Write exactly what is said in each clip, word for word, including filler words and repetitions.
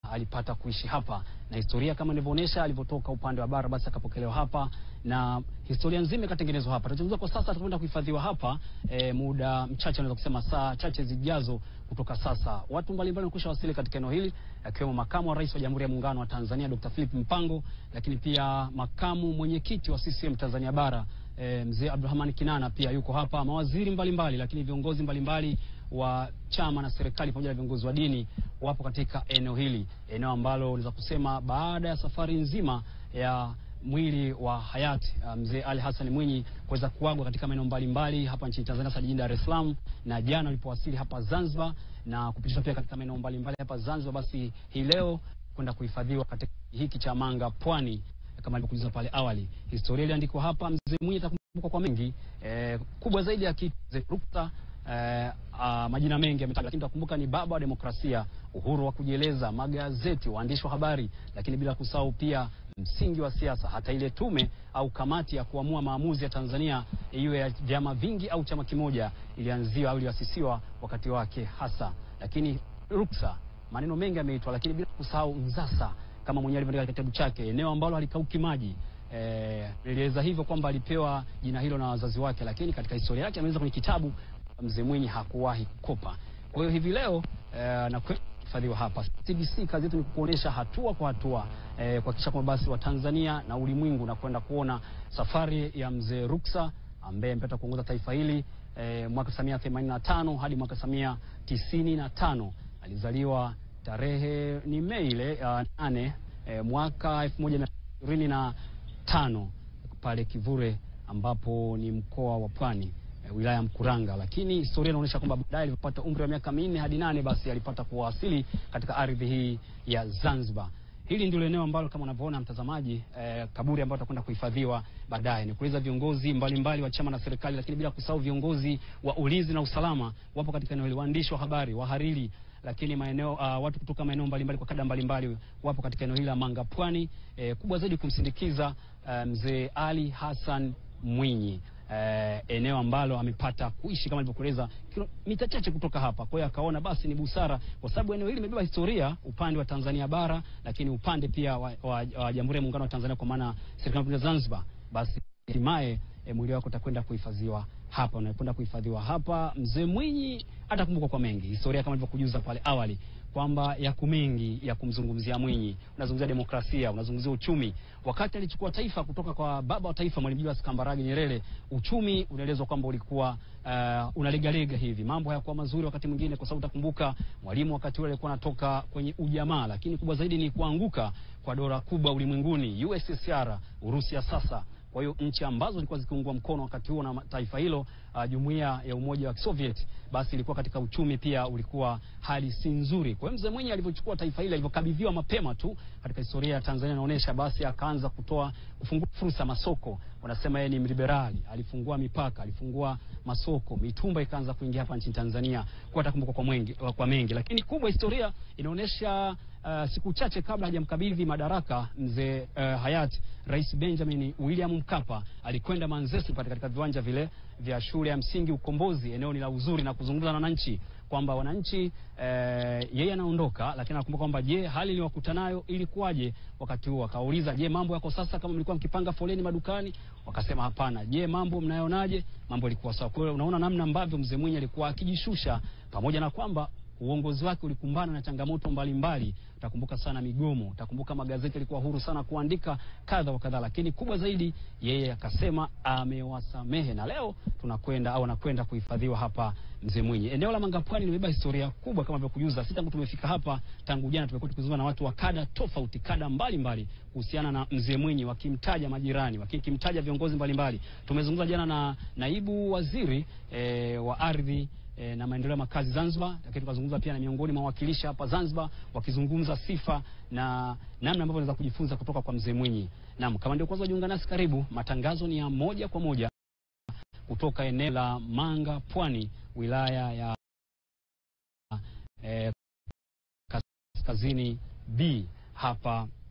alipata kuishi hapa, na historia kama nilivyoonyesha alivyotoka upande wa bara basi akapokelewa hapa na historia nzima ikatengenezwa hapa. Tunazungumza kwa sasa tutakwenda kuhifadhiwa hapa e, muda mchache, naweza kusema saa chache zijazo kutoka sasa. Watu mbalimbali wamekwisha wasili katika eneo hili, akiwemo makamu wa rais wa Jamhuri ya Muungano wa Tanzania Doctor Philip Mpango, lakini pia makamu mwenyekiti wa C C M Tanzania Bara e, mzee Abdulrahman Kinana pia yuko hapa, mawaziri mbalimbali mbali, lakini viongozi mbalimbali wa chama na serikali pamoja na viongozi wa dini wapo katika eneo hili, eneo ambalo unaweza kusema baada ya safari nzima ya mwili wa hayati mzee Ali Hassan Mwinyi kuweza kuagwa katika maeneo mbalimbali hapa nchini Tanzania, hasa jijini Dar es Salaam, na jana walipowasili hapa Zanzibar na kupitishwa pia katika maeneo mbalimbali hapa Zanzibar, basi hii leo kwenda kuhifadhiwa katika hiki cha Manga Pwani. Kama nilivyokujuza pale awali, historia iliandikwa hapa. Mzee Mwinyi atakumbukwa kwa mengi e, kubwa zaidi ya Ruksa. Uh, uh, majina mengi yametajwa, lakini tutakumbuka ni baba wa demokrasia, uhuru wa kujieleza, magazeti, waandishi wa habari, lakini bila kusahau pia msingi wa siasa. Hata ile tume au kamati ya kuamua maamuzi ya Tanzania iwe ya vyama vingi au chama kimoja ilianziwa au iliasisiwa wakati wake hasa. Lakini Ruksa, maneno mengi yameitwa, lakini bila kusahau Nzasa kama mwenyewe alivyoandika katika kitabu chake, eneo ambalo halikauki maji. Eh, nilieleza hivyo kwamba alipewa jina hilo na wazazi wake, lakini katika historia yake ameweza kwenye kitabu mzee Mwinyi hakuwahi kukopa. Kwa hiyo hivi leo eh, na kuhifadhiwa hapa T B C, kazi yetu ni kuonesha hatua kwa hatua eh, kuhakikisha kwamba basi wa Tanzania na ulimwengu na kwenda kuona safari ya mzee Ruksa ambaye mpeta kuongoza taifa hili eh, mwaka elfu moja mia tisa themanini na tano hadi mwaka elfu moja mia tisa tisini na tano. Alizaliwa tarehe ni Mei ile uh, nane eh, mwaka elfu moja mia tisa ishirini na tano pale Kivule ambapo ni mkoa wa Pwani, wilaya Mkuranga. Lakini historia inaonyesha kwamba baadaye alipopata umri wa miaka minne hadi nane basi alipata kuwasili katika ardhi hii ya Zanzibar. Hili ndilo eneo ambalo kama unavyoona mtazamaji, eh, kaburi ambalo tutakwenda kuhifadhiwa baadaye. Ni kueleza viongozi mbalimbali mbali wa chama na serikali, lakini bila kusahau viongozi wa ulinzi na usalama wapo katika eneo hili, waandishi wa habari, wahariri, lakini maeneo uh, watu kutoka maeneo mbalimbali kwa kada mbalimbali wapo katika eneo hili la Manga Pwani, eh, kubwa zaidi kumsindikiza uh, mzee Ali Hassan Mwinyi. Uh, eneo ambalo amepata kuishi kama nilivyokueleza kilomita chache kutoka hapa. Kwa hiyo akaona basi ni busara, kwa sababu eneo hili limebeba historia upande wa Tanzania bara, lakini upande pia wa, wa, wa Jamhuri ya Muungano wa Tanzania kwa maana serikali ya Zanzibar, basi hatimaye e, mwili wake utakwenda kuhifadhiwa hapa. Unakwenda kuhifadhiwa hapa. Mzee Mwinyi atakumbukwa kwa mengi. Historia kama nilivyokujuza pale awali kwamba yako mengi ya kumzungumzia Mwinyi. Unazungumzia demokrasia, unazungumzia uchumi. Wakati alichukua taifa kutoka kwa baba wa taifa Mwalimu Julius Kambarage Nyerere, uchumi unaelezwa kwamba ulikuwa uh, unalegalega hivi. Mambo hayakuwa mazuri wakati mwingine, kwa sababu utakumbuka Mwalimu wakati ule alikuwa anatoka kwenye ujamaa, lakini kubwa zaidi ni kuanguka kwa dola kubwa ulimwenguni, U S S R, Urusi ya sasa. Kwa hiyo nchi ambazo zilikuwa zikiungwa mkono wakati huo na taifa hilo, uh, jumuiya ya umoja wa Soviet, basi ilikuwa katika uchumi pia ulikuwa hali si nzuri. Kwa hiyo mzee Mwinyi alivyochukua taifa hili, alivyokabidhiwa mapema tu katika historia ya Tanzania inaonyesha, basi akaanza kutoa kufungua fursa masoko. Wanasema yeye ni mliberali, alifungua mipaka, alifungua masoko, mitumba ikaanza kuingia hapa nchini Tanzania. Kwa atakumbuka kwa mengi, kwa mengi. Lakini kubwa historia inaonyesha uh, siku chache kabla hajamkabidhi madaraka mzee uh, hayati Rais Benjamin William Mkapa alikwenda Manzese pale katika viwanja vile vya shule ya msingi Ukombozi, eneo ni la uzuri, na kuzungumza na wananchi kwamba wananchi eh, yeye anaondoka, lakini anakumbuka kwamba je, hali iliyokuta nayo ilikuwaje wakati huo. Akauliza, je, mambo yako sasa kama mlikuwa mkipanga foleni madukani? Wakasema hapana. Je, mambo mnayonaje? Mambo yalikuwa sawa. Kwa hiyo unaona namna ambavyo mzee Mwinyi alikuwa akijishusha, pamoja na kwamba uongozi wake ulikumbana na changamoto mbalimbali. Utakumbuka sana migomo, utakumbuka magazeti yalikuwa huru sana kuandika kadha wa kadha, lakini kubwa zaidi yeye akasema amewasamehe, na leo tunakwenda au anakwenda kuhifadhiwa hapa mzee Mwinyi. Eneo la Manga Pwani limebeba historia kubwa kama nilivyokujuza. Sisi tangu tumefika hapa, tangu jana tumekuwa tukizungumza na watu wa kada tofauti, kada mbalimbali kuhusiana na mzee Mwinyi, wakimtaja majirani, wakimtaja viongozi mbalimbali. Tumezungumza jana na naibu waziri e, wa ardhi E, na maendeleo ya makazi Zanzibar, lakini tukazungumza pia na miongoni mwa wawakilishi hapa Zanzibar wakizungumza sifa na namna ambavyo unaweza kujifunza kutoka kwa mzee Mwinyi. Naam, kama ndio kwanza unajiunga nasi, karibu. Matangazo ni ya moja kwa moja kutoka eneo la Manga Pwani, wilaya ya e, Kaskazini B hapa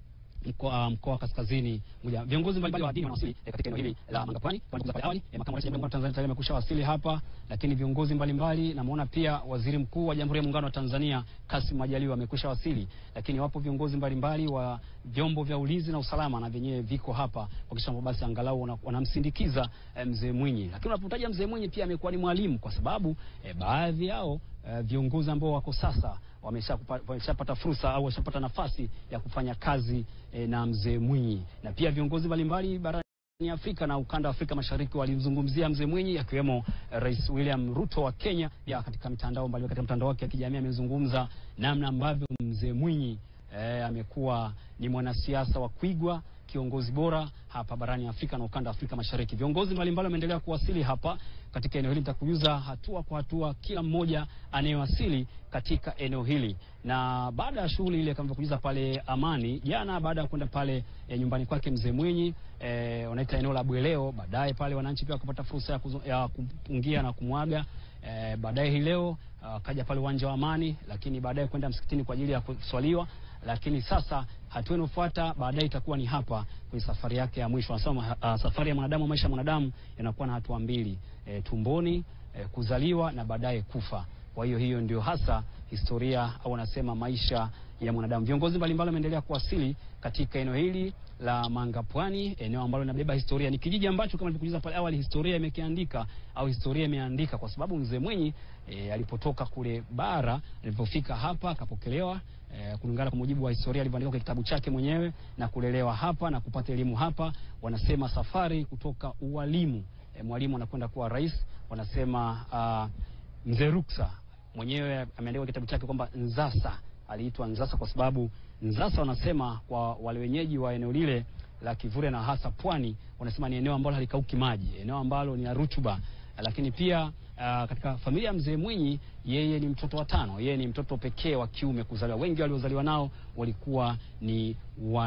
mkoa mkoa wa Kaskazini Unguja. Viongozi mbalimbali wa dini wanawasili katika eneo hili la Mangapwani. Kwa pale awali makamu wa rais wa Tanzania tayari amekusha wasili hapa, lakini viongozi mbalimbali namuona pia waziri mkuu wa Jamhuri ya Muungano wa Tanzania Kassim Majaliwa amekusha wasili, lakini wapo viongozi mbalimbali wa vyombo vya ulinzi na usalama na vyenyewe viko hapa kwa kisha basi angalau wanamsindikiza eh, mzee Mwinyi. Lakini unapotaja mzee Mwinyi pia amekuwa ni mwalimu kwa sababu eh, baadhi yao eh, viongozi ambao wako sasa wameshapata fursa au wameshapata nafasi ya kufanya kazi e, na mzee Mwinyi, na pia viongozi mbalimbali barani Afrika na ukanda wa Afrika Mashariki walimzungumzia mzee Mwinyi, akiwemo e, Rais William Ruto wa Kenya. Ya katika mitandao mbalimbali, katika mtandao wake wa kijamii amezungumza namna ambavyo mzee Mwinyi e, amekuwa ni mwanasiasa wa kuigwa, kiongozi bora hapa barani Afrika na ukanda wa Afrika Mashariki. Viongozi mbalimbali wameendelea kuwasili hapa katika eneo hili. Nitakujuza hatua kwa hatua kila mmoja anayewasili katika eneo hili. Na baada ya shughuli ile kama kujuza pale Amani jana, baada ya kwenda pale e, nyumbani kwake mzee Mwinyi e, wanaita eneo la Bweleo, baadaye pale wananchi pia wakapata fursa ya, ya kupungia na kumwaga. E, baadaye hii leo akaja pale uwanja wa Amani, lakini baadaye kwenda msikitini kwa ajili ya kuswaliwa. Lakini sasa hatua inayofuata baadaye itakuwa ni hapa kwenye safari yake ya mwisho. Anasema uh, safari ya mwanadamu, maisha ya mwanadamu yanakuwa na hatua mbili, e, tumboni, e, kuzaliwa na baadaye kufa. Kwa hiyo hiyo ndio hasa historia au wanasema maisha ya mwanadamu. Viongozi mbalimbali wameendelea kuwasili katika eneo hili la Mangapwani, eneo ambalo linabeba historia. Ni kijiji ambacho kama nilikujuza pale awali historia imekiandika au historia imeandika kwa sababu mzee Mwinyi e, alipotoka kule bara, alipofika hapa akapokelewa e, kulingana kwa mujibu wa historia alivyoandika kwa kitabu chake mwenyewe, na kulelewa hapa na kupata elimu hapa. Wanasema safari kutoka ualimu, e, mwalimu anakwenda kuwa rais. Wanasema uh, mzee Ruksa mwenyewe ameandika kitabu chake kwamba Nzasa, aliitwa Nzasa kwa sababu Nzasa wanasema kwa wale wenyeji wa eneo lile la Kivule na hasa Pwani, wanasema ni eneo ambalo halikauki maji, eneo ambalo ni rutuba. Lakini pia uh, katika familia ya mzee Mwinyi, yeye ni mtoto wa tano, yeye ni mtoto pekee wa kiume kuzaliwa. Wengi waliozaliwa nao walikuwa ni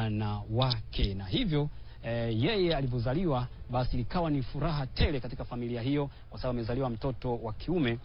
wanawake, na hivyo eh, yeye alivyozaliwa basi likawa ni furaha tele katika familia hiyo kwa sababu amezaliwa mtoto wa kiume,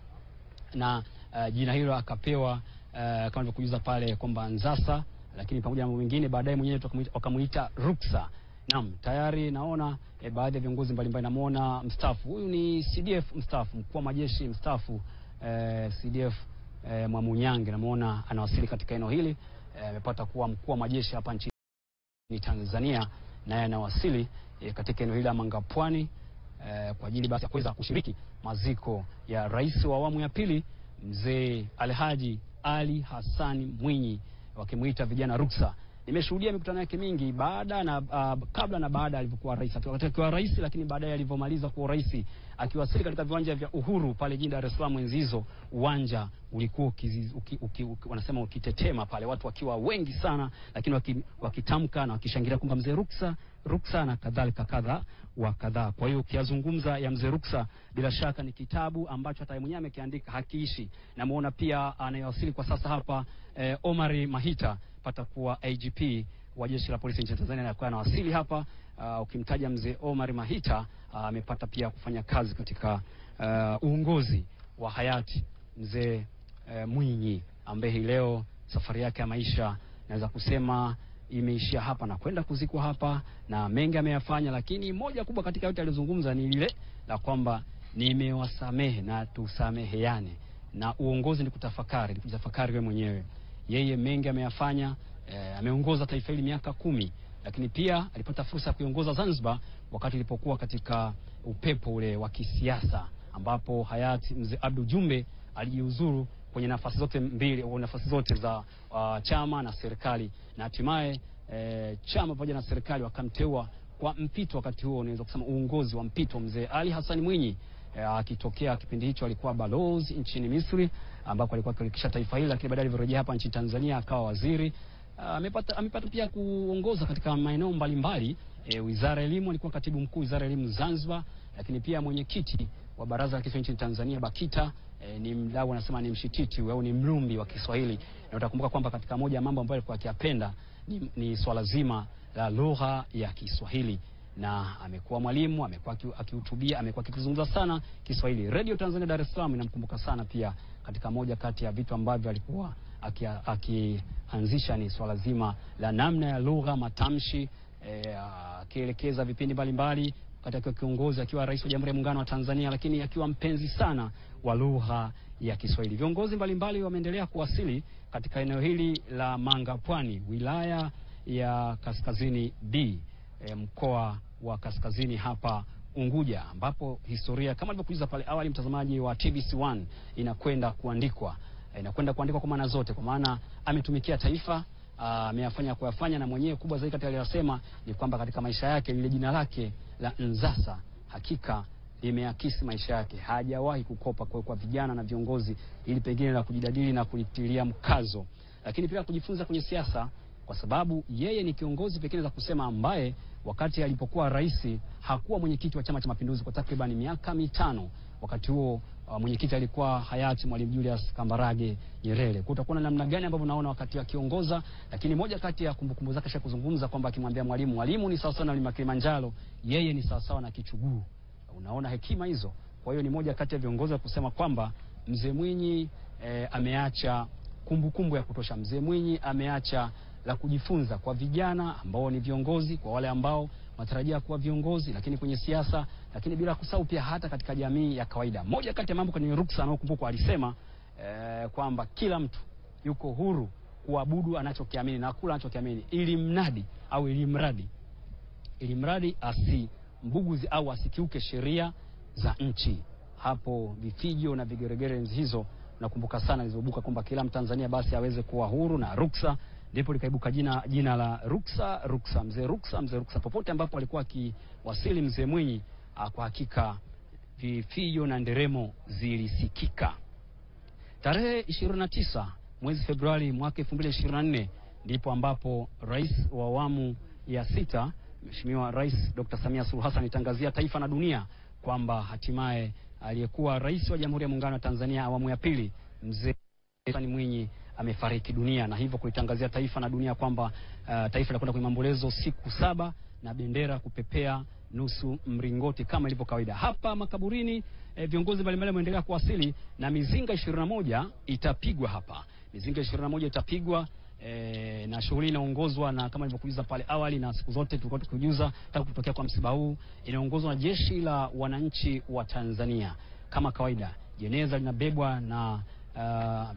na uh, jina hilo akapewa uh, kama nilivyokujuza pale kwamba Nzasa, lakini pamoja na mambo mengine baadaye mwenyewe wakamuita Ruksa. Naam, tayari naona e, baadhi ya viongozi mbalimbali. Namuona mstaafu, huyu ni C D F mstaafu, mkuu wa majeshi mstaafu e, C D F e, Mwamunyange, namuona anawasili katika eneo hili. Amepata e, kuwa mkuu wa majeshi hapa nchini Tanzania, naye anawasili e, katika eneo hili la Mangapwani e, kwa ajili basi ya kuweza kushiriki maziko ya rais wa awamu ya pili mzee Alhaji Ali Hassan Mwinyi, wakimuita vijana Ruksa. Nimeshuhudia mikutano yake mingi baada na uh, kabla na baada alivyokuwa rais, akiwa rais, lakini baadaye alivyomaliza kuwa rais akiwasili katika viwanja vya Uhuru pale jijini Dar es Salaam. Enzi hizo uwanja ulikuwa uki, uki, uki, uki, wanasema ukitetema pale, watu wakiwa wengi sana, lakini waki, wakitamka na wakishangilia kwamba mzee Ruksa Ruksa na kadhalika kadha wa kadhaa. Kwa hiyo ukiyazungumza ya mzee Ruksa, bila shaka ni kitabu ambacho hata mwenyewe amekiandika, hakiishi. Namuona pia anayewasili kwa sasa hapa eh, Omari Mahita, pata kuwa I G P wa jeshi la polisi nchini Tanzania, anakuwa anawasili hapa. Uh, ukimtaja mzee Omari Mahita amepata uh, pia kufanya kazi katika uh, uongozi wa hayati mzee uh, Mwinyi, ambaye hii leo safari yake ya maisha naweza kusema imeishia hapa na kwenda kuzikwa hapa, na mengi ameyafanya, lakini moja kubwa katika yote alizungumza ni lile la kwamba nimewasamehe na tusameheane, na uongozi ni kutafakari, ni kutafakari wewe mwenyewe. Yeye mengi ameyafanya, e, ameongoza taifa hili miaka kumi, lakini pia alipata fursa ya kuongoza Zanzibar wakati ilipokuwa katika upepo ule wa kisiasa, ambapo hayati mzee Abdul Jumbe alijiuzuru kwenye nafasi zote mbili au nafasi zote za uh, chama na serikali, na hatimaye e, chama pamoja na serikali wakamteua kwa mpito. Wakati huo unaweza kusema uongozi wa mpito mzee Ali Hassan Mwinyi, akitokea e, kipindi hicho alikuwa balozi nchini Misri ambako alikuwa akiwakilisha taifa hili, lakini baadaye alirejea hapa nchini Tanzania akawa waziri. Amepata amepata pia kuongoza katika maeneo mbalimbali. E, Wizara ya Elimu, alikuwa katibu mkuu Wizara ya Elimu Zanzibar, lakini pia mwenyekiti wa Baraza la Kiswahili nchini Tanzania BAKITA. E, ni mdau anasema ni mshititi au ni mlumbi wa Kiswahili, na utakumbuka kwamba katika moja ya mambo ambayo alikuwa akiyapenda ni, ni swala zima la lugha ya Kiswahili, na amekuwa mwalimu, amekuwa akihutubia, amekuwa akizungumza sana Kiswahili. Radio Tanzania Dar es Salaam inamkumbuka sana pia katika moja kati ya vitu ambavyo alikuwa akianzisha ni swala zima la namna ya lugha, matamshi, akielekeza e, vipindi mbalimbali wakati akiwa kiongozi, akiwa rais wa Jamhuri ya Muungano wa Tanzania, lakini akiwa mpenzi sana wa lugha ya Kiswahili. Viongozi mbalimbali wameendelea kuwasili katika eneo hili la Mangapwani, wilaya ya Kaskazini B, e, mkoa wa Kaskazini hapa Unguja, ambapo historia kama nilivyokujuza pale awali, mtazamaji wa T B C one, inakwenda kuandikwa. Inakwenda kuandikwa kwa maana zote, kwa maana ametumikia taifa, ameyafanya kuyafanya, na mwenyewe kubwa zaidi kati aliyosema ni kwamba katika maisha yake lile jina lake la Nzasa hakika limeakisi maisha yake. Hajawahi kukopa kwa, kwa vijana na viongozi ili pengine la kujidadili na kulitilia mkazo, lakini pia kujifunza kwenye siasa, kwa sababu yeye ni kiongozi pekee za kusema ambaye wakati alipokuwa rais hakuwa mwenyekiti wa Chama cha Mapinduzi kwa takriban miaka mitano. Wakati huo uh, mwenyekiti alikuwa hayati Mwalimu Julius Kambarage Nyerere. Kutakuwa na namna gani ambapo naona wakati akiongoza, lakini moja kati ya kumbukumbu zake sha kuzungumza kwamba akimwambia Mwalimu, Mwalimu ni sawa sawa na Mlima Kilimanjaro, yeye ni sawa sawa na kichuguu. Unaona hekima hizo. Kwa hiyo ni moja kati ya viongozi wa kusema kwamba Mzee Mwinyi eh, ameacha kumbukumbu ya kutosha. Mzee Mwinyi ameacha la kujifunza kwa vijana ambao ni viongozi, kwa wale ambao wanatarajia kuwa viongozi, lakini kwenye siasa, lakini bila kusahau pia hata katika jamii ya kawaida. Moja kati ya mambo kwenye ruksa anaokumbuka alisema eh, kwamba kila mtu yuko huru kuabudu anachokiamini na kula anachokiamini, ili mradi au ili mradi ili mradi asimbuguzi au asikiuke sheria za nchi. Hapo vifijo na vigeregere hizo nakumbuka sana zilizobuka kwamba kila Mtanzania basi aweze kuwa huru na ruksa, ndipo likaibuka jina jina la Ruksa Ruksa Mzee Ruksa Mzee Ruksa. Popote ambapo alikuwa akiwasili Mzee Mwinyi, kwa hakika vifijo na nderemo zilisikika. Tarehe ishirini na tisa mwezi Februari mwaka elfu mbili ishirini na nne ndipo ambapo rais wa awamu ya sita Mheshimiwa Rais Doctor Samia Suluhu Hassan itangazia taifa na dunia kwamba hatimaye aliyekuwa rais wa Jamhuri ya Muungano wa Tanzania awamu ya pili Mzee Mwinyi amefariki dunia, na hivyo kulitangazia taifa na dunia kwamba uh, taifa linakwenda kwenye maombolezo siku saba na bendera kupepea nusu mringoti kama ilivyo kawaida. Hapa makaburini eh, viongozi mbalimbali wameendelea kuwasili na mizinga ishirini na moja itapigwa hapa. Mizinga ishirini na moja itapigwa eh, na shughuli inaongozwa na kama nilivyokujuza pale awali, na siku zote tulikuwa tukijuza tangu kutokea kwa msiba huu, inaongozwa na Jeshi la Wananchi wa Tanzania. Kama kawaida jeneza linabebwa na uh,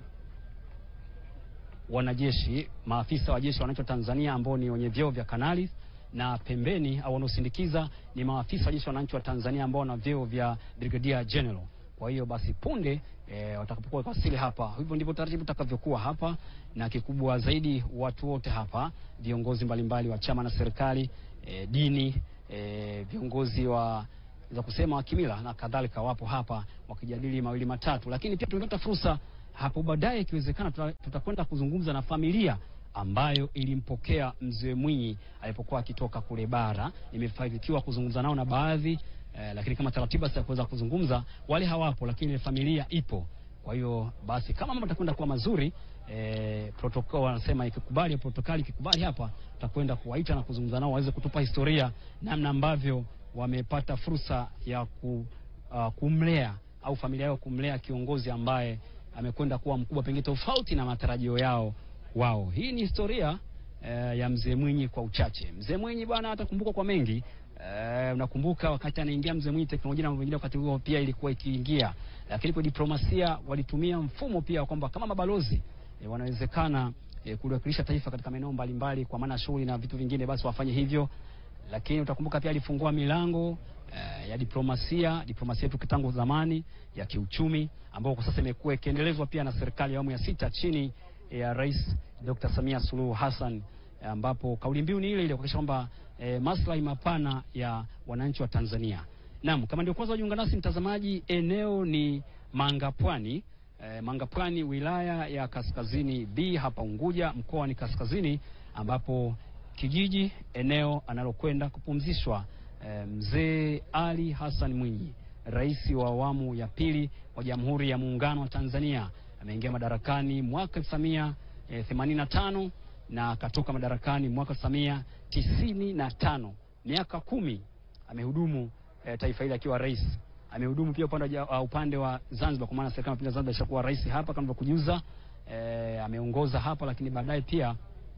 wanajeshi, maafisa wa Jeshi la Wananchi wa Tanzania ambao ni wenye vyeo vya kanali, na pembeni au wanaosindikiza ni maafisa wa Jeshi la Wananchi wa Tanzania ambao wana vyeo vya Brigadier General. Kwa hiyo basi punde e, watakapokuwa wasili hapa, hivyo ndivyo taratibu takavyokuwa hapa, na kikubwa zaidi watu wote hapa, viongozi mbalimbali wa chama na serikali, e, dini, e, viongozi wa za kusema wa kimila na kadhalika wapo hapa wakijadili mawili matatu. Lakini pia tumepata fursa hapo baadaye, ikiwezekana tutakwenda kuzungumza na familia ambayo ilimpokea Mzee Mwinyi alipokuwa akitoka kule bara. Nimefanikiwa kuzungumza nao na baadhi eh, lakini kama taratibu sasa kuweza kuzungumza wale hawapo, lakini familia ipo. Kwa hiyo basi kama mambo yatakwenda kuwa mazuri, eh, protokoli wanasema ikikubali, protokoli ikikubali, hapa tutakwenda kuwaita na kuzungumza nao waweze kutupa historia namna ambavyo wamepata fursa ya ku, uh, kumlea au familia yao kumlea kiongozi ambaye amekwenda kuwa mkubwa pengine tofauti na matarajio yao wao. Hii ni historia eh, ya Mzee Mwinyi kwa uchache. Mzee Mwinyi bwana atakumbukwa kwa mengi. Eh, unakumbuka wakati anaingia Mzee Mwinyi, teknolojia na mambo mengine wakati huo pia ilikuwa ikiingia, lakini kwa diplomasia walitumia mfumo pia kwamba kama mabalozi eh, wanawezekana eh, kuwakilisha taifa katika maeneo mbalimbali kwa maana shughuli na vitu vingine, basi wafanye hivyo. Lakini utakumbuka pia alifungua milango uh, ya diplomasia, diplomasia yetu kitangu zamani ya kiuchumi, ambao kwa sasa imekuwa ikiendelezwa pia na serikali ya awamu ya sita chini ya Rais Doctor Samia Suluhu Hassan, ambapo kauli mbiu ni ile ile kuhakikisha kwamba eh, maslahi mapana ya wananchi wa Tanzania. Naam, kama ndio kwanza ujiunga nasi mtazamaji, eneo ni Mangapwani, eh, Mangapwani wilaya ya Kaskazini B hapa Unguja, mkoa ni Kaskazini, ambapo kijiji eneo analokwenda kupumzishwa e, Mzee Ali Hassan Mwinyi, rais wa awamu ya pili wa Jamhuri ya Muungano wa Tanzania. Ameingia madarakani mwaka elfu tisa mia themanini na tano na akatoka madarakani mwaka elfu tisa mia tisini na tano. Miaka kumi amehudumu e, taifa hili akiwa rais. Amehudumu pia upande wa, uh, upande wa Zanzibar, kwa maana serikali ya Zanzibar ishakuwa rais hapa kama kujuza. e, ameongoza hapa, lakini baadaye pia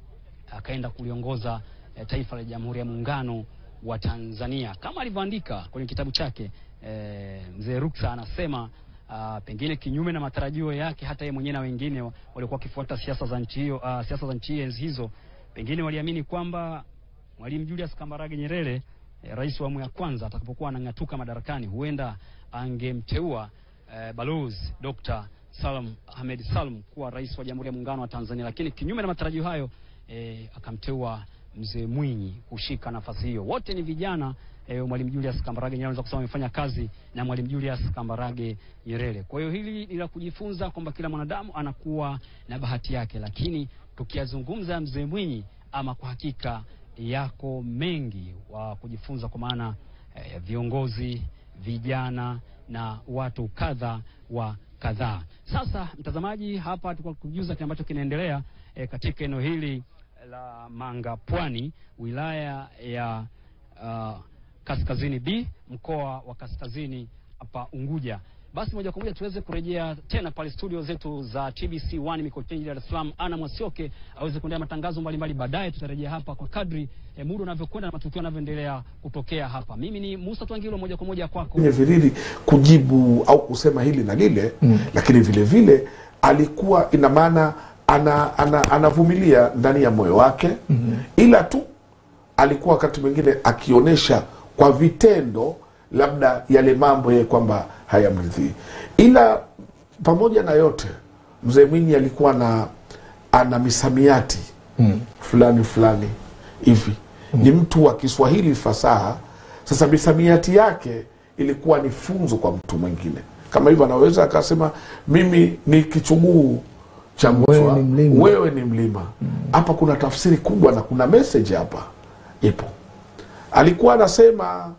akaenda kuliongoza e, taifa la Jamhuri ya Muungano wa Tanzania. Kama alivyoandika kwenye kitabu chake, e, Mzee Ruksa anasema Uh, pengine kinyume na matarajio yake, hata yeye mwenyewe na wengine walikuwa wakifuata siasa za nchi hiyo, uh, siasa za nchi hizo, pengine waliamini kwamba Mwalimu Julius Kambarage Nyerere, eh, rais wa awamu ya kwanza, atakapokuwa anang'atuka madarakani, huenda angemteua eh, Balozi Dokta Salam Ahmed Salum kuwa rais wa Jamhuri ya Muungano wa Tanzania. Lakini kinyume na matarajio hayo, eh, akamteua Mzee Mwinyi kushika nafasi hiyo. Wote ni vijana. E, Mwalimu Julius Kambarage Nyerere anaweza kusema amefanya kazi na Mwalimu Julius Kambarage Nyerere. Kwa hiyo hili ni la kujifunza kwamba kila mwanadamu anakuwa na bahati yake, lakini tukiazungumza Mzee Mwinyi, ama kwa hakika yako mengi wa kujifunza, kwa maana e, viongozi, vijana na watu kadha wa kadhaa. Sasa mtazamaji, hapa tulikuwa kujuza kile ambacho kinaendelea e, katika eneo hili la Manga Pwani, wilaya ya uh, Kaskazini B, mkoa wa Kaskazini hapa Unguja. Basi moja kwa moja tuweze kurejea tena pale studio zetu za T B C one Mikocheni Dar es Salaam. Ana Mwasioke aweze kuendelea matangazo mbalimbali. Baadaye tutarejea hapa kwa kadri e, muda unavyokwenda na matukio yanavyoendelea kutokea hapa. Mimi ni Musa Twangilo, moja kwa moja kwako. Kwenye viriri kujibu au kusema hili na lile, mm. lakini vile vile alikuwa ina maana ana anavumilia ana ndani ya moyo wake, mm -hmm. ila tu alikuwa wakati mwingine akionyesha kwa vitendo labda yale mambo yeye kwamba hayamridhii. Ila pamoja na yote, Mzee Mwinyi alikuwa na ana misamiati mm. fulani fulani hivi. Mm. Ni mtu wa Kiswahili fasaha. Sasa misamiati yake ilikuwa ni funzo kwa mtu mwingine. Kama hivyo anaweza akasema mimi ni kichuguu cha mchwa, wewe ni mlima. Wewe ni mlima. Hapa mm. kuna tafsiri kubwa na kuna message hapa ipo. Alikuwa anasema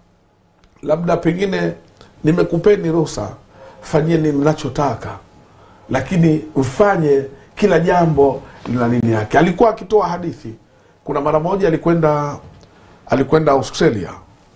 labda pengine nimekupeni ruhusa, fanyeni mnachotaka, lakini ufanye kila jambo lina nini yake. Alikuwa akitoa hadithi. Kuna mara moja alikwenda alikwenda Australia,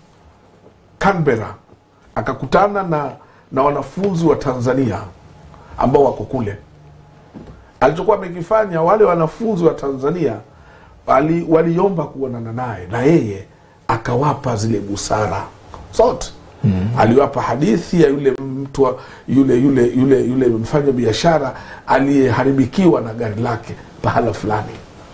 Canberra, akakutana na na wanafunzi wa Tanzania ambao wako kule. Alichokuwa amekifanya, wale wanafunzi wa Tanzania wali waliomba kuonana naye, na yeye akawapa zile busara zote. Mm -hmm. Aliwapa hadithi ya yule mtu yule yule yule yule mfanya biashara aliyeharibikiwa na gari lake pahala fulani.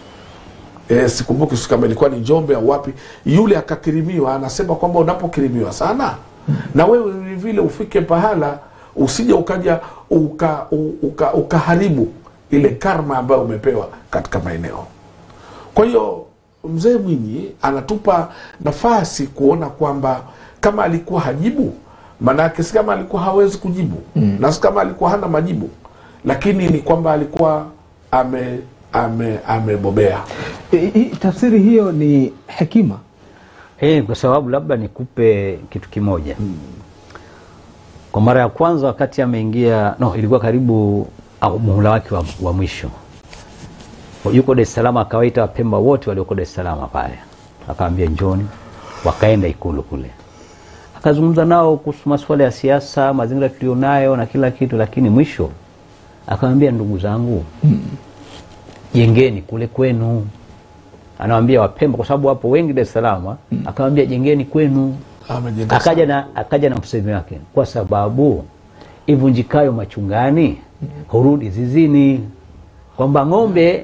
Eh, sikumbuki kama ilikuwa ni Njombe au wapi. Yule akakirimiwa. Anasema kwamba unapokirimiwa sana, mm -hmm. na wewe vile vile ufike pahala usije ukaja uka, uka, ukaharibu ile karma ambayo umepewa katika maeneo. Kwa hiyo Mzee Mwinyi anatupa nafasi kuona kwamba kama alikuwa hajibu, manake si kama alikuwa hawezi kujibu, mm. na si kama alikuwa hana majibu, lakini ni kwamba alikuwa ame ame amebobea. E, tafsiri hiyo ni hekima. Eh, kwa sababu labda nikupe kitu kimoja. Hmm. Kwa mara ya kwanza wakati ameingia, no, ilikuwa karibu muhula wake wa, wa mwisho. Yuko Dar es Salaam, akawaita Wapemba wote walioko Dar es Salaam pale. Akaambia njoni, wakaenda Ikulu kule. Akazungumza nao kuhusu masuala ya siasa, mazingira tulionayo na kila kitu, lakini mwisho akawaambia ndugu zangu, hmm. jengeni kule kwenu. Anawaambia Wapemba kwa sababu wapo wengi Dar es Salaam, hmm. akawaambia jengeni kwenu. Akaja na akaja na msemo wake, kwa sababu ivunjikayo machungani hurudi zizini, kwamba ng'ombe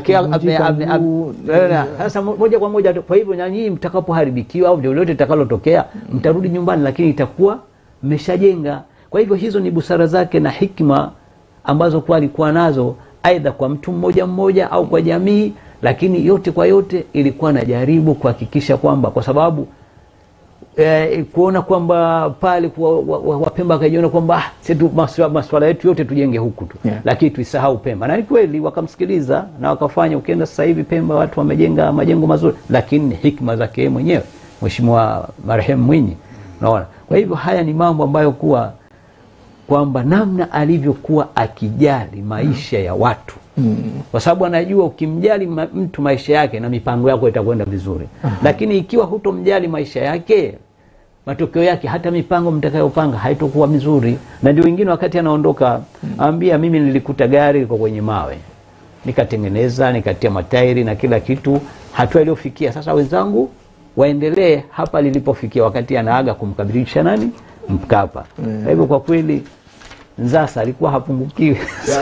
sasa moja kwa moja. Kwa hivyo nyinyi mtakapoharibikiwa au lolote litakalotokea, mtarudi nyumbani, lakini itakuwa mmeshajenga. Kwa hivyo hizo ni busara zake na hikma ambazo kwa alikuwa nazo, aidha kwa mtu mmoja mmoja au kwa jamii, lakini yote kwa yote ilikuwa najaribu kuhakikisha kwamba, kwa sababu Eh, kuona kwamba pale kwa Wapemba akajiona kwamba ah, sisi masuala yetu yote tujenge huku tu, yeah. lakini tuisahau Pemba. Na ni kweli wakamsikiliza na wakafanya. Ukienda sasa hivi Pemba watu wamejenga majengo mazuri, lakini hikma zake mwenyewe Mheshimiwa marehemu Mwinyi, unaona. Kwa hivyo haya ni mambo ambayo kuwa kwamba namna alivyokuwa akijali maisha ya watu, mm. kwa sababu anajua ukimjali ma, mtu maisha yake na mipango yako itakwenda vizuri. Uh -huh. Lakini ikiwa hutomjali maisha yake, matokeo yake hata mipango mtakayopanga haitokuwa mizuri. Na ndio wengine wakati anaondoka ambia, mimi nilikuta gari liko kwenye mawe, nikatengeneza, nikatia matairi na kila kitu, hatua iliyofikia sasa wenzangu waendelee hapa lilipofikia, wakati anaaga kumkabilisha nani Mkapa. mm. Hivyo kwa kweli Nzasa alikuwa hapungukiwi.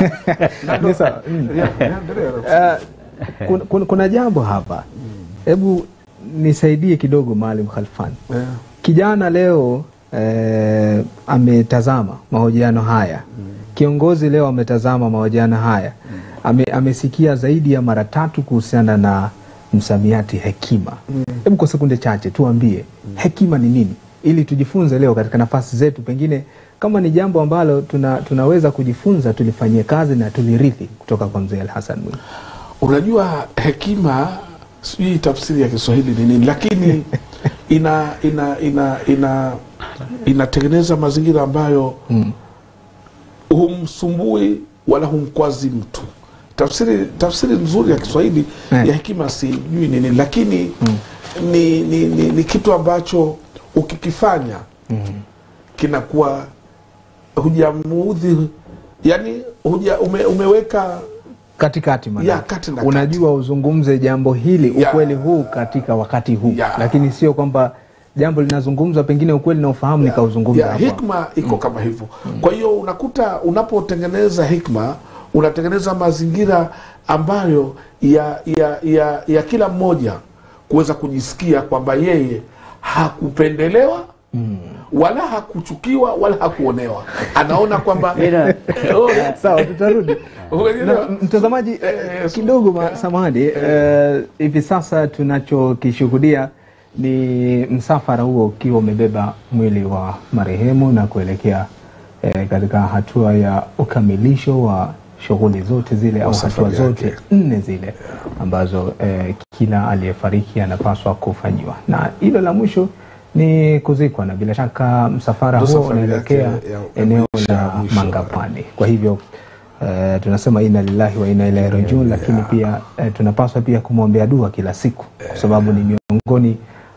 kuna, kuna, kuna jambo hapa, hebu nisaidie kidogo Maalim Khalfan. yeah. Kijana leo eh, ametazama mahojiano haya. mm. Kiongozi leo ametazama mahojiano haya. mm. Ame, amesikia zaidi ya mara tatu kuhusiana na msamiati hekima. Hebu mm. kwa sekunde chache tuambie mm. hekima ni nini, ili tujifunze leo katika nafasi zetu, pengine kama ni jambo ambalo tuna, tunaweza kujifunza tulifanyie kazi na tulirithi kutoka kwa Mzee Al-Hassan Mwinyi. Unajua hekima sijui tafsiri ya Kiswahili ni nini, lakini ina ina ina ina inatengeneza mazingira ambayo mm. humsumbui wala humkwazi mtu. Tafsiri tafsiri nzuri ya Kiswahili yeah. ya hekima sijui nini, lakini mm. ni, ni, ni, ni kitu ambacho ukikifanya mm. kinakuwa hujamuudhi, yani huja ume, umeweka katikati maana. Ya, kati na unajua kati. Uzungumze jambo hili ya. ukweli huu katika wakati huu ya. Lakini sio kwamba jambo linazungumzwa pengine ukweli na ufahamu yeah. nikauzungumza yeah, hapo. Hikma iko mm. kama hivyo. mm. Kwa hiyo unakuta unapotengeneza hikma unatengeneza mazingira ambayo ya ya ya, ya kila mmoja kuweza kujisikia kwamba yeye hakupendelewa mm. wala hakuchukiwa wala hakuonewa. Anaona kwamba sawa, tutarudi. Mtazamaji eh, kidogo samahani, hivi eh, sasa tunachokishuhudia ni msafara huo ukiwa umebeba mwili wa marehemu na kuelekea eh, katika hatua ya ukamilisho wa shughuli zote zile au hatua zote nne zile ambazo eh, kila aliyefariki anapaswa kufanyiwa, na hilo la mwisho ni kuzikwa, na bila shaka msafara huo unaelekea eneo la Mangapwani. Kwa hivyo uh, tunasema inna lillahi wa inna ilaihi rajiun, lakini pia uh, tunapaswa pia kumwombea dua kila siku, kwa sababu ni miongoni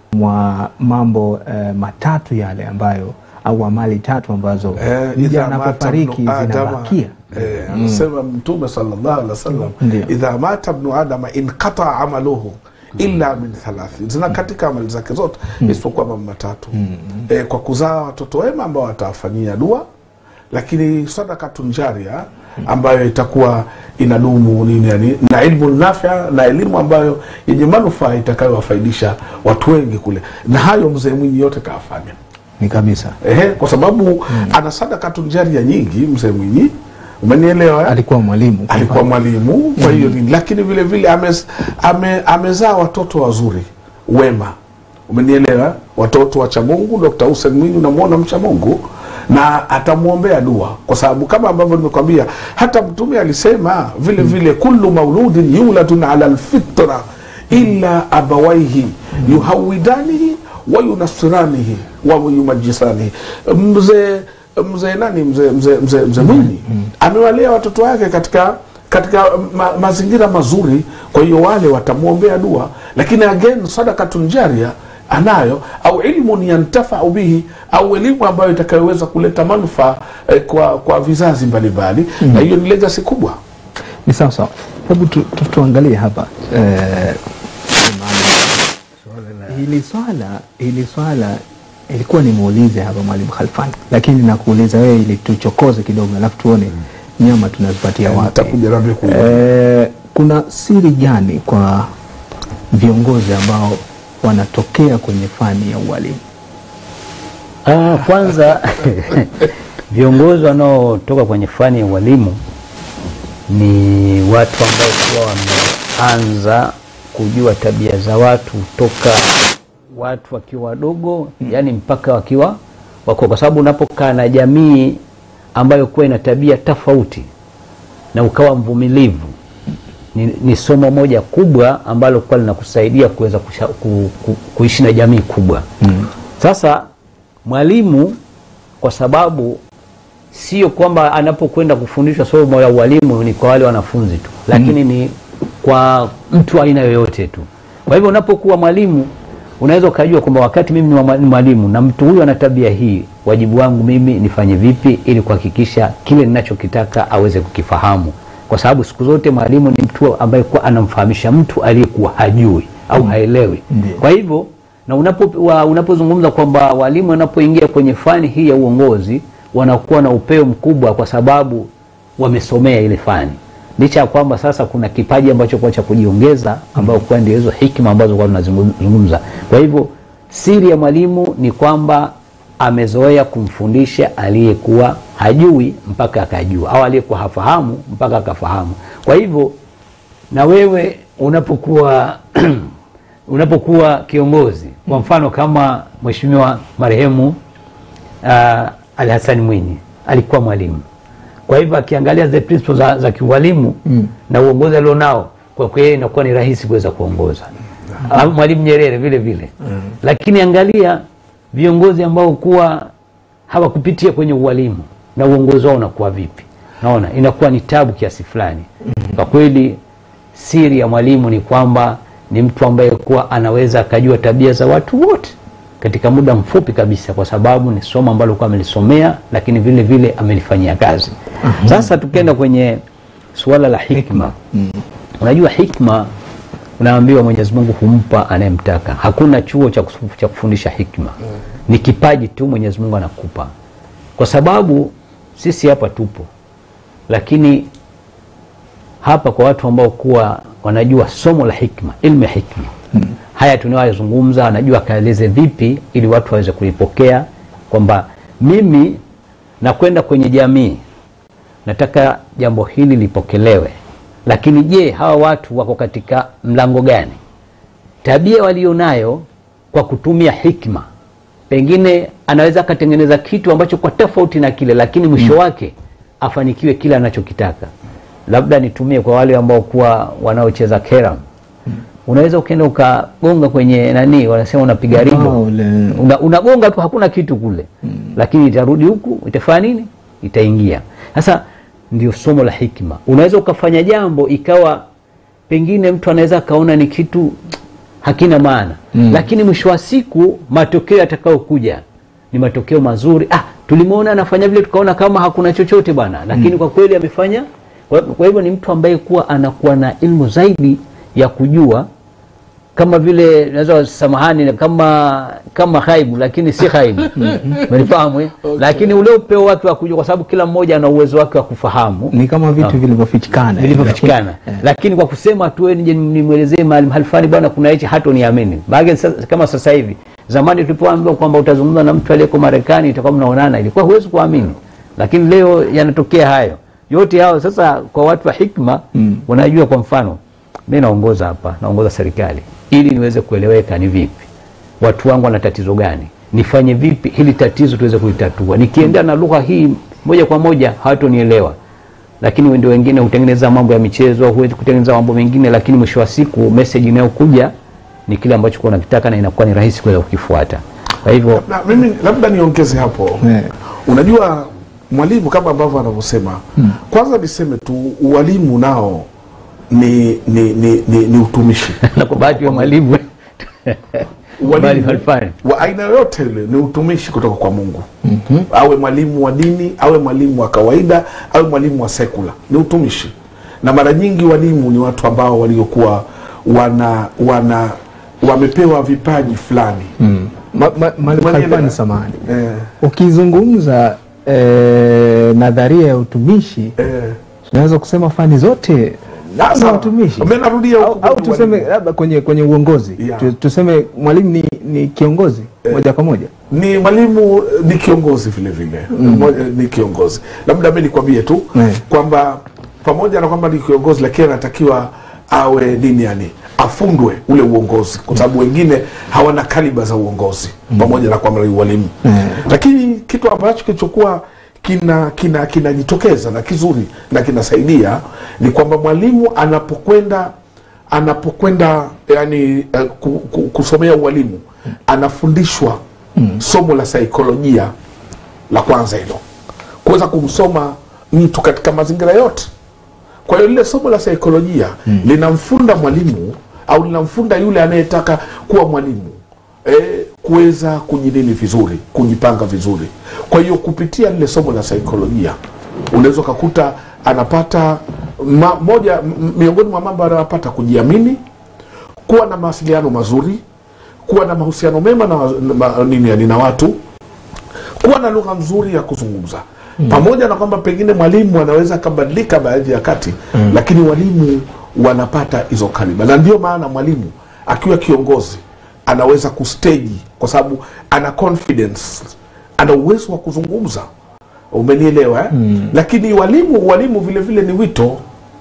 mwa mambo uh, matatu yale ambayo au amali tatu ambazo mja anapofariki zinabakia. Anasema Mtume sallallahu alaihi wasallam, idha mata ibn adama inqata amaluhu illa min thalathi, zina katika amali zake zote mm. isipokuwa mambo matatu. mm. E, kwa kuzaa watoto wema ambao watawafanyia dua, lakini sadaqatun jaria ambayo itakuwa inadumu nini, yani na ilmu nafi'a, na elimu ambayo yenye manufaa itakayowafaidisha watu wengi kule. Na hayo Mzee Mwinyi yote kaafanya ni kabisa. Ehe, kwa sababu mm. ana sadaqatun jaria nyingi Mzee Mwinyi. Umenielewa? Alikuwa mwalimu. Alikuwa mwalimu. Kwa hiyo mm. lakini vile vile amez, ame, amezaa watoto wazuri wema. Umenielewa? Watoto wa cha Mungu. Dokta Hussein Mwinyi unamuona mcha Mungu na atamuombea dua, kwa sababu kama ambavyo nimekwambia hata Mtume alisema vile vile kullu mauludin yuladun ala alfitra illa abawaihi yuhawidanihi wa yunasiranihi wa yumajisanihi. Mzee mzee nani mzee mzee mzee mzee Mwinyi mm. amewalea watoto wake katika katika ma, mazingira mazuri. Kwa hiyo wale watamuombea dua, lakini again sadaqatun jaria anayo, au ilmu yantafa bihi, au elimu ambayo itakayoweza kuleta manufaa eh, kwa kwa vizazi mbalimbali mm. na hiyo ni legacy kubwa. Ni sawa sawa. Hebu tu, tu, tuangalie hapa eh, hili swala hili swala ilikuwa ni muulize hapa Mwalimu Khalfan, lakini nakuuliza wewe ili tuchokoze kidogo alafu tuone mm. nyama tunazipatia wapi. Nitakujaribu ku eh, kuna siri gani kwa viongozi ambao wanatokea kwenye fani ya ualimu? Ah, kwanza viongozi wanaotoka kwenye fani ya ualimu ni watu ambao kwa wameanza kujua tabia za watu toka watu wakiwa wadogo mm. yani mpaka wakiwa wako, kwa sababu unapokaa na jamii ambayo kwa ina tabia tofauti na ukawa mvumilivu ni, ni somo moja kubwa ambalo kwa linakusaidia kuweza ku, ku, kuishi na jamii kubwa mm. Sasa mwalimu, kwa sababu sio kwamba anapokwenda kufundisha somo la ualimu ni kwa wale wanafunzi tu, lakini mm. ni kwa mtu aina yoyote tu. Kwa hivyo unapokuwa mwalimu unaweza ukajua kwamba wakati mimi ni mwalimu na mtu huyu ana tabia hii, wajibu wangu mimi nifanye vipi ili kuhakikisha kile ninachokitaka aweze kukifahamu. Kwa sababu siku zote mwalimu ni mtu ambaye kwa anamfahamisha mtu aliyekuwa hajui au haelewi. Mm. Kwa hivyo na unapo wa, unapozungumza kwamba walimu wanapoingia kwenye fani hii ya uongozi wanakuwa na upeo mkubwa kwa sababu wamesomea ile fani. Licha ya kwamba sasa kuna kipaji ambacho kwa cha kujiongeza ambao kwa ndio hizo hikima ambazo kwa tunazungumza. Kwa hivyo siri ya mwalimu ni kwamba amezoea kumfundisha aliyekuwa hajui mpaka akajua, au aliyekuwa hafahamu mpaka akafahamu. Kwa hivyo na wewe unapokuwa unapokuwa kiongozi, kwa mfano kama mheshimiwa marehemu uh, Ali Hassan Mwinyi alikuwa mwalimu. Kwa hivyo akiangalia the principles za, za kiwalimu mm. na uongozi alionao, kwa kweli inakuwa ni rahisi kuweza kuongoza. Mm. Mwalimu Nyerere vile vile. Mm. Lakini angalia viongozi ambao kuwa hawakupitia kwenye ualimu na uongozi wao unakuwa vipi. Naona inakuwa ni tabu kiasi fulani. Mm. Kwa kweli siri ya mwalimu ni kwamba ni mtu ambaye kuwa anaweza akajua tabia za watu wote katika muda mfupi kabisa, kwa sababu ni somo ambalo kwa amelisomea lakini vile vile amelifanyia kazi. Uh-huh. Sasa tukienda kwenye suala la hikma. Mm. Unajua hikma unaambiwa Mwenyezi Mungu humpa anayemtaka. Hakuna chuo cha cha kufundisha hikma. Mm. Ni kipaji tu Mwenyezi Mungu anakupa. Kwa sababu sisi hapa tupo. Lakini hapa kwa watu ambao kuwa wanajua somo la hikma, ilmu ya hikma. Mm. Haya tunayozungumza anajua kaeleze vipi ili watu waweze kulipokea kwamba mimi nakwenda kwenye jamii nataka jambo hili lipokelewe. Lakini je, hawa watu wako katika mlango gani? Tabia walionayo kwa kutumia hikma, pengine anaweza katengeneza kitu ambacho kwa tofauti na kile, lakini mwisho wake afanikiwe kile anachokitaka. Labda nitumie kwa wale ambao kuwa wanaocheza keram. Unaweza ukaenda ukagonga kwenye nani wanasema unapiga ringo. Una, unagonga tu hakuna kitu kule. Hmm. Lakini itarudi huku itafanya nini? Itaingia. Sasa ndio somo la hikma. Unaweza ukafanya jambo ikawa pengine mtu anaweza kaona ni kitu hakina maana. Hmm. Lakini mwisho wa siku matokeo yatakao kuja ni matokeo mazuri. Ah, tulimuona anafanya vile tukaona kama hakuna chochote bwana. Lakini hmm. kwa kweli amefanya. Kwa, kwa hivyo ni mtu ambaye kuwa anakuwa na ilmu zaidi ya kujua, kama vile naweza samahani kama kama khaibu lakini si khaibu. Mnifahamu? Okay. Lakini ule upeo wake wa kujua, kwa sababu kila mmoja ana uwezo wake wa kufahamu. Ni kama vitu vilivyofichikana. Vilivyofichikana. Lakini kwa kusema tu wewe nije nimuelezee mahali halfani bwana kuna hichi hato niamini. Baada kama sasa hivi, zamani tulipoambiwa kwamba utazungumza na mtu aliyeko Marekani itakuwa mnaonana, ilikuwa huwezi kuamini. Lakini leo yanatokea hayo. Yote hao sasa kwa watu wa hikma mm. wanajua. Kwa mfano mimi naongoza hapa, naongoza serikali ili niweze kueleweka ni vipi watu wangu wana tatizo gani, nifanye vipi hili tatizo tuweze kulitatua. Nikienda na lugha hii moja kwa moja hawatonielewa, lakini ndio wengine hutengeneza mambo ya michezo, huwezi kutengeneza mambo mengine, lakini mwisho wa siku message inayokuja ni kile ambacho kwa unakitaka na inakuwa ni rahisi kuweza kukifuata. Kwa hivyo na mimi labda niongeze hapo. Yeah. Unajua mwalimu kama ambavyo anavyosema, hmm. kwanza niseme tu ualimu nao ni ni ni ni, ni utumishi. Na kwa bahati ya mwalimu walimu wa aina yote ile ni utumishi kutoka kwa Mungu. Mm-hmm. Awe mwalimu wa dini, awe mwalimu wa kawaida, awe mwalimu wa sekula, ni utumishi. Na mara nyingi walimu ni watu ambao waliokuwa wana wana wamepewa vipaji fulani. Mm. Mwalimu samahani. Eh. Ukizungumza eh, nadharia ya utumishi, eh. tunaweza kusema fani zote na utumishi. Umenarudia au, au tuseme labda kwenye kwenye uongozi. Yeah. Tuseme mwalimu ni ni kiongozi eh, moja kwa moja. Ni mwalimu ni kiongozi vile vile. Mm. Ni kiongozi. Labda mimi nikwambie tu eh, kwamba pamoja na kwamba ni kiongozi lakini anatakiwa awe nini yani afundwe ule uongozi, kwa sababu wengine hawana kaliba za uongozi. Mm. Pamoja na kwamba ni walimu. Mm. Lakini kitu ambacho kilichokuwa kina kina kinajitokeza na kizuri na kinasaidia ni kwamba mwalimu anapokwenda anapokwenda yani uh, kusomea ualimu, anafundishwa mm. somo la saikolojia la kwanza hilo, kuweza kumsoma mtu katika mazingira yote. Kwa hiyo lile somo la saikolojia mm. linamfunda mwalimu au linamfunda yule anayetaka kuwa mwalimu eh, kuweza kujidili vizuri, kujipanga vizuri. Kwa hiyo kupitia lile somo la saikolojia unaweza kukuta anapata ma, moja miongoni mwa mambo anayopata kujiamini, kuwa na mawasiliano mazuri, kuwa na mahusiano mema na, na, nini, na watu, kuwa na lugha nzuri ya kuzungumza. Mm. Pamoja na kwamba pengine mwalimu anaweza kubadilika baadhi ya kati, mm. lakini walimu wanapata hizo kaliba. Na ndio maana mwalimu akiwa kiongozi anaweza kustage kwa sababu ana confidence, ana uwezo wa kuzungumza. Umenielewa eh? Mm. Lakini walimu walimu vile vile ni wito,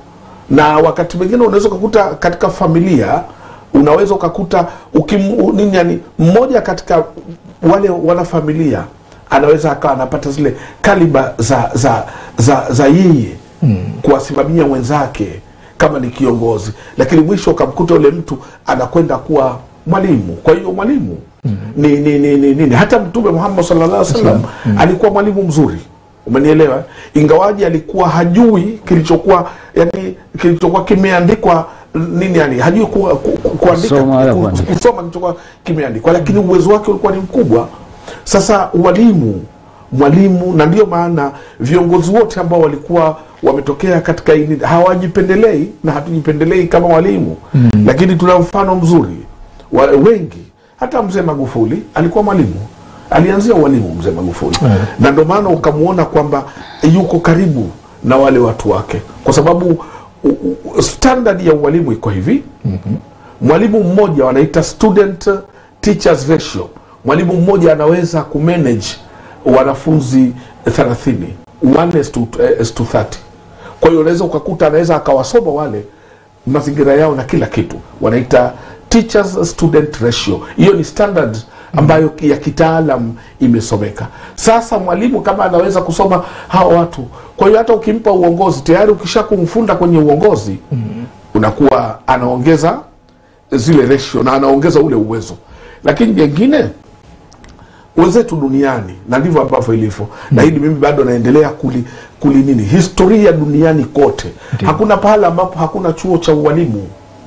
na wakati mwingine unaweza kukuta katika familia, unaweza kukuta ukim nini, yani mmoja katika wale wana familia anaweza akawa anapata zile kaliba za za za, za yeye mm. kuwasimamia wenzake kama ni kiongozi, lakini mwisho ukamkuta yule mtu anakwenda kuwa mwalimu. Kwa hiyo mwalimu mm. ni ni ni ni ni hata Mtume Muhammad sallallahu alaihi wasallam mm. alikuwa mwalimu mzuri. Umenielewa? Ingawaji alikuwa hajui kilichokuwa, yani kilichokuwa kimeandikwa nini, yani hajui ku, ku, ku, kuandika ku, kusoma kilichokuwa kimeandikwa, lakini uwezo wake ulikuwa ni mkubwa. Sasa walimu mwalimu, na ndio maana viongozi wote ambao walikuwa wametokea katika hili hawajipendelei na hatujipendelei kama walimu. Mm. Lakini tuna mfano mzuri wa, wengi, hata Mzee Magufuli alikuwa mwalimu, alianzia walimu Mzee Magufuli. Mm. Na ndio maana ukamuona kwamba yuko karibu na wale watu wake, kwa sababu u, u, standard ya walimu iko hivi. Mm-hmm. Mwalimu mmoja wanaita student teachers ratio. Mwalimu mmoja anaweza kumanage wanafunzi thelathini, one is to thirty. Kwa hiyo unaweza ukakuta anaweza akawasoma wale mazingira yao na kila kitu. Wanaita teachers student ratio. Hiyo ni standard ambayo ya kitaalam imesomeka. Sasa mwalimu kama anaweza kusoma hawa watu, kwa hiyo hata ukimpa uongozi tayari, ukisha kumfunda kwenye uongozi mm-hmm. unakuwa anaongeza zile ratio na anaongeza ule uwezo. Lakini jengine wenzetu duniani, na ndivyo ambavyo ilivyo. Mm. Na hili mimi bado naendelea kuli, kuli nini historia duniani kote. Okay. Hakuna pahala ambapo hakuna chuo cha ualimu,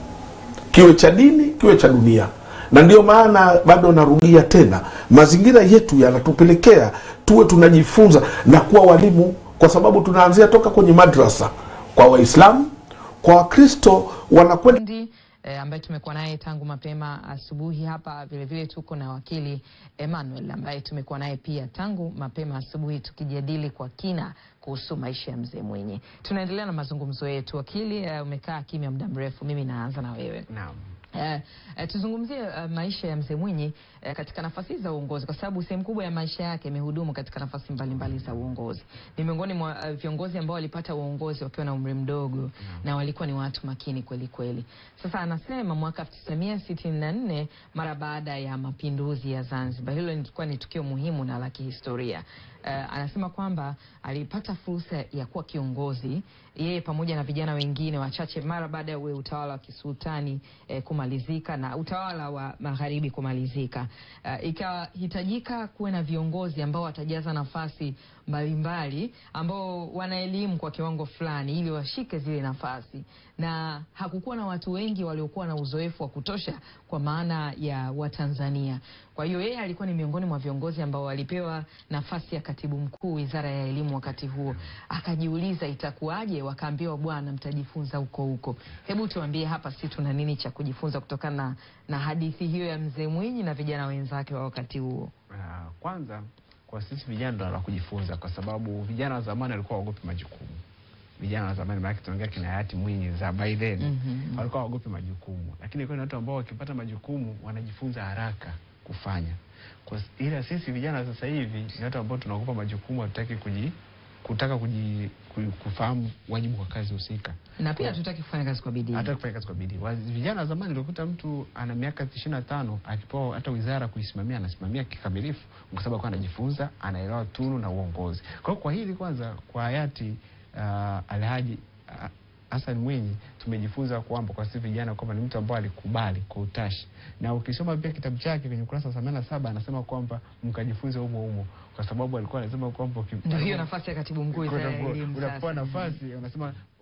kiwe cha dini kiwe cha dunia. Na ndio maana bado narudia tena, mazingira yetu yanatupelekea tuwe tunajifunza na kuwa walimu, kwa sababu tunaanzia toka kwenye madrasa kwa Waislamu, kwa Wakristo wanakwenda E, ambaye tumekuwa naye tangu mapema asubuhi hapa. Vile vile tuko na wakili Emmanuel ambaye tumekuwa naye pia tangu mapema asubuhi tukijadili kwa kina kuhusu maisha ya Mzee Mwinyi. Tunaendelea na mazungumzo yetu. Wakili, uh, umekaa kimya muda mrefu, mimi naanza na wewe. Naam. Uh, uh, tuzungumzie uh, maisha ya Mzee Mwinyi uh, katika nafasi za uongozi, kwa sababu sehemu kubwa ya maisha yake imehudumu katika nafasi mbalimbali za uongozi. Ni miongoni mwa uh, viongozi ambao walipata uongozi wakiwa na umri mdogo. Mm. Na walikuwa ni watu makini kweli kweli. Sasa anasema mwaka elfu tisa mia sitini na nne mara baada ya mapinduzi ya Zanzibar, hilo lilikuwa ni tukio muhimu na la kihistoria. Uh, anasema kwamba alipata fursa ya kuwa kiongozi yeye pamoja na vijana wengine wachache mara baada ya utawala wa kisultani eh, kumalizika na utawala wa magharibi kumalizika. Uh, ikahitajika kuwe na viongozi ambao watajaza nafasi mbalimbali ambao wana elimu kwa kiwango fulani ili washike zile nafasi, na hakukuwa na watu wengi waliokuwa na uzoefu wa kutosha kwa maana ya Watanzania. Kwa hiyo yeye alikuwa ni miongoni mwa viongozi ambao walipewa nafasi ya katibu mkuu Wizara ya Elimu wakati huo. Akajiuliza itakuwaje, wakaambiwa bwana mtajifunza huko huko. Hebu tuambie hapa sisi tuna nini cha kujifunza kutokana na, na hadithi hiyo ya Mzee Mwinyi na vijana wenzake wa wakati huo? Uh, kwanza kwa sisi vijana ndo la kujifunza, kwa sababu vijana wa zamani walikuwa waogopi majukumu. Vijana wa zamani maana tunaongea kina hayati Mwinyi za by then, mm-hmm. walikuwa waogopi majukumu, lakini kuna watu ambao wakipata majukumu wanajifunza haraka kufanya. Kwa ila sisi vijana sasa hivi ni watu ambao tunaogopa majukumu, hatutaki kuji kutaka kuji kufahamu wajibu wa kazi husika, na pia hatutaki kufanya kazi kwa bidii. Hata kufanya kazi kwa bidii. Vijana wa zamani walikuta mtu ana miaka ishirini na tano akipewa hata wizara kuisimamia anasimamia kikamilifu, kwa sababu alikuwa anajifunza, anaelewa tunu na uongozi. Kwa kwa hili kwanza kwa hayati uh, Alhaji uh, Hassan Mwinyi tumejifunza kwamba kwa sisi vijana kwamba ni mtu ambaye alikubali kwa utashi. Na ukisoma pia kitabu chake kwenye ukurasa wa themanini na saba anasema kwamba mkajifunze humo humo, kwa sababu alikuwa anasema kwamba ndio hiyo nafasi ya katibu mkuu Wizara ya Elimu. Unapoa nafasi unasema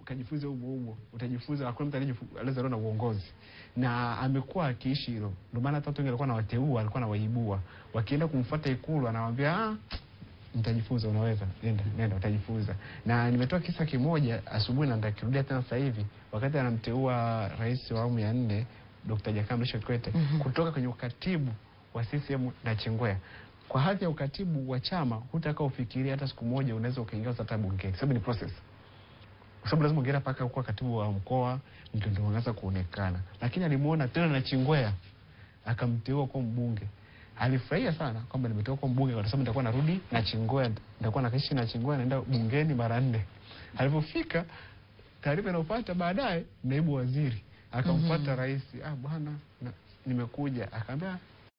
ukajifunza humo humo, utajifunza hakuna mtu aliyezaliwa na uongozi. Na amekuwa akiishi hilo. Ndio maana hata watu wengi walikuwa na wateua, alikuwa na waibua. Wakienda kumfuata Ikulu anawaambia, "Ah, mtajifunza, unaweza. Nenda, nenda utajifunza." Na nimetoa kisa kimoja asubuhi na nitakirudia tena sasa hivi, wakati anamteua rais wa awamu ya nne Dokta Jakaya Mrisho Kikwete mm -hmm. kutoka kwenye ukatibu wa C C M na Chingwea. Kwa hadhi ya ukatibu wa chama, hutaka ufikiria hata siku moja unaweza ukaingia hata bungeni. Sababu ni process. Kwa sababu lazima ungera paka kwa katibu wa mkoa ndio ndio anaanza kuonekana. Lakini alimuona tena na Chingwea akamteua kwa mbunge. Alifurahia sana kwamba nimetoka kwa mbunge kwa sababu nitakuwa narudi na Chingwea, nitakuwa nakaishi na Chingwea naenda bungeni mara nne. Alipofika taarifa inayofuata baadaye naibu waziri akamfuata mm -hmm. rais, "Ah bwana, nimekuja." Akamwambia,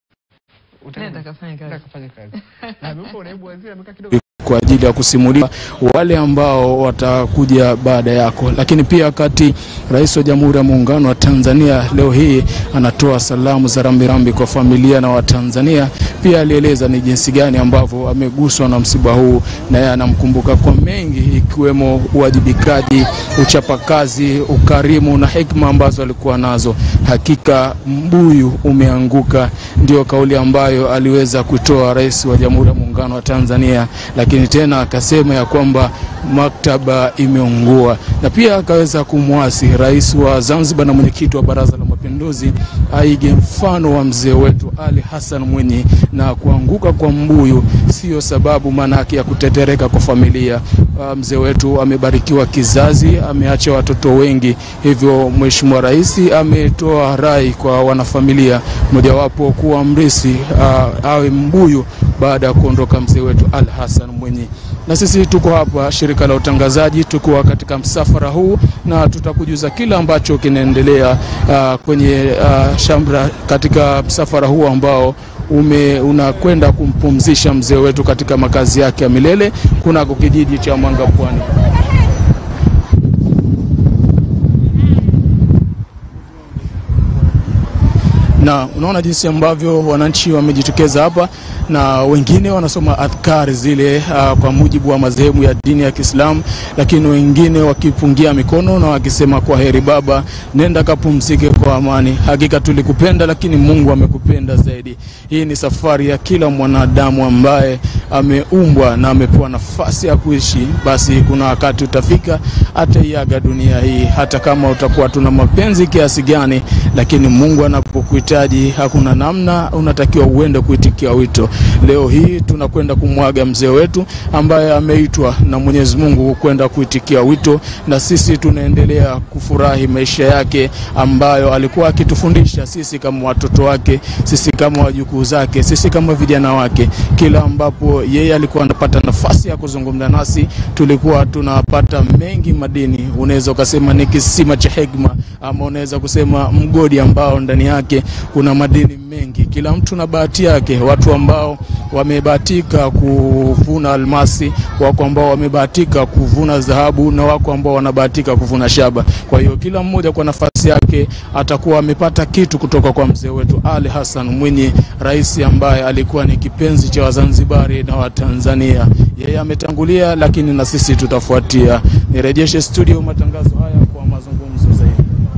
"Nenda kafanye kazi." Nenda kafanye kazi. Na amekuwa naibu waziri amekaa kidogo kwa ajili ya kusimulia wale ambao watakuja baada yako. Lakini pia wakati Rais wa Jamhuri ya Muungano wa Tanzania leo hii anatoa salamu za rambirambi kwa familia na Watanzania, pia alieleza ni jinsi gani ambavyo ameguswa na msiba huu, na yeye anamkumbuka kwa mengi ikiwemo uwajibikaji, uchapakazi, ukarimu na hekima ambazo alikuwa nazo. Hakika mbuyu umeanguka, ndio kauli ambayo aliweza kutoa Rais wa Jamhuri ya Muungano wa Tanzania. Lakini tena akasema ya kwamba maktaba imeungua, na pia akaweza kumwasi rais wa Zanzibar na mwenyekiti wa Baraza la Mapinduzi aige mfano wa mzee wetu Ali Hassan Mwinyi, na kuanguka kwa mbuyu sio sababu manake ya kutetereka kwa familia. Uh, mzee wetu amebarikiwa kizazi, ameacha watoto wengi, hivyo Mheshimiwa Rais ametoa rai kwa wanafamilia mojawapo kuwa mrisi uh, awe mbuyu baada ya kuondoka mzee wetu Ali Hassan Mwinyi. Na sisi tuko hapa shirika la utangazaji, tuko katika msafara huu na tutakujuza kila ambacho kinaendelea uh, kwenye uh, shamra katika msafara huu ambao ume unakwenda kumpumzisha mzee wetu katika makazi yake ya milele kuna kijiji cha Mwanga Pwani. Na unaona jinsi ambavyo wananchi wamejitokeza hapa, na wengine wanasoma adhkari zile uh, kwa mujibu wa madhehebu ya dini ya Kiislamu, lakini wengine wakipungia mikono na wakisema kwa heri baba, nenda kapumzike kwa amani. Hakika tulikupenda, lakini Mungu amekupenda zaidi. Hii ni safari ya kila mwanadamu ambaye ameumbwa na amepewa nafasi ya kuishi. Basi kuna wakati utafika ataiaga dunia hii, hata kama utakuwa tuna mapenzi kiasi gani, lakini Mungu anapokuhitaji hakuna namna, unatakiwa uende kuitikia wito. Leo hii tunakwenda kumwaga mzee wetu ambaye ameitwa na Mwenyezi Mungu kwenda kuitikia wito, na sisi tunaendelea kufurahi maisha yake ambayo alikuwa akitufundisha sisi kama watoto wake, sisi kama wajukuu zake, sisi kama vijana wake. Kila ambapo yeye alikuwa anapata nafasi ya kuzungumza nasi, tulikuwa tunapata mengi madini. Unaweza kusema ni kisima cha hekima, ama unaweza kusema mgodi ambao ndani yake kuna madini mengi. Kila mtu na bahati yake. Watu ambao wamebahatika kuvuna almasi, wako ambao wamebahatika kuvuna dhahabu, na wako ambao wanabahatika kuvuna shaba. Kwa hiyo kila mmoja kwa nafasi yake atakuwa amepata kitu kutoka kwa mzee wetu Ali Hassan Mwinyi, rais ambaye alikuwa ni kipenzi cha Wazanzibari na Watanzania. Yeye ametangulia, lakini na sisi tutafuatia. Nirejeshe studio matangazo haya kwa mazungumzo zaidi.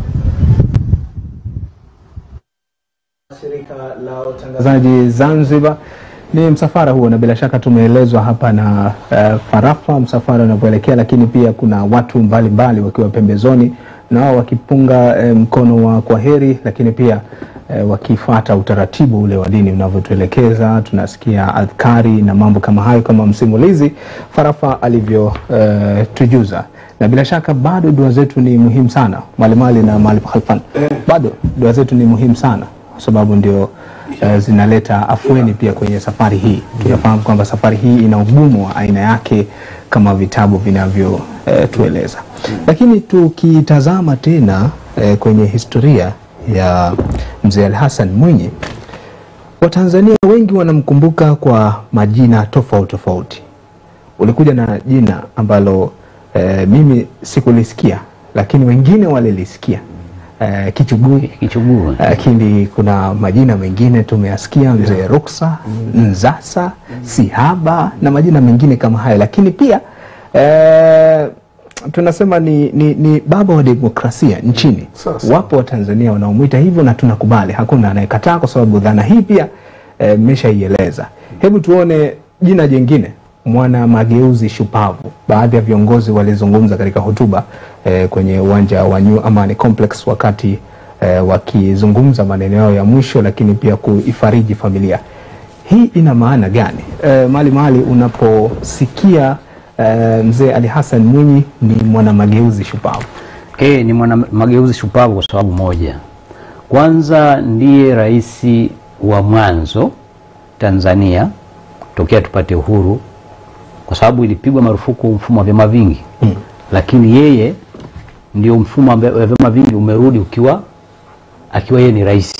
Shirika la utangazaji Zanzibar ni msafara huo, na bila shaka tumeelezwa hapa na uh, Farafa msafara unavyoelekea, lakini pia kuna watu mbalimbali wakiwa pembezoni nao wakipunga uh, mkono wa kwaheri, lakini pia uh, wakifuata utaratibu ule wa dini unavyotuelekeza. Tunasikia adhkari na mambo kama hayo kama msimulizi Farafa alivyo uh, tujuza. Na bila shaka bado dua zetu ni muhimu sana, Malimali na Malip Khalfan. Bado dua zetu ni muhimu sana kwa sababu ndio uh, zinaleta afueni pia kwenye safari hii. Tunafahamu kwamba safari hii ina ugumu wa aina yake kama vitabu vinavyo uh, tueleza. Lakini tukitazama tena uh, kwenye historia ya mzee Ali Hassan Mwinyi, Watanzania wengi wanamkumbuka kwa majina tofauti tofauti. Ulikuja na jina ambalo uh, mimi sikulisikia, lakini wengine walilisikia. Uh, Kichuguu, Kichuguu. Lakini uh, kuna majina mengine tumeyasikia, mzee Ruksa, Nzasa, Sihaba na majina mengine kama hayo. Lakini pia uh, tunasema ni, ni, ni baba wa demokrasia nchini. Sasa. Wapo wa Tanzania wanaomuita hivyo na tunakubali, hakuna anayekataa kwa sababu dhana hii pia mmeshaieleza. E, hebu tuone jina jingine, mwana mageuzi shupavu. Baadhi ya viongozi walizungumza katika hotuba e, kwenye uwanja wa New Amani Complex wakati e, wakizungumza maneno yao ya mwisho, lakini pia kuifariji familia. Hii ina maana gani? E, mali mali unaposikia e, mzee Ali Hassan Mwinyi ni mwana mageuzi shupavu? Eh, ni mwana mageuzi shupavu kwa sababu moja. Kwanza ndiye rais wa mwanzo Tanzania tokea tupate uhuru, kwa sababu ilipigwa marufuku mfumo wa vyama vingi. Mm. Lakini yeye ndio mfumo wa vyama vingi umerudi ukiwa akiwa yeye ni rais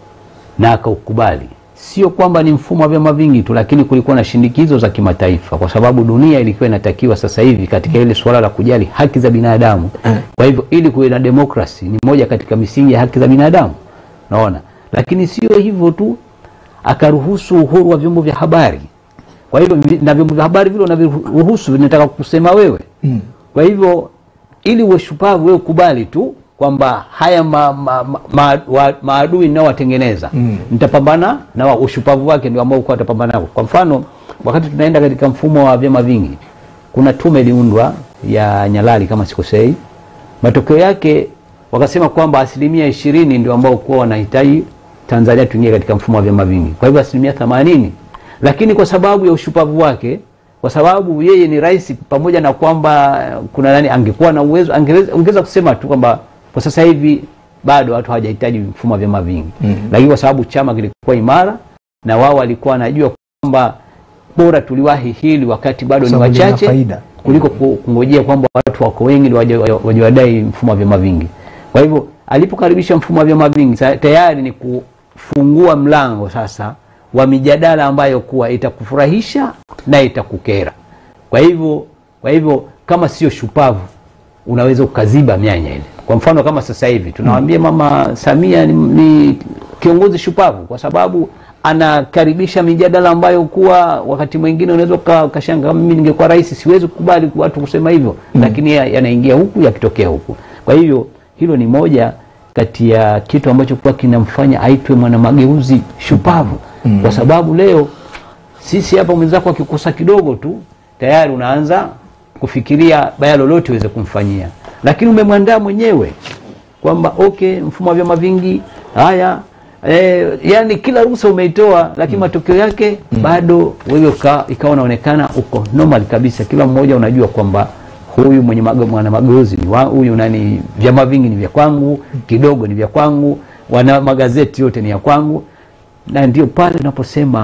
na akaukubali. Sio kwamba ni mfumo wa vyama vingi tu, lakini kulikuwa na shindikizo za kimataifa kwa sababu dunia ilikuwa inatakiwa sasa hivi katika ile swala la kujali haki za binadamu. Mm. Kwa hivyo ili kuwe na demokrasi ni moja katika misingi ya haki za binadamu. Naona. Lakini sio hivyo tu, akaruhusu uhuru wa vyombo vya habari. Kwa hivyo na vyombo vya habari vile unaviruhusu vinataka kusema wewe. Mm. Kwa hivyo ili uwe shupavu wewe kubali tu kwamba haya ma, ma, ma, ma, maadui nao watengeneza. Mm. Nitapambana na wa ushupavu wake ndio ambao uko atapambana nao. Kwa mfano wakati tunaenda katika mfumo wa vyama vingi, kuna tume iliundwa ya Nyalali kama sikosei. Matokeo yake wakasema kwamba asilimia ishirini ndio ambao kwa wanahitaji Tanzania tuingie katika mfumo wa vyama vingi. Kwa hivyo asilimia themanini. Lakini kwa sababu ya ushupavu wake, kwa sababu yeye ni rais, pamoja na kwamba kuna nani angekuwa na uwezo, angeweza, angeweza kusema tu kwamba kwa sasa hivi bado watu hawajahitaji mfumo wa vyama vingi. Mm -hmm. Lakini kwa sababu chama kilikuwa imara na wao walikuwa wanajua kwamba bora tuliwahi hili wakati bado ni wachache kuliko kungojea kwamba watu wako wengi ndio waje wadai mfumo wa vyama vingi. Kwa hivyo alipokaribisha mfumo wa vyama vingi tayari ni kufungua mlango sasa wa mijadala ambayo kuwa itakufurahisha na itakukera. Kwa hivyo kwa hivyo kama sio shupavu unaweza ukaziba mianya ile. Kwa mfano kama sasa hivi tunawaambia Mama Samia ni, ni kiongozi shupavu kwa sababu anakaribisha mijadala ambayo kuwa wakati mwingine unaweza ukashanga kama mimi ningekuwa rais siwezi kukubali watu kusema hivyo. Mm. Lakini yanaingia huku yakitokea huku. Kwa hivyo hilo ni moja kati ya kitu ambacho kwa kinamfanya aitwe mwana mageuzi shupavu. Mm. Kwa sababu leo sisi hapa mwenzako akikosa kidogo tu tayari unaanza kufikiria baya lolote uweze kumfanyia. Lakini umemwandaa mwenyewe kwamba okay mfumo wa vyama vingi haya eh, yani kila ruhusa umeitoa lakini mm. matokeo yake mm. bado wewe ikawa unaonekana uko normal kabisa. Kila mmoja unajua kwamba huyu mwenye mwana mageuzi ni wa huyu nani, vyama vingi ni vya kwangu, kidogo ni vya kwangu, wana magazeti yote ni ya kwangu. Na ndio pale unaposema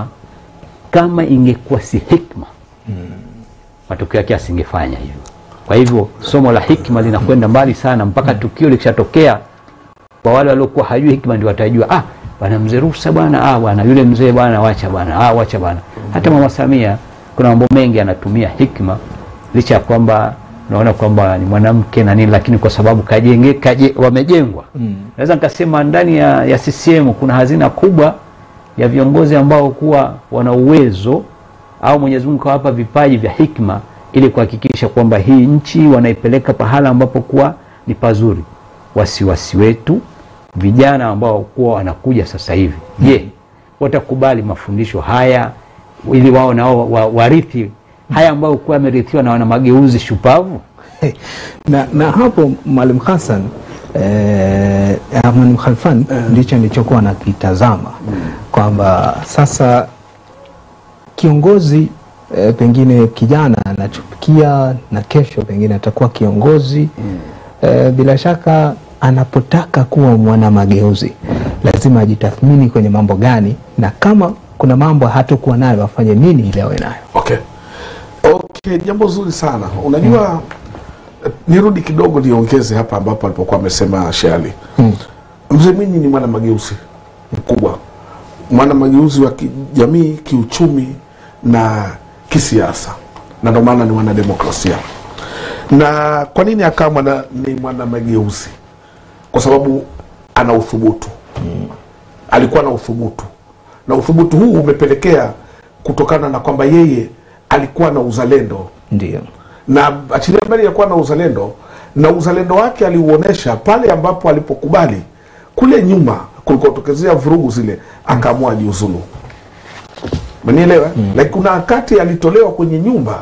kama ingekuwa si hikma mm. matokeo yake asingefanya hivyo. Kwa hivyo somo la hikma linakwenda mbali sana mpaka mm. tukio likishatokea kwa wale waliokuwa hajui hikma ndio watajua ah bwana mzee ruhusa bwana, ah bwana yule mzee bwana wacha bwana, ah wacha bwana. Hata Mama Samia kuna mambo mengi anatumia hikma licha ya kwamba naona kwamba ni mwanamke na nini, lakini kwa sababu kajenge kaje wamejengwa. Mm. Naweza nikasema ndani ya, ya C C M kuna hazina kubwa ya viongozi ambao kuwa wana uwezo au Mwenyezi Mungu kawapa vipaji vya hikma ili kuhakikisha kwamba hii nchi wanaipeleka pahala ambapo kuwa ni pazuri. Wasiwasi wetu vijana ambao kuwa wanakuja sasa hivi, je, yeah, watakubali mafundisho haya ili wao nao warithi haya ambao kuwa yamerithiwa na wana mageuzi shupavu? na na hapo Mwalimu Hassan eh Mwalimu Khalfan eh, ndicho nilichokuwa nakitazama mm. kwamba sasa kiongozi eh, pengine kijana anachupikia na kesho pengine atakuwa kiongozi mm. eh, bila shaka anapotaka kuwa mwana mageuzi lazima ajitathmini kwenye mambo gani, na kama kuna mambo hatakuwa nayo afanye nini ili awe nayo. Okay. Okay, jambo zuri sana. Unajua hmm. nirudi kidogo niongeze hapa ambapo alipokuwa amesema Shali. Hmm. Mzee Mwinyi ni mwana mageuzi mkubwa. Mwana mageuzi wa kijamii, kiuchumi na kisiasa. Na ndio maana ni mwana demokrasia. Na kwa nini akawa mwana ni mwana mageuzi? Kwa sababu ana uthubutu. Hmm. Alikuwa na uthubutu. Na uthubutu huu umepelekea kutokana na kwamba yeye alikuwa na uzalendo. Ndio. na achilia mbali ya kuwa na uzalendo, na uzalendo wake aliuonesha pale ambapo alipokubali kule nyuma kulikotokezea vurugu zile, akaamua jiuzulu. Umenielewa? Mm. Like kuna wakati alitolewa kwenye nyumba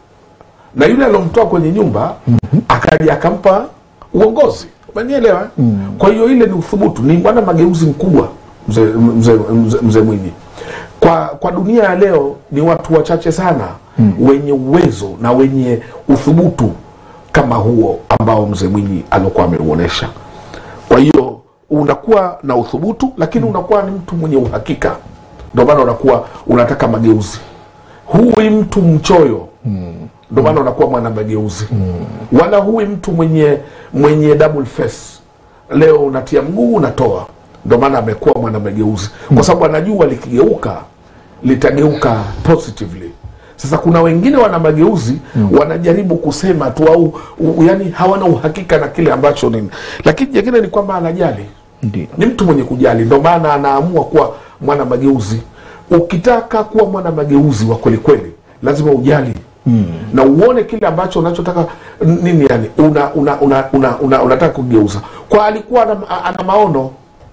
na yule alomtoa kwenye nyumba mm -hmm. akaja akampa uongozi. Umenielewa? Mm. Kwa hiyo ile ni uthubutu, ni bwana mageuzi mkubwa mzee mzee mzee mze Mwinyi. Kwa kwa dunia ya leo ni watu wachache sana mm. wenye uwezo na wenye uthubutu kama huo ambao mzee Mwinyi alikuwa ameuonesha. Kwa hiyo unakuwa na uthubutu, lakini mm. unakuwa ni mtu mwenye uhakika. Ndio maana unakuwa unataka mageuzi. Huyu mtu mchoyo. Mm. Ndio maana unakuwa mwana mageuzi. Mm. Wala huyu mtu mwenye mwenye double face. Leo unatia mguu unatoa. Ndio maana amekuwa mwana mageuzi. Mm. Kwa sababu anajua likigeuka litageuka positively. Sasa kuna wengine wana mageuzi mm. wanajaribu kusema tu au yani hawana uhakika na kile ambacho nini. Lakini jingine ni kwamba anajali. Ndiyo. Ni mtu mwenye kujali. Ndio maana anaamua kuwa mwana mageuzi. Ukitaka kuwa mwana mageuzi wa kweli kweli lazima ujali mm. na uone kile ambacho unachotaka nini, yani una una una, una, una unataka kugeuza. Kwa alikuwa ana, ana maono,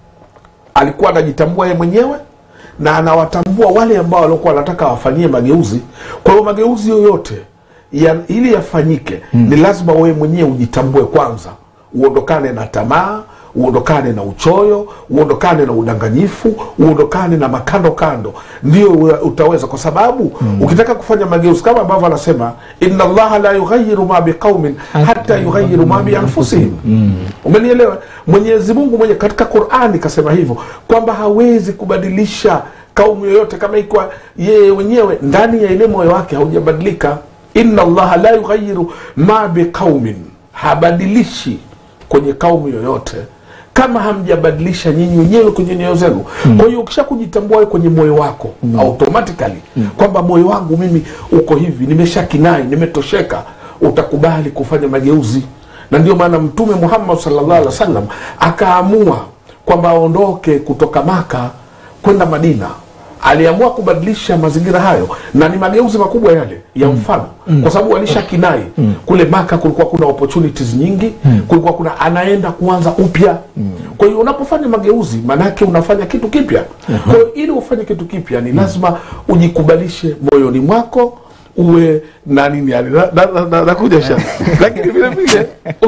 alikuwa anajitambua yeye mwenyewe na anawatambua wale ambao walikuwa wanataka wafanyie mageuzi. Kwa hiyo mageuzi yoyote ya, ili yafanyike mm. ni lazima wewe mwenyewe ujitambue kwanza, uondokane na tamaa, uondokane na uchoyo, uondokane na udanganyifu, uondokane na makando kando, ndio utaweza. Kwa sababu mm. ukitaka kufanya mageuzi kama ambavyo anasema inna Allaha la yughayyiru ma biqaumin hatta yughayyiru ma bi anfusihim. Mm. Umenielewa? Mwenyezi Mungu mwenye katika Qur'ani kasema hivyo kwamba hawezi kubadilisha kaumu yoyote kama iko yeye wenyewe ndani ya ile moyo wake haujabadilika. Inna Allaha la yughayyiru ma biqaumin, habadilishi kwenye kaumu yoyote kama hamjabadilisha nyinyi wenyewe kwenye nyoyo zenu. Mm. Kwa hiyo ukisha kujitambua kwenye moyo wako mm. automatically mm. kwamba moyo wangu mimi uko hivi, nimeshakinai, nimetosheka, utakubali kufanya mageuzi. Na ndio maana Mtume Muhammad sallallahu alaihi wasallam akaamua kwamba aondoke kutoka Maka kwenda Madina. Aliamua kubadilisha mazingira hayo, na ni mageuzi makubwa yale ya mfano mm. kwa sababu alishakinai mm. kule Maka kulikuwa kuna opportunities nyingi mm. kulikuwa kuna anaenda kuanza upya mm. kwa hiyo unapofanya mageuzi maana yake unafanya kitu kipya. uh -huh. Kwa hiyo ili ufanye kitu kipya ni lazima mm. ujikubalishe moyoni mwako, uwe na nini yani na, na, na, na kuja shaka lakini vile vile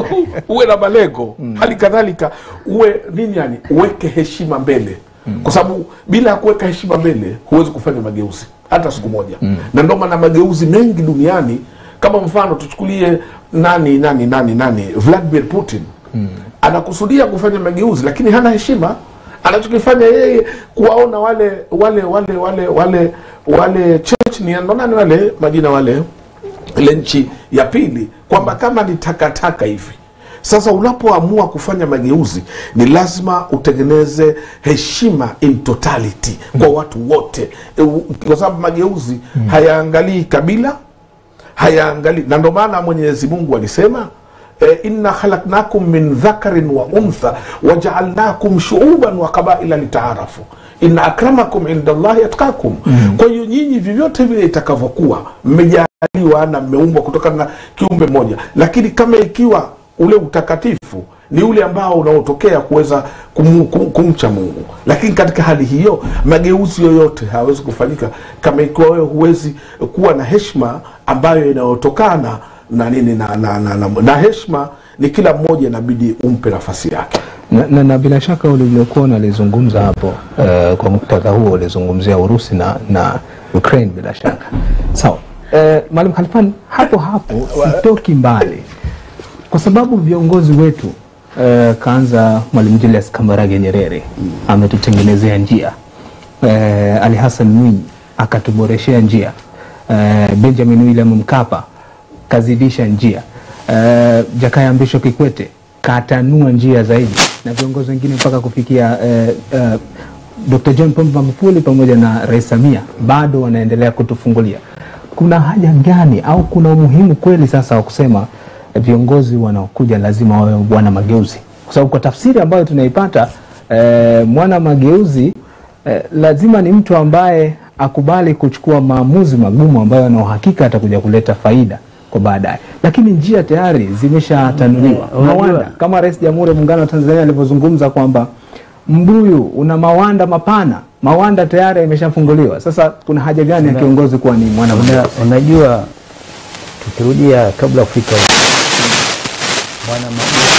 uwe na malengo mm. hali kadhalika uwe nini yani uweke heshima mbele. Mm. Kwa sababu bila kuweka heshima mbele huwezi kufanya mageuzi hata siku moja. Mm. Na ndio maana mageuzi mengi duniani, kama mfano tuchukulie nani nani nani nani Vladimir Putin. Mm. Anakusudia kufanya mageuzi lakini hana heshima. Anachokifanya yeye kuwaona wale wale wale wale wale wale Chechnya, ndo nani wale majina wale ile nchi ya pili kwamba kama ni takataka hivi. Sasa unapoamua kufanya mageuzi ni lazima utengeneze heshima in totality mm. kwa watu wote, kwa sababu mageuzi mm. hayaangalii kabila, hayaangalii. Na ndio maana Mwenyezi Mungu alisema e, inna khalaqnakum min dhakarin wa untha waja'alnakum shu'uban wa qabaila litaarafu inna akramakum indallahi atqakum. mm. Kwa hiyo nyinyi vyovyote vile itakavyokuwa mmejaliwa na mmeumbwa kutokana na kiumbe moja, lakini kama ikiwa ule utakatifu ni ule ambao unaotokea kuweza kum, kum, kumcha Mungu. Lakini katika hali hiyo mageuzi yoyote hawezi kufanyika kama ikiwa wewe huwezi kuwa na heshima ambayo inayotokana na nini na na, na, na, na heshima ni kila mmoja inabidi umpe nafasi yake. Na, na, na bila shaka ulivyokuwa unalizungumza hapo uh, kwa muktadha huo ulizungumzia Urusi na na Ukraine bila shaka. Sawa. So, uh, Mwalimu Khalfan, hapo hapo sitoki mbali. Kwa sababu viongozi wetu uh, kaanza Mwalimu Julius Kambarage Nyerere mm. ametutengenezea njia. Uh, Ali Hassan Mwinyi akatuboreshea njia. Uh, Benjamin William Mkapa kazidisha njia. Uh, Jakaya Mrisho Kikwete katanua njia zaidi, na viongozi wengine mpaka kufikia uh, uh, Doctor John Pombe Magufuli pamoja na Rais Samia bado wanaendelea kutufungulia. Kuna haja gani au kuna umuhimu kweli sasa wa kusema viongozi wanaokuja lazima wawe wana mageuzi? Kwa sababu kwa tafsiri ambayo tunaipata e, mwana mageuzi e, lazima ni mtu ambaye akubali kuchukua maamuzi magumu ambayo ana uhakika atakuja kuleta faida kwa baadaye. Lakini njia tayari zimeshatanuliwa. Mawanda, kama Rais Jamhuri ya Muungano wa Tanzania alivyozungumza kwamba mbuyu una mawanda mapana, mawanda tayari imeshafunguliwa. Sasa kuna haja gani ya kiongozi kuwa ni mwana una, unajua tukirudia kabla kufika mwana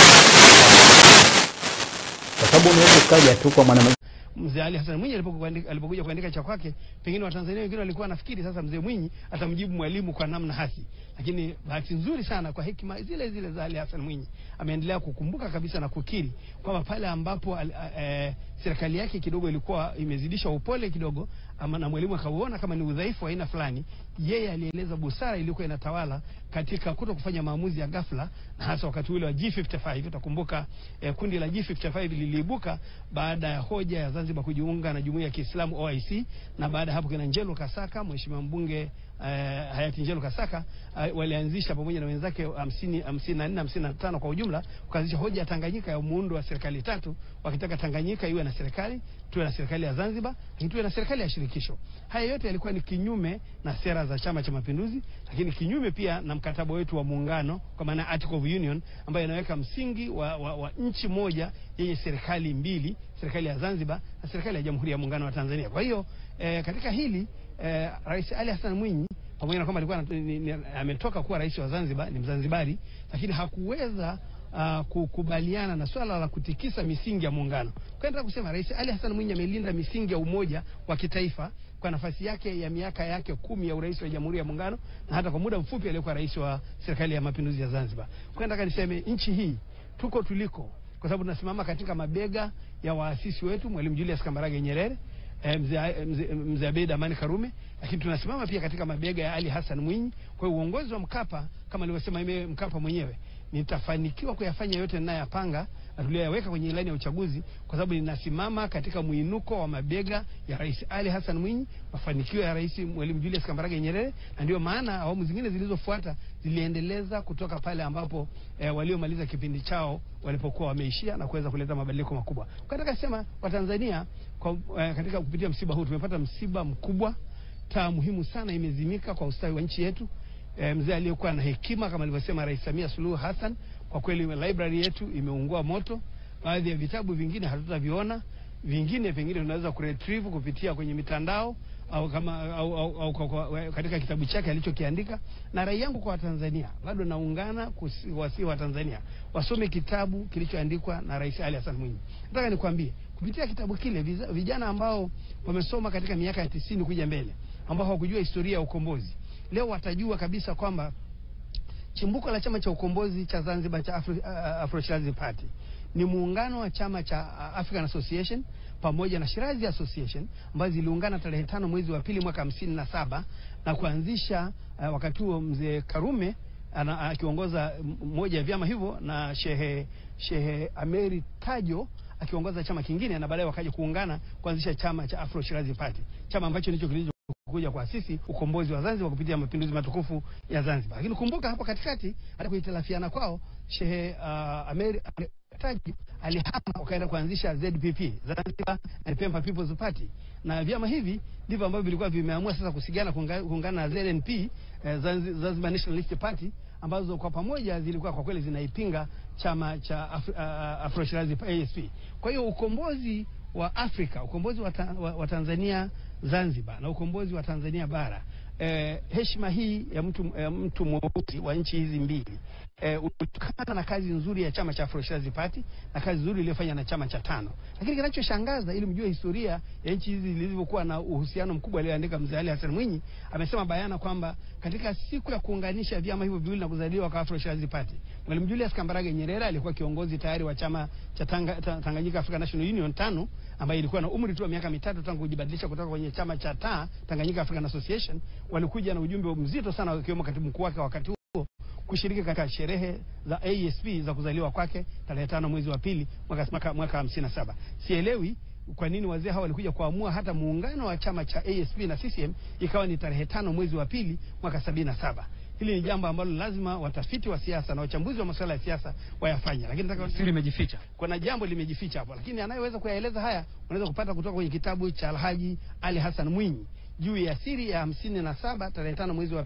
kwa sababu unaweza kaja tu kwa mwana Mzee Ali Hassan Mwinyi alipokuja kuandika cha kwake, pengine Watanzania wengine walikuwa nafikiri sasa Mzee Mwinyi atamjibu Mwalimu kwa namna hasi. Lakini bahati nzuri sana kwa hekima zile zile za Ali Hassan Mwinyi ameendelea kukumbuka kabisa na kukiri kwamba pale ambapo e, serikali yake kidogo ilikuwa imezidisha upole kidogo, ama na Mwalimu akauona kama ni udhaifu wa aina fulani, yeye alieleza busara ilikuwa inatawala katika kuto kufanya maamuzi ya ghafla, na hasa wakati ule wa G fifty five. Utakumbuka eh, kundi la G fifty five liliibuka baada ya hoja ya Zanzibar kujiunga na Jumuiya ya Kiislamu O I C, na baada hapo kina Njelo Kasaka, mheshimiwa mbunge Uh, hayati Njelo Kasaka uh, walianzisha pamoja na wenzake hamsini, hamsini na nne, hamsini na tano kwa ujumla, kuanzisha hoja ya Tanganyika ya muundo wa serikali tatu, wakitaka Tanganyika iwe na serikali, tuwe na serikali ya Zanzibar, lakini tuwe na serikali ya shirikisho. Haya yote yalikuwa ni kinyume na sera za Chama cha Mapinduzi, lakini kinyume pia na mkataba wetu wa muungano, kwa maana Article of Union, ambayo inaweka msingi wa, wa, wa nchi moja yenye serikali mbili, serikali ya Zanzibar na serikali ya Jamhuri ya Muungano wa Tanzania. Kwa hiyo eh, katika hili eh, Rais Ali Hassan Mwinyi pamoja na kwamba alikuwa ametoka kuwa rais wa Zanzibar, ni Mzanzibari, lakini hakuweza uh, kukubaliana na swala la kutikisa misingi ya muungano. Kwa nataka kusema Rais Ali Hassan Mwinyi amelinda misingi ya umoja wa kitaifa kwa nafasi yake ya miaka yake kumi ya urais wa Jamhuri ya Muungano, na hata kwa muda mfupi alikuwa rais wa serikali ya Mapinduzi ya Zanzibar. Kwa nataka niseme nchi hii tuko tuliko kwa sababu tunasimama katika mabega ya waasisi wetu Mwalimu Julius Kambarage Nyerere, Mzee mze, mze Abeid Amani Karume, lakini tunasimama pia katika mabega ya Ali Hassan Mwinyi. Kwa hiyo uongozi wa Mkapa, kama alivyosema yeye Mkapa mwenyewe, nitafanikiwa kuyafanya yote ninayopanga na tuliyoweka kwenye ilani ya uchaguzi, kwa sababu ninasimama katika muinuko wa mabega ya Rais Ali Hassan Mwinyi, mafanikio ya Rais Mwalimu Julius Kambarage Nyerere, na ndio maana awamu zingine zilizofuata ziliendeleza kutoka pale ambapo eh, waliomaliza kipindi chao walipokuwa wameishia na kuweza kuleta mabadiliko makubwa. Kwa nataka kusema Watanzania kwa, eh, katika kupitia msiba huu tumepata msiba mkubwa, taa muhimu sana imezimika kwa ustawi wa nchi yetu. E, mzee aliyekuwa na hekima kama alivyosema Rais Samia Suluhu Hassan, kwa kweli library yetu imeungua moto. Baadhi ya vitabu vingine hatutaviona, vingine pengine tunaweza kuretrieve kupitia kwenye mitandao au kama au, au, au, au katika kitabu chake alichokiandika. Na rai yangu kwa Watanzania, bado naungana kuwasihi Watanzania wasome kitabu kilichoandikwa na Rais Ali Hassan Mwinyi. Nataka nikwambie kupitia kitabu kile vijana ambao wamesoma katika miaka ya tisini kuja mbele, ambao hawakujua historia ya ukombozi, leo watajua kabisa kwamba chimbuko la chama cha ukombozi cha Zanzibar cha Afro, uh, Afro-Shirazi Party ni muungano wa chama cha uh, African Association pamoja na Shirazi Association, ambazo ziliungana tarehe tano mwezi wa pili mwaka hamsini na saba na kuanzisha uh, wakati huo mzee Karume akiongoza moja ya vyama hivyo na Shehe Shehe Ameri Tajo akiongoza chama kingine, na baadaye wakaja kuungana kuanzisha chama cha Afro-Shirazi Party, chama ambacho ndicho kilicho kuja kwa sisi ukombozi wa Zanzibar kupitia mapinduzi matukufu ya Zanzibar. Lakini kumbuka hapo katikati hata kuitalafiana kwao Shehe uh, Ameri Taji alihama wakaenda kuanzisha Z P P, Zanzibar and Pemba People's Party, na vyama hivi ndivyo ambavyo vilikuwa vimeamua sasa kusigana kuungana na Z N P, eh, Zanzibar Nationalist Party, ambazo kwa pamoja zilikuwa kwa kweli zinaipinga chama cha Af uh, Afro-Shirazi A S P. Kwa hiyo ukombozi wa Afrika, ukombozi wa, ta wa, wa Tanzania Zanzibar na ukombozi wa Tanzania bara, eh, heshima hii ya mtu ya mtu mweusi wa nchi hizi mbili eh, utokana na kazi nzuri ya chama cha Afro-Shirazi Party na kazi nzuri iliyofanya na chama cha tano. Lakini kinachoshangaza, ili mjue historia ya nchi hizi zilivyokuwa na uhusiano mkubwa, aliyoandika Mzee Ali Hassan Mwinyi, amesema bayana kwamba katika siku ya kuunganisha vyama hivyo viwili na kuzaliwa kwa Afro-Shirazi Party, Mwalimu Julius Kambarage Nyerere alikuwa kiongozi tayari wa chama cha Tanga, Tanganyika African National Union tano, ambaye ilikuwa na umri tu wa miaka mitatu tangu kujibadilisha kutoka kwenye chama cha T A Tanganyika African Association. Walikuja na ujumbe mzito sana wakiwemo katibu mkuu wake wakati huo kushiriki katika sherehe za A S P za kuzaliwa kwake tarehe tano mwezi wa pili mwaka mwaka hamsini na saba. Sielewi kwa nini wazee hao walikuja kuamua hata muungano wa chama cha A S P na C C M ikawa ni tarehe tano mwezi wa pili mwaka sabini na saba. Hili ni jambo ambalo lazima watafiti wa siasa na wachambuzi wa masuala ya siasa wayafanya. Lakini nataka siri imejificha. Kuna jambo limejificha hapo, lakini anayeweza kuyaeleza haya unaweza kupata kutoka kwenye kitabu cha Alhaji Ali Hassan Mwinyi juu ya siri ya hamsini na saba tarehe tano mwezi wa pili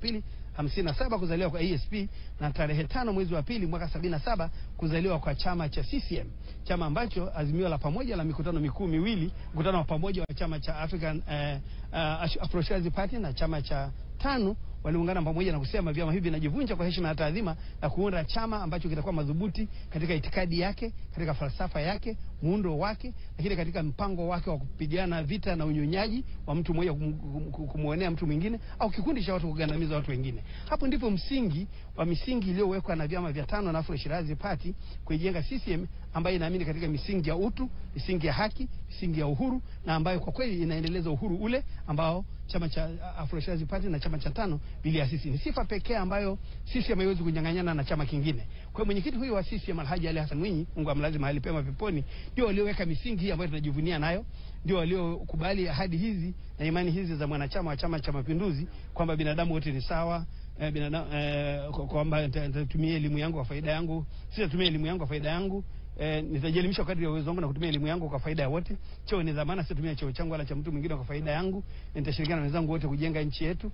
hamsini na saba kuzaliwa kwa A S P, na tarehe tano mwezi wa pili mwaka sabini na saba kuzaliwa kwa chama cha C C M, chama ambacho azimio la pamoja la mikutano mikuu miwili, mkutano wa pamoja wa chama cha African eh, uh, Afro Shirazi Party na chama cha tano waliungana pamoja na kusema vyama hivi vinajivunja kwa heshima na taadhima na kuunda chama ambacho kitakuwa madhubuti katika itikadi yake, katika falsafa yake, muundo wake, lakini katika mpango wake wa kupigana vita na unyonyaji wa mtu mmoja kumuonea mtu mwingine au kikundi cha watu kugandamiza watu wengine. Hapo ndipo msingi wa misingi iliyowekwa na vyama vya tano na Afro Shirazi Party kuijenga C C M, ambayo inaamini katika misingi ya utu, misingi ya haki, misingi ya uhuru, na ambayo kwa kweli inaendeleza uhuru ule ambao chama cha Afro Shirazi Party na chama cha tano biliasisi. Ni sifa pekee ambayo C C M haiwezi kunyang'anyana na chama kingine. Kwa hiyo mwenyekiti huyu wa C C M Alhaji Ali Hassan Mwinyi, Mungu amlaze mahali pema peponi, ndio walioweka misingi hii ambayo tunajivunia nayo, ndio waliokubali ahadi hizi na imani hizi za mwanachama wa Chama cha Mapinduzi kwamba binadamu wote ni sawa, eh, binadamu eh, kwamba nitatumia elimu yangu kwa faida yangu, sitatumia elimu yangu kwa faida yangu, Eh, nitajielimisha kadri ya uwezo wangu na kutumia elimu yangu kwa faida ya wote. Cheo ni dhamana, situmia cheo changu wala cha mtu mwingine kwa faida yangu. Nitashirikiana na wenzangu wote kujenga nchi yetu.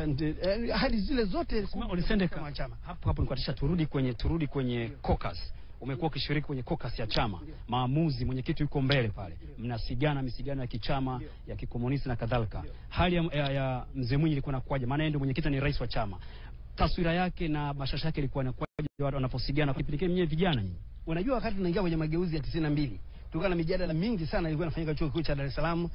Eh, hadi zile zote ulisendeka kama chama. Hapo hapo nikuatisha turudi kwenye turudi kwenye caucus. Umekuwa ukishiriki kwenye caucus ya chama. Maamuzi, mwenyekiti yuko mbele pale. Mnasigana misigano ya kichama, ya kikomunisti na kadhalika. Hali ya, ya, ya Mzee Mwinyi ilikuwa inakuwaje? Maana yeye ndio mwenyekiti, ni rais wa chama. Taswira yake na bashasha yake ilikuwa inakuwaje watu wanaposigana kipindi mwenyewe vijana nyinyi? Unajua wakati tunaingia kwenye mageuzi ya tisini na mbili tulikuwa na mijadala mingi sana ilikuwa inafanyika chuo kikuu cha Dar es Salaam,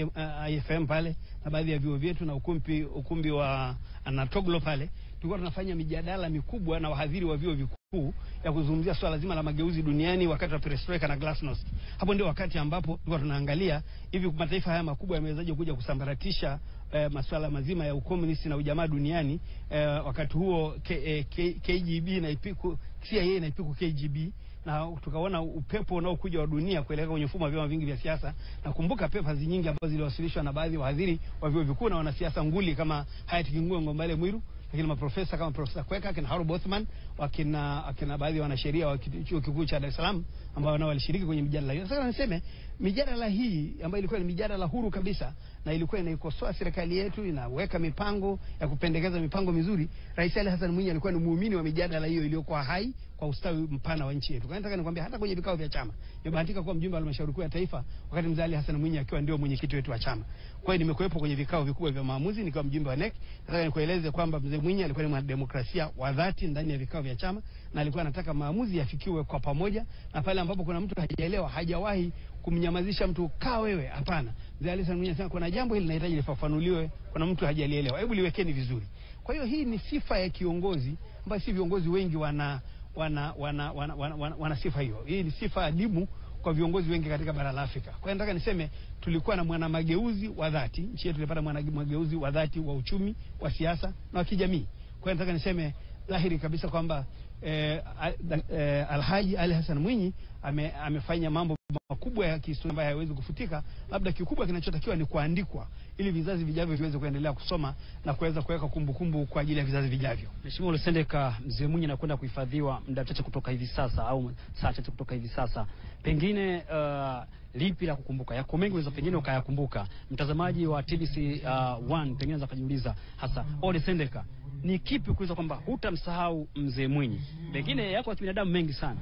I F M pale na baadhi ya vyuo vyetu na ukumbi ukumbi wa Anatoglo pale. Tulikuwa tunafanya mijadala mikubwa na wahadhiri wa vyuo vikuu ya kuzungumzia swala zima la mageuzi duniani wakati wa perestroika na glasnost. Hapo ndio wakati ambapo tulikuwa tunaangalia hivi mataifa haya makubwa yamewezaje kuja kusambaratisha eh, masuala mazima ya ukomunisti na ujamaa duniani. Eh, wakati huo K, eh, K, K G B na ipiku C I A na ipiku K G B, na tukaona upepo unaokuja wa dunia kuelekea kwenye mfumo wa vyama vingi vya siasa. Na kumbuka papers nyingi ambazo ziliwasilishwa na baadhi ya wahadhiri wa vyuo vikuu na wanasiasa nguli kama Hayati Kingunge Ngombale Mwiru, lakini maprofesa kama Profesa Kweka, kina Harold Bothman, wakina akina baadhi ya wanasheria wa chuo kikuu cha Dar es Salaam ambao nao walishiriki kwenye mijadala hiyo. Sasa niseme mijadala hii ambayo ilikuwa ni mijadala huru kabisa na ilikuwa inaikosoa serikali yetu, inaweka mipango ya kupendekeza mipango mizuri. Rais Ali Hassan Mwinyi alikuwa ni muumini wa mijadala hiyo iliyokuwa hai kwa ustawi mpana wa nchi yetu. Kwa nataka nikwambia hata kwenye vikao vya chama, nimebahatika kuwa mjumbe wa halmashauri kuu ya taifa wakati Mzee Ali Hassan Mwinyi akiwa ndio mwenyekiti wetu wa chama. Kwa hiyo nimekuwepo kwenye vikao vikubwa vya maamuzi nikiwa mjumbe wa N E C. Nataka nikueleze kwamba Mzee Mwinyi alikuwa ni mwanademokrasia wa dhati ndani ya vikao vya chama na alikuwa anataka maamuzi yafikiwe kwa pamoja, na pale ambapo kuna mtu hajaelewa hajawahi kumnyamazisha mtu, kaa wewe, hapana. Mzee Ali Hassan Mwinyi anasema kuna jambo hili linahitaji lifafanuliwe, kuna mtu hajalielewa, hebu liwekeni vizuri. Kwa hiyo hii ni sifa ya kiongozi ambayo si viongozi wengi wana wana wana wana, wana, wana, wana sifa hiyo. Hii ni sifa adimu kwa viongozi wengi katika bara la Afrika. Kwa hiyo nataka niseme tulikuwa na mwana mageuzi wa dhati, nchi yetu ilipata mwana mageuzi wa dhati wa uchumi, wa siasa na wa kijamii. Kwa hiyo nataka niseme dhahiri kabisa kwamba eh, eh, Alhaji Ali Hassan Mwinyi ame, amefanya mambo makubwa ya kihistoria ambayo hayawezi kufutika. Labda kikubwa kinachotakiwa ni kuandikwa ili vizazi vijavyo viweze kuendelea kusoma na kuweza kuweka kumbukumbu kwa ajili ya vizazi vijavyo. Mheshimiwa Olusendeka, Mzee Mwinyi anakwenda kuhifadhiwa muda mchache kutoka hivi sasa au saa chache kutoka hivi sasa. Pengine uh, lipi la kukumbuka? Yako mengi unaweza pengine ukayakumbuka. Mtazamaji wa T B C uh, one pengine anaweza kujiuliza hasa Olusendeka, ni kipi kuweza kwamba hutamsahau Mzee Mwinyi? Pengine yako kibinadamu mengi sana.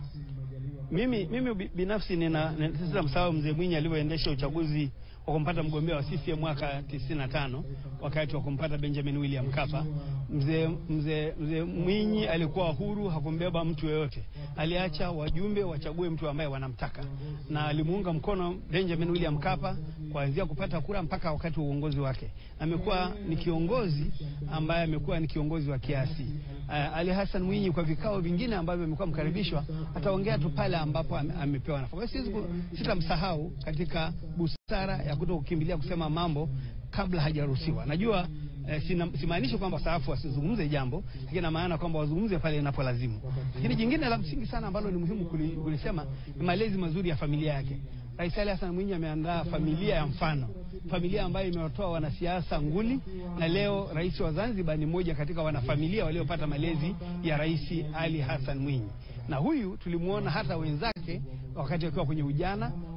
Mimi mimi binafsi nina sasa msahau Mzee Mwinyi alivyoendesha uchaguzi wa kumpata mgombea wa C C M mwaka tisini na tano wakati wa kumpata Benjamin William Mkapa. Mzee mzee mzee Mwinyi alikuwa huru, hakumbeba mtu yeyote. Aliacha wajumbe wachague mtu ambaye wanamtaka, na alimuunga mkono Benjamin William Mkapa kuanzia kupata kura mpaka wakati wa uongozi wake. Amekuwa ni kiongozi ambaye amekuwa ni kiongozi wa kiasi. Uh, Ali Hassan Mwinyi kwa vikao vingine ambavyo amekuwa mkaribishwa ataongea tu pale ambapo amepewa nafasi. Siwezi sitamsahau katika busara ya kuto kukimbilia kusema mambo kabla hajaruhusiwa. Najua eh, simaanishi kwamba saafu wasizungumze jambo, lakini na maana kwamba wazungumze pale inapolazimu. Lakini jingine la msingi sana ambalo ni muhimu kulisema ni malezi mazuri ya familia yake. Rais Ali Hassan Mwinyi ameandaa familia ya mfano, familia ambayo imewatoa wanasiasa nguli, na leo rais wa Zanzibar ni mmoja katika wanafamilia waliopata malezi ya Rais Ali Hassan Mwinyi. Na huyu tulimuona hata wenzake wakati akiwa kwenye ujana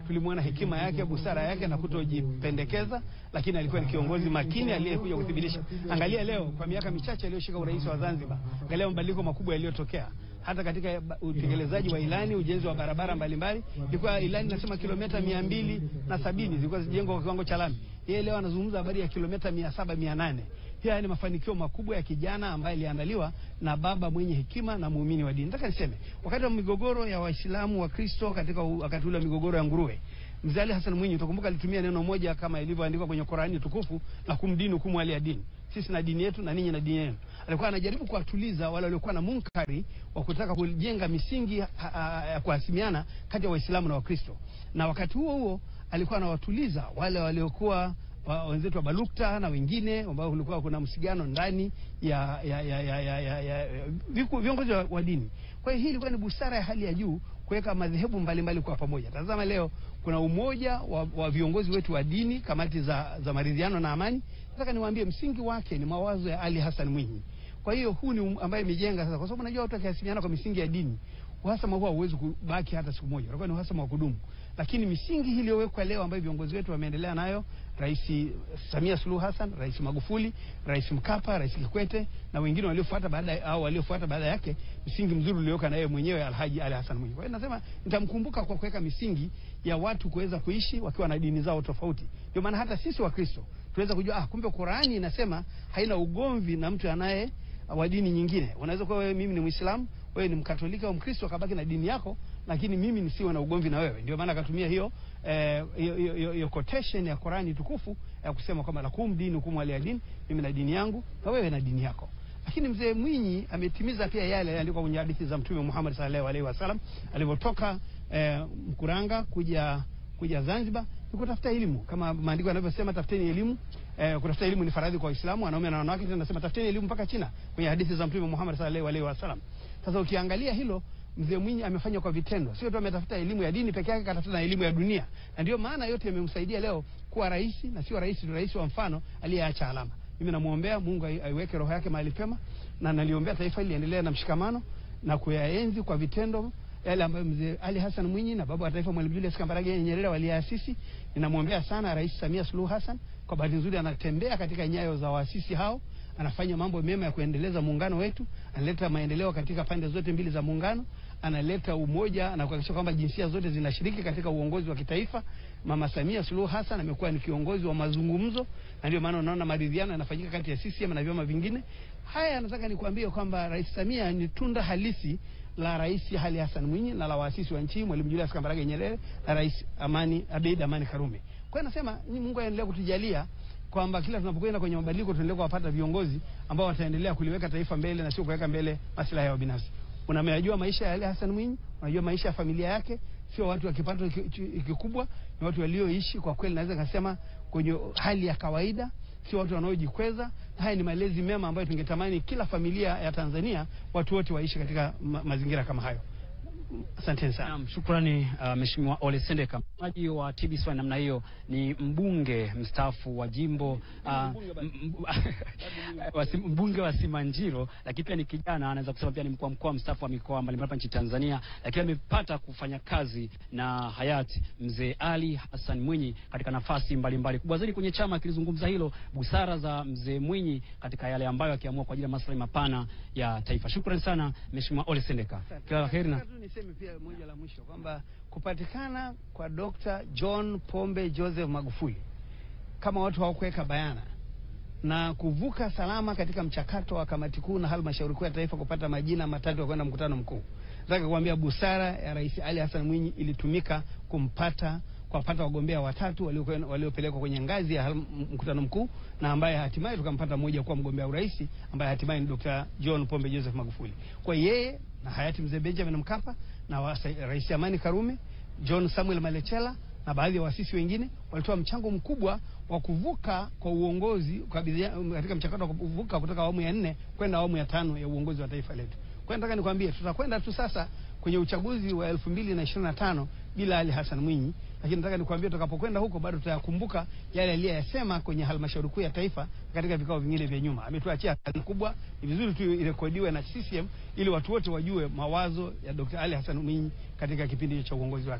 tulimwona hekima yake, busara yake na kutojipendekeza, lakini alikuwa ni kiongozi makini aliyekuja kudhibitisha. Angalia leo, kwa miaka michache aliyoshika urais wa Zanzibar, angalia mabadiliko makubwa yaliyotokea hata katika utekelezaji wa ilani, ujenzi wa barabara mbalimbali. Ilikuwa ilani nasema kilomita mia mbili na sabini zilikuwa zijengwa kwa kiwango cha lami. Yeye leo anazungumza habari ya kilomita mia saba mia nane. Haya ni mafanikio makubwa ya kijana ambaye aliandaliwa na baba mwenye hekima na muumini wa dini. Nataka niseme, wakati wa migogoro ya Waislamu wa Kristo, katika wakati ule migogoro ya nguruwe, Mzee Ali Hassan Mwinyi utakumbuka alitumia neno moja kama ilivyoandikwa kwenye Qur'ani tukufu, la kumdini hukumu hali ya dini. Sisi na dini yetu na ninyi na dini yenu. Alikuwa anajaribu kuwatuliza wale waliokuwa na munkari wa kutaka kujenga misingi ya kuhasimiana kati ya Waislamu na Wakristo. Na wakati huo huo alikuwa anawatuliza wale waliokuwa wa, wenzetu wa Balukta na wengine ambao kulikuwa kuna msigano ndani ya ya ya ya, ya, ya, ya viongozi wa, wa dini. Kwa hiyo hii ilikuwa ni busara ya hali ya juu kuweka madhehebu mbalimbali kwa pamoja. Tazama leo kuna umoja wa, wa viongozi wetu wa dini, kamati za za maridhiano na amani. Nataka niwaambie msingi wake ni mawazo ya Ali Hassan Mwinyi. Kwa hiyo huu ni ambaye imejenga sasa, kwa sababu unajua watu wakiasimiana kwa misingi ya dini, uhasama huo hauwezi kubaki hata siku moja. Unakuwa ni uhasama wa kudumu. Lakini misingi hii iliyowekwa leo ambayo viongozi wetu wameendelea nayo, Rais Samia Suluhu Hassan, Rais Magufuli, Rais Mkapa, Rais Kikwete na wengine waliofuata baada au waliofuata baada yake, msingi mzuri ulioweka na yeye mwenyewe Alhaji Ali Hassan Mwinyi. Kwa hiyo nasema nitamkumbuka kwa kuweka misingi ya watu kuweza kuishi wakiwa na dini zao tofauti. Ndio maana hata sisi wa Kristo tuweza kujua ah, kumbe Qur'ani inasema haina ugomvi na mtu anaye wa dini nyingine. Unaweza kuwa wewe, mimi ni Muislamu, wewe ni Mkatolika au Mkristo, akabaki na dini yako, lakini mimi nisiwe na ugomvi na wewe. Ndio maana akatumia hiyo eh, hiyo quotation ya Qur'ani tukufu ya kusema kwamba lakum dini hukumu hali ya dini, mimi na dini yangu na wewe na dini yako. Lakini Mzee Mwinyi ametimiza pia yale yaliyoandikwa kwenye hadithi za Mtume Muhammad sallallahu alaihi wasallam alipotoka eh, Mkuranga kuja kuja Zanzibar ni kutafuta elimu. Kama maandiko yanavyosema, tafuteni elimu. Eh, kutafuta elimu ni faradhi kwa Waislamu, wanaume na wanawake. Tena nasema tafuteni elimu mpaka China kwenye hadithi za Mtume Muhammad sallallahu alaihi wasallam. Sasa ukiangalia hilo, Mzee Mwinyi amefanya kwa vitendo. Sio tu ametafuta elimu ya dini peke yake, katafuta na elimu ya dunia. Na ndio maana yote yamemsaidia leo kuwa rais, na sio rais tu, rais wa mfano aliyeacha alama. Mimi namuombea Mungu aiweke roho yake mahali pema, na naliombea taifa hili liendelee na mshikamano na kuyaenzi kwa vitendo yale ambayo Mzee Ali Hassan Mwinyi na baba wa taifa Mwalimu Julius Kambarage Nyerere waliasisi. Ninamwombea sana Rais Samia Suluhu Hassan, kwa bahati nzuri anatembea katika nyayo za waasisi hao, anafanya mambo mema ya kuendeleza muungano wetu, analeta maendeleo katika pande zote mbili za muungano, analeta umoja na kuhakikisha kwamba jinsia zote zinashiriki katika uongozi wa kitaifa. Mama Samia Suluhu Hassan amekuwa ni kiongozi wa mazungumzo, na ndio maana unaona maridhiano yanafanyika kati ya C C M na vyama vingine. Haya nataka nikuambie kwamba Rais Samia ni tunda halisi la Rais Ali Hassan Mwinyi na la waasisi wa nchi Mwalimu Julius Kambarage Nyerere na Rais Amani Abeid Amani Karume. Kwa hiyo nasema ni Mungu aendelee kutujalia kwamba kila tunapokwenda kwenye mabadiliko tuendelee kupata viongozi ambao wataendelea kuliweka taifa mbele na sio kuweka mbele maslahi yao binafsi. Unamejua maisha ya Ali Hassan Mwinyi, unajua maisha ya familia yake, sio watu wa kipato kikubwa, ni watu walioishi kwa kweli naweza kusema kwenye hali ya kawaida, sio watu wanaojikweza. Haya ni malezi mema ambayo tungetamani kila familia ya Tanzania watu wote waishi katika ma mazingira kama hayo. Asante sana. Naam, shukrani uh, Mheshimiwa Ole Sendeka. Msemaji wa T B C namna hiyo ni mbunge mstaafu wa jimbo uh, mbunge wa Simanjiro, lakini pia ni kijana, anaweza kusema pia ni mkuu wa mkoa mstaafu wa mikoa mbalimbali hapa nchini Tanzania, lakini amepata kufanya kazi na hayati Mzee Ali Hassan Mwinyi katika nafasi mbalimbali. Kubwa zaidi kwenye chama kilizungumza hilo, busara za Mzee Mwinyi katika yale ambayo akiamua kwa ajili ya maslahi mapana ya taifa. Shukrani sana Mheshimiwa Ole Sendeka. Kila laheri. Na niseme pia moja la mwisho kwamba kupatikana kwa Doctor John Pombe Joseph Magufuli kama watu hawakuweka bayana na kuvuka salama katika mchakato wa kamati kuu na halmashauri kuu ya taifa kupata majina matatu ya kwenda mkutano mkuu. Nataka kuambia busara ya Rais Ali Hassan Mwinyi ilitumika kumpata kwa kupata wagombea watatu waliopelekwa kwenye ngazi ya mkutano mkuu, na ambaye hatimaye tukampata mmoja kwa mgombea urais ambaye hatimaye ni Doctor John Pombe Joseph Magufuli. Kwa yeye na hayati Mzee Benjamin Mkapa na Rais Amani Karume, John Samuel Malechela na baadhi ya waasisi wengine walitoa mchango mkubwa wa kuvuka kwa uongozi katika mchakato wa kuvuka kutoka awamu ya nne kwenda awamu ya tano ya uongozi wa taifa letu. Kwa hiyo nataka nikwambie tutakwenda tu sasa kwenye uchaguzi wa elfu mbili na ishirini na tano bila Ali Hassan Mwinyi, lakini nataka nikwambie tutakapokwenda huko bado tutayakumbuka yale aliyosema kwenye halmashauri kuu ya taifa katika vikao vingine vya nyuma. Ametuachia kazi kubwa, ni vizuri tu irekodiwe na C C M ili watu wote wajue mawazo ya Doctor Ali Hassan Mwinyi katika kipindi cha uongozi wake.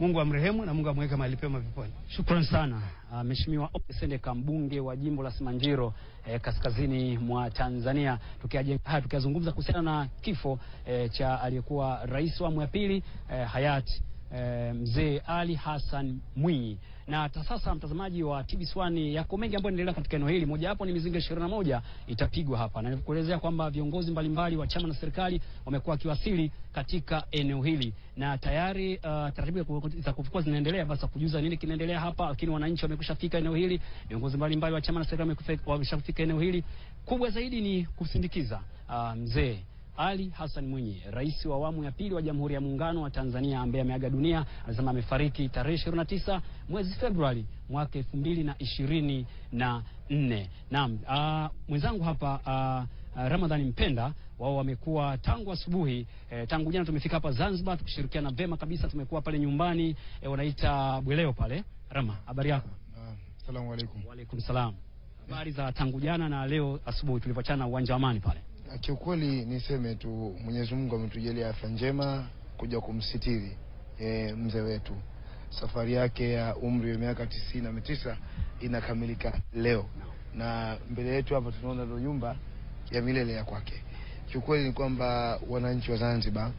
Mungu amrehemu na Mungu amweke mahali pema peponi. Shukrani sana. Uh, Mheshimiwa Sendeka, mbunge wa jimbo la Simanjiro eh, kaskazini mwa Tanzania, tukiazungumza tukia kuhusiana na kifo eh, cha aliyekuwa rais wa awamu ya pili eh, hayati eh, mzee Ali Hassan Mwinyi. Na sasa mtazamaji wa T B C one, yako mengi ambayo yanaendelea katika eneo hili. Moja hapo ni mizinga ishirini na moja itapigwa hapa, na nikuelezea kwamba viongozi mbalimbali wa chama na serikali wamekuwa kiwasili katika eneo hili, na tayari uh, taratibu za kufukua zinaendelea basi kujuza nini kinaendelea hapa, lakini wananchi wamekushafika eneo hili, viongozi mbalimbali wa chama na serikali wamekushafika eneo hili. Kubwa zaidi ni kusindikiza uh, mzee Ali Hassan Mwinyi, rais wa awamu ya pili wa Jamhuri ya Muungano wa Tanzania, ambaye ameaga dunia. Anasema amefariki tarehe ishirini na tisa mwezi Februari mwaka elfu mbili na ishirini na nne. Naam, uh, mwenzangu hapa uh, uh, Ramadhani Mpenda, wao wamekuwa tangu asubuhi eh, tangu jana tumefika hapa Zanzibar tukishirikiana vema kabisa. Tumekuwa pale nyumbani eh, wanaita Bweleo pale. Rama, habari yako? Asalamu alaykum. Wa alaykum salam. Habari za tangu jana na leo asubuhi tulipachana uwanja wa Amani pale? Kiukweli niseme tu Mwenyezi Mungu ametujalia afya njema kuja kumsitiri e, mzee wetu. Safari yake ya umri wa miaka tisini na tisa inakamilika leo, na mbele yetu hapa tunaona ndo nyumba ya milele ya kwake. Kiukweli ni kwamba wananchi wa Zanzibar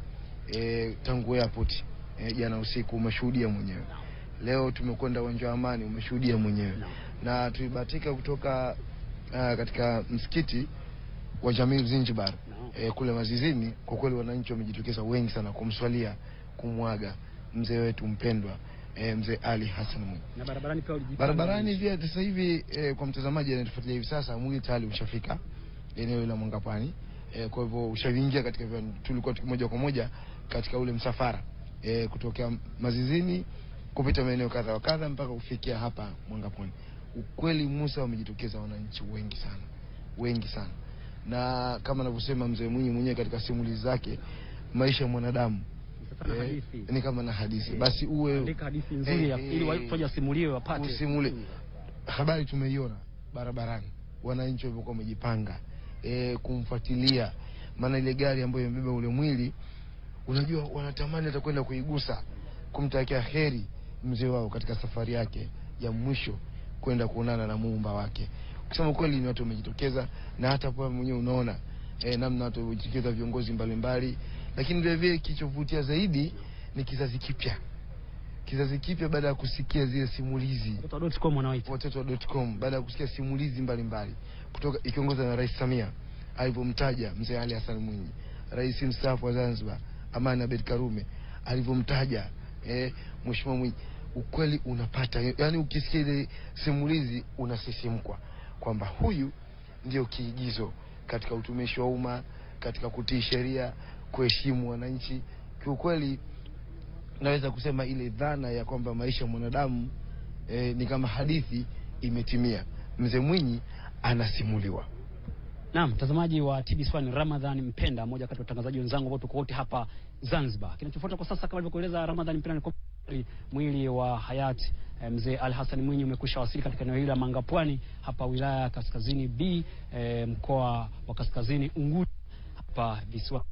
e, tangu airport e, jana usiku umeshuhudia mwenyewe. Leo tumekwenda uwanja wa Amani, umeshuhudia mwenyewe. Na tulibahatika kutoka uh, katika msikiti wa Jamii Zanzibar e, kule Mazizini. Kwa kweli wananchi wamejitokeza wengi sana kumswalia, kumwaga mzee wetu mpendwa e, mzee Ali Hassan Mwinyi. Na barabarani pia ulijipanga? Barabarani pia sasa hivi e, kwa mtazamaji anatufuatilia hivi sasa, mwili tayari ushafika eneo la Mwangapani. E, kwa hivyo ushaingia katika vya, tulikuwa tukimoja kwa moja katika ule msafara e, kutokea Mazizini kupita maeneo kadha wa kadha mpaka kufikia hapa Mwangapani. Ukweli Musa wamejitokeza wananchi wengi sana, wengi sana. Na kama anavyosema mzee Mwinyi mwenyewe katika simulizi zake, maisha ya mwanadamu eh, ni kama na hadithi. Basi uwe andika hadithi nzuri eh, ili watu wasimuliwe wapate usimule. Habari tumeiona barabarani, wananchi walikuwa wamejipanga eh, kumfuatilia, maana ile gari ambayo imebeba ule mwili, unajua wanatamani atakwenda kuigusa, kumtakia heri mzee wao katika safari yake ya mwisho kwenda kuonana na muumba wake. Kusema kweli ni watu wamejitokeza, na hata kwa mwenyewe unaona eh, namna watu wamejitokeza, viongozi mbalimbali. Lakini vile vile kichovutia zaidi ni kizazi kipya. Kizazi kipya baada ya kusikia zile simulizi watoto dot com wanaoita watoto dot com, baada ya kusikia simulizi mbalimbali kutoka ikiongozwa na Rais Samia alipomtaja mzee Ali Hassan Mwinyi, rais mstaafu wa Zanzibar Amani Abeid Karume, alipomtaja eh, Mheshimiwa Mwinyi, ukweli unapata, yani ukisikia ile simulizi unasisimkwa kwamba huyu ndio kiigizo katika utumishi wa umma, katika kutii sheria, kuheshimu wananchi. Kiukweli naweza kusema ile dhana ya kwamba maisha ya mwanadamu eh, ni kama hadithi imetimia. Mzee Mwinyi anasimuliwa. Naam, mtazamaji wa T B C one, Ramadhan Mpenda, mmoja kati ya watangazaji wenzangu ambao tuko wote hapa Zanzibar. Kinachofuata kwa sasa kama alivyokueleza Ramadhan Mpenda ni mwili wa hayati e, mzee Ali Hassan Mwinyi umekwisha wasili katika eneo hili la Mangapwani hapa wilaya ya Kaskazini B e, mkoa wa Kaskazini Unguja hapa visiwa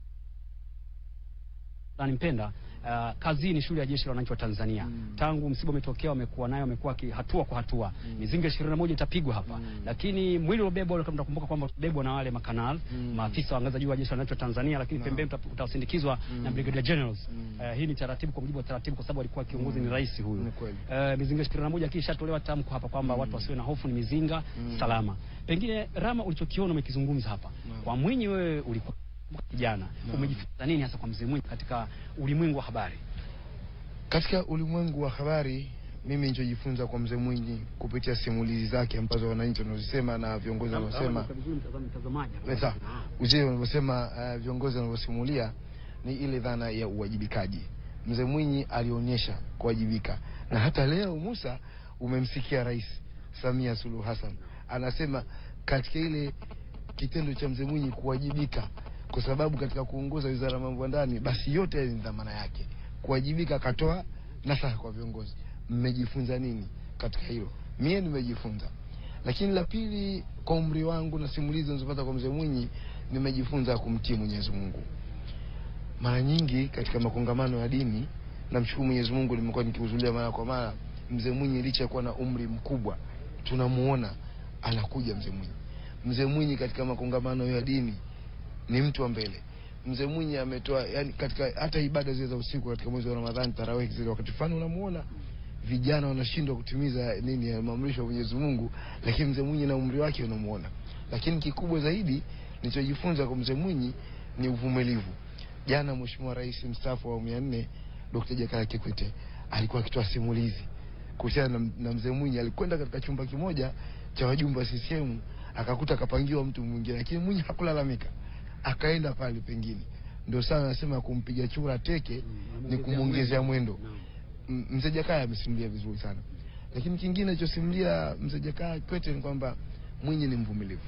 Mpenda. Uh, kazi ni shule ya jeshi la wananchi wa Tanzania. Mm. Tangu msiba umetokea wamekuwa nayo, wamekuwa hatua kwa hatua. Mm. Mizinga ishirini na moja itapigwa hapa. Mm. Lakini mwili ulobebwa, kama mtakumbuka kwamba bebwa na wale makanal, mm. maafisa wa ngazi juu wa jeshi la wananchi wa Tanzania, lakini no. pembeni utasindikizwa mm. na brigadier generals. Mm. Uh, hii ni taratibu kwa mujibu wa taratibu, kwa sababu alikuwa kiongozi mm. ni rais huyu. Uh, mizinga ishirini na moja kisha tolewa tamko hapa kwamba mm. watu wasiwe na hofu, ni mizinga mm. salama. Pengine Rama, ulichokiona umekizungumza hapa. Mm. Kwa Mwinyi wewe ulikuwa kijana, no. umejifunza nini hasa kwa mzee Mwinyi katika ulimwengu wa habari? Katika ulimwengu wa habari mimi nilichojifunza kwa mzee Mwinyi kupitia simulizi zake ambazo wananchi wanazisema na viongozi wanasema, sasa uzee wanavyosema uh, viongozi wanavyosimulia, ni ile dhana ya uwajibikaji. Mzee Mwinyi alionyesha kuwajibika, na hata leo Musa umemsikia Rais Samia Suluhu Hassan anasema katika ile kitendo cha mzee Mwinyi kuwajibika, kwa sababu katika kuongoza wizara ya mambo ya ndani basi yote ni dhamana yake kuwajibika, katoa nasaha kwa viongozi. Mmejifunza nini katika hilo? Mimi nimejifunza. Lakini la pili, kwa umri wangu na simulizi nilizopata kwa mzee Mwinyi, nimejifunza kumtii Mwenyezi Mungu. Mara nyingi katika makongamano ya dini namshukuru Mwenyezi Mungu, nimekuwa nikihudhuria mara kwa mara. Mzee Mwinyi licha kuwa na umri mkubwa, tunamuona anakuja mzee Mwinyi. Mzee Mwinyi katika makongamano ya dini ni mtu wa mbele. Mzee Mwinyi ametoa, yani katika hata ibada zile za usiku katika mwezi wa Ramadhani, tarawih zile, wakati fulani unamuona vijana wanashindwa kutimiza nini ya maamrisho ya Mwenyezi Mungu, lakini mzee Mwinyi na umri wake unamuona. Lakini kikubwa zaidi nilichojifunza kwa mzee Mwinyi ni uvumilivu. Jana Mheshimiwa Rais mstaafu wa awamu ya nne Dokta Jakaya Kikwete alikuwa akitoa simulizi kuhusiana na, na mzee Mwinyi. Alikwenda katika chumba kimoja cha wajumbe wa C C M, akakuta kapangiwa mtu mwingine, lakini Mwinyi hakulalamika, akaenda pale pengine. Ndio sana nasema kumpiga chura teke ni kumuongezea mwendo. Mzee Jakaya amesimulia vizuri sana. Lakini kingine alichosimulia mzee Jakaya Kikwete ni kwamba Mwinyi ni mvumilivu,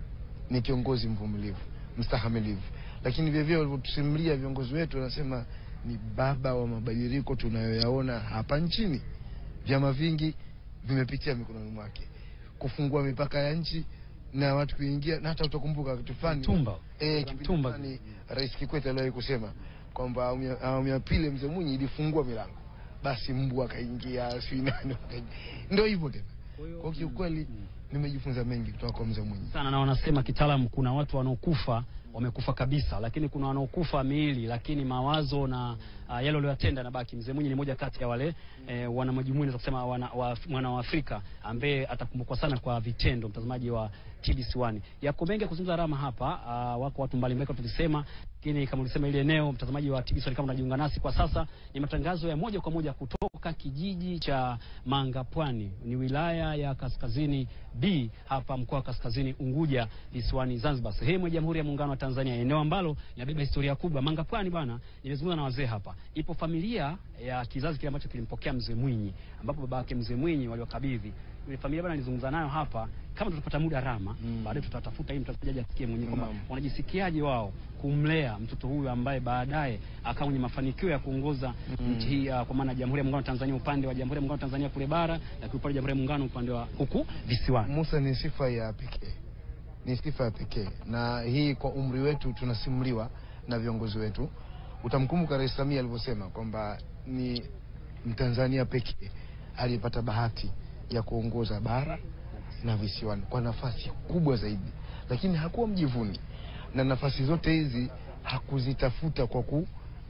ni kiongozi mvumilivu, mstahamilivu. Lakini vile vile walivyotusimulia viongozi wetu, wanasema ni baba wa mabadiliko tunayoyaona hapa nchini. Vyama vingi vimepitia mikononi mwake, kufungua mipaka ya nchi na watu kuingia, na hata utakumbuka kitu fulani Tumba eh Tumba ni Rais Kikwete aliwahi kusema kwamba awamu ya pili mzee Mwinyi ilifungua milango, basi mbu akaingia, si nani, ndio hivyo tena. Kwa kiukweli nimejifunza mengi kutoka kwa mzee Mwinyi sana. Na wanasema kitaalamu kuna watu wanaokufa wamekufa kabisa, lakini kuna wanaokufa miili, lakini mawazo na uh, yale waliyotenda na baki. Mzee Mwinyi ni moja kati ya wale eh, wana majumuiya za kusema wana wa, mwana wa Afrika ambaye atakumbukwa sana kwa vitendo. Mtazamaji wa T B C one, yako mengi kuzungumza Rama hapa. Uh, wako watu mbalimbali tulisema, lakini kama ulisema ile eneo, mtazamaji wa T B C one, kama unajiunga nasi kwa sasa, ni matangazo ya moja kwa moja kutoka kijiji cha Mangapwani, ni wilaya ya Kaskazini B hapa mkoa wa Kaskazini Unguja visiwani Zanzibar, sehemu ya Jamhuri ya Muungano wa Tanzania, eneo ambalo linabeba historia kubwa. Mangapwani bwana, nimezungumza na wazee hapa. Ipo familia ya kizazi kile ambacho kilimpokea mzee Mwinyi, ambapo baba yake mzee Mwinyi waliokabidhi ile familia bwana, nilizungumza nayo hapa. Kama tutapata muda Rama, mm. baadaye tutatafuta hii mtajaji asikie mwenyewe kwamba mm. wanajisikiaje wao kumlea mtoto huyu ambaye baadaye akawa mwenye mafanikio ya kuongoza mm. nchi hii, kwa maana Jamhuri ya Muungano wa Tanzania upande wa Jamhuri ya Muungano wa Tanzania kule bara, na upande wa Jamhuri ya Muungano upande wa huku visiwani. Musa ni sifa ya pekee, ni sifa ya pekee, na hii kwa umri wetu tunasimuliwa na viongozi wetu. Utamkumbuka Rais Samia alivyosema kwamba ni Mtanzania pekee aliyepata bahati ya kuongoza bara na visiwani kwa nafasi kubwa zaidi, lakini hakuwa mjivuni, na nafasi zote hizi hakuzitafuta kwa ku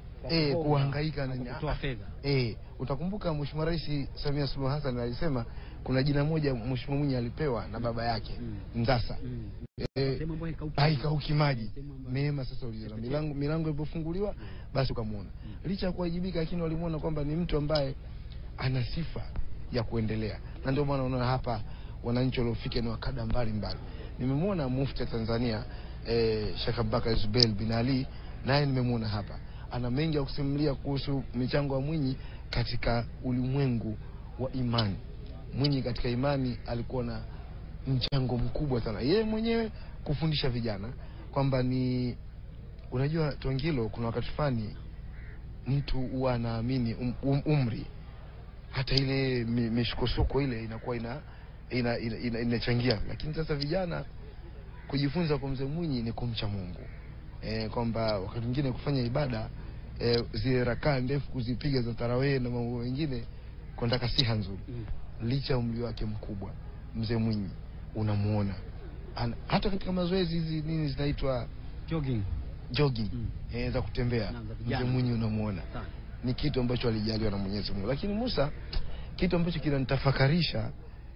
eh kuhangaika na kutoa fedha. Eh, utakumbuka Mheshimiwa Rais Samia Suluhu Hassan alisema kuna jina moja Mheshimiwa Mwinyi alipewa na baba yake mm. Ndasa mm. eh haikauki maji neema. Sasa uliona milango milango ilipofunguliwa, basi ukamuona mm. licha ya kuwajibika, lakini walimuona kwamba ni mtu ambaye ana sifa ya kuendelea, na ndio maana unaona hapa wananchi waliofika ni wakada mbali mbali. Nimemwona Mufti wa Tanzania eh, Sheikh Abubakar Zubeir bin Ali, naye nimemwona hapa, ana mengi ya kusimulia kuhusu michango ya Mwinyi katika ulimwengu wa imani. Mwinyi katika imani alikuwa na mchango mkubwa sana, yeye mwenyewe kufundisha vijana kwamba ni, unajua Tongilo, kuna wakati fani mtu huwa anaamini um, um, umri hata ile mishikosoko ile inakuwa ina ina inachangia ina, ina, lakini sasa vijana kujifunza kwa mzee Mwinyi ni kumcha Mungu, eh kwamba wakati mwingine kufanya ibada eh, zile rakaa ndefu kuzipiga za tarawih na mambo mengine kwenda siha nzuri mm. licha umri wake mkubwa, mzee Mwinyi unamuona hata katika mazoezi hizi nini zinaitwa jogging jogging mm. eh za kutembea, mzee Mwinyi unamuona ni kitu ambacho alijaliwa na Mwenyezi Mungu. Lakini Musa, kitu ambacho kinanitafakarisha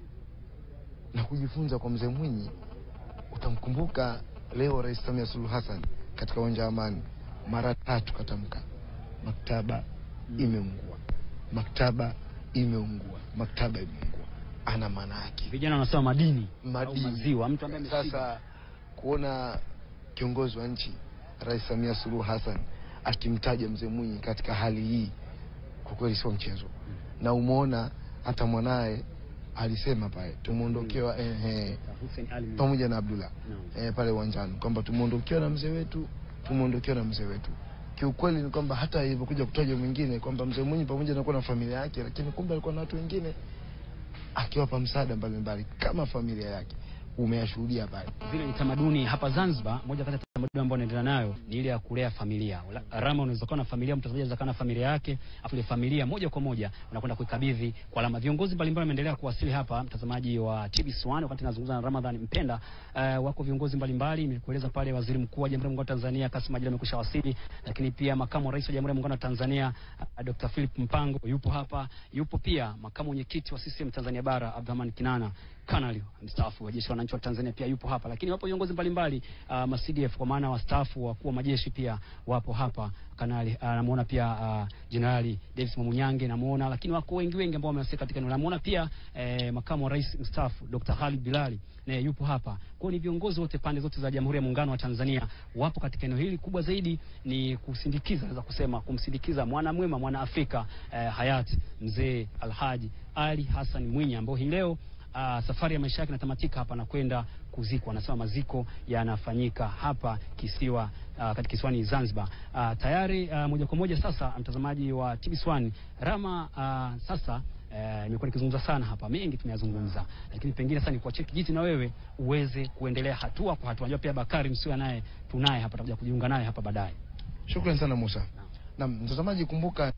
na kujifunza kwa mzee Mwinyi, utamkumbuka leo Rais Samia Suluhu Hassan katika uwanja wa Amani mara tatu katamka maktaba mm. imeungua, maktaba imeungua, maktaba imeungua. Ana maana yake vijana wanasema madini, madini. Maziwa, mtu ambaye sasa kuona kiongozi wa nchi Rais Samia Suluhu Hassan akimtaja mzee Mwinyi katika hali hii, kwa kweli sio mchezo mm. na umeona hata mwanae alisema pale tumeondokewa eh, eh pamoja na Abdullah no. eh, pale uwanjani kwamba tumeondokewa na mzee wetu, tumeondokewa na mzee wetu. Kiukweli ni kwamba hata ilipokuja kutajwa mwingine kwamba mzee Mwinyi pamoja na kuwa na familia yake, lakini kumbe alikuwa na watu wengine akiwapa msaada mbalimbali kama familia yake. Umeyashuhudia pale. Vile ni tamaduni hapa Zanzibar, moja kati tamaduni ambayo inaendelea nayo ni ile ya kulea familia. Rama unaweza kuwa na familia, mtazamaji anaweza kuwa na familia yake, afu ile familia moja kwa moja unakwenda kuikabidhi kwa Rama. Viongozi mbalimbali wameendelea kuwasili hapa, mtazamaji wa T B C one, wakati nazungumza na Ramadhan Mpenda. Uh, wako viongozi mbalimbali, nimekueleza pale Waziri Mkuu wa Jamhuri ya Muungano wa Tanzania Kassim Majaliwa amekwisha wasili, lakini pia Makamu wa Rais wa Jamhuri ya Muungano wa Tanzania uh, Doctor Philip Mpango yupo hapa, yupo pia Makamu Mwenyekiti wa C C M Tanzania Bara Abdurrahman Kinana, Kanali mstaafu wa Jeshi la Wananchi wa Tanzania pia yupo hapa, lakini wapo viongozi mbalimbali uh, ma C D F kwa maana wastaafu wa kuwa majeshi pia wapo hapa. Kanali uh, namuona pia uh, Generali Davis Mwamunyange namuona, lakini wako wengi wengi ambao wamewasili katika eneo. Namuona pia eh, Makamu wa Rais mstaafu Doctor Khalid Bilali naye yupo hapa. Kwa ni viongozi wote pande zote za Jamhuri ya Muungano wa Tanzania wapo katika eneo hili. Kubwa zaidi ni kusindikiza, naweza kusema kumsindikiza mwana mwema, mwana Afrika eh, hayati Mzee Alhaji Ali Hassan Mwinyi, ambao hii leo Uh, safari ya maisha yake inatamatika hapa na kwenda kuzikwa. Anasema maziko yanafanyika hapa kisiwa uh, katika kisiwani Zanzibar. Uh, tayari uh, moja kwa moja sasa, mtazamaji wa T B C one, Rama uh, sasa uh, nimekuwa nikizungumza sana hapa, mengi tumeyazungumza, lakini pengine sasa nikuachie kijiti na wewe uweze kuendelea hatua kwa hatua. Najua pia Bakari Msiwa naye tunaye hapa, tutakuja kujiunga naye hapa baadaye. Shukrani sana Musa. Na mtazamaji, kumbuka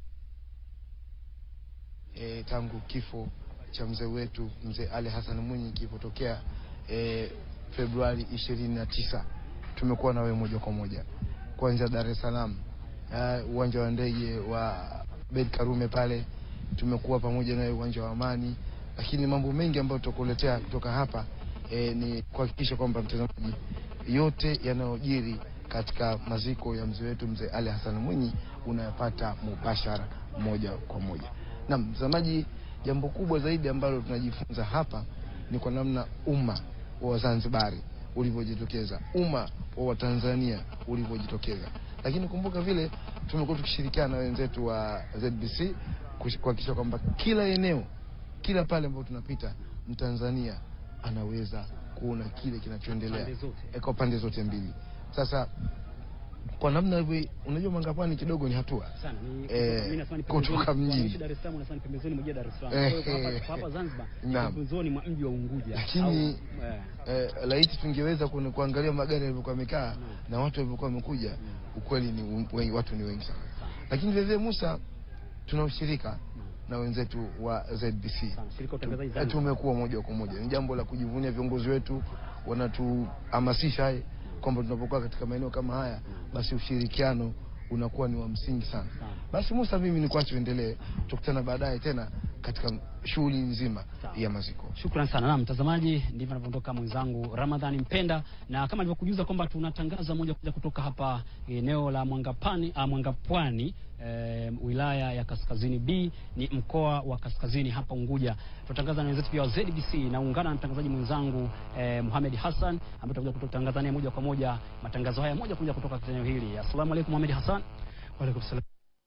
e, tangu kifo cha mzee wetu Mzee Ali Hassan Mwinyi kilipotokea e, Februari ishirini na tisa, tumekuwa na wewe moja kwa moja kuanzia Dar es Salaam, uwanja uh, wa ndege wa Bed Karume pale, tumekuwa pamoja na uwanja wa Amani, lakini mambo mengi ambayo tutakuletea kutoka hapa e, ni kuhakikisha kwamba mtazamaji, yote yanayojiri katika maziko ya mzee wetu Mzee Ali Hassan Mwinyi unayapata mubashara moja kwa moja. Na mtazamaji, jambo kubwa zaidi ambalo tunajifunza hapa ni kwa namna umma wa Zanzibari ulivyojitokeza, umma wa Tanzania ulivyojitokeza. Lakini kumbuka vile tumekuwa tukishirikiana na wenzetu wa Z B C kuhakikisha kwamba kila eneo, kila pale ambapo tunapita, Mtanzania anaweza kuona kile kinachoendelea kwa pande zote mbili. Sasa kwa namna hivi, unajua Mangapwani kidogo ni hatua sana, ni eh, mimi nasema kutoka mjini Dar es Salaam, nasema pembezoni mwa Dar es Salaam. Kwa hiyo hapa hapa Zanzibar pembezoni mwa mji wa Unguja. Lakini eh, laiti tungeweza kuangalia magari yalivyokuwa yamekaa na watu walivyokuwa wamekuja, ukweli ni wengi, watu ni wengi sana. Lakini vile Musa, tuna ushirika na wenzetu wa Z B C. Tumekuwa moja kwa moja. Ni jambo la kujivunia, viongozi wetu wanatuhamasisha kwamba tunapokuwa katika maeneo kama haya, basi ushirikiano unakuwa ni wa msingi sana. Basi Musa, mimi ni kuacha uendelee, tukutana baadaye tena katika shughuli nzima ya maziko. Shukrani sana. Na mtazamaji, ndivyo anapotoka mwenzangu Ramadhan Mpenda, na kama nilivyokujuza kwamba tunatangaza moja kwa moja kutoka hapa eneo la Mwangapani, uh, Mwangapwani, e, wilaya ya Kaskazini B, ni mkoa wa Kaskazini hapa Unguja. Tunatangaza na wenzetu pia wa Z B C, na ungana na mtangazaji mwenzangu eh, Mohamed Hassan ambaye tutakuja kutangaza naye moja kwa moja matangazo haya moja kwa moja kutoka eneo hili. Asalamu alaykum Mohamed Hassan. Wa alaykum salaam.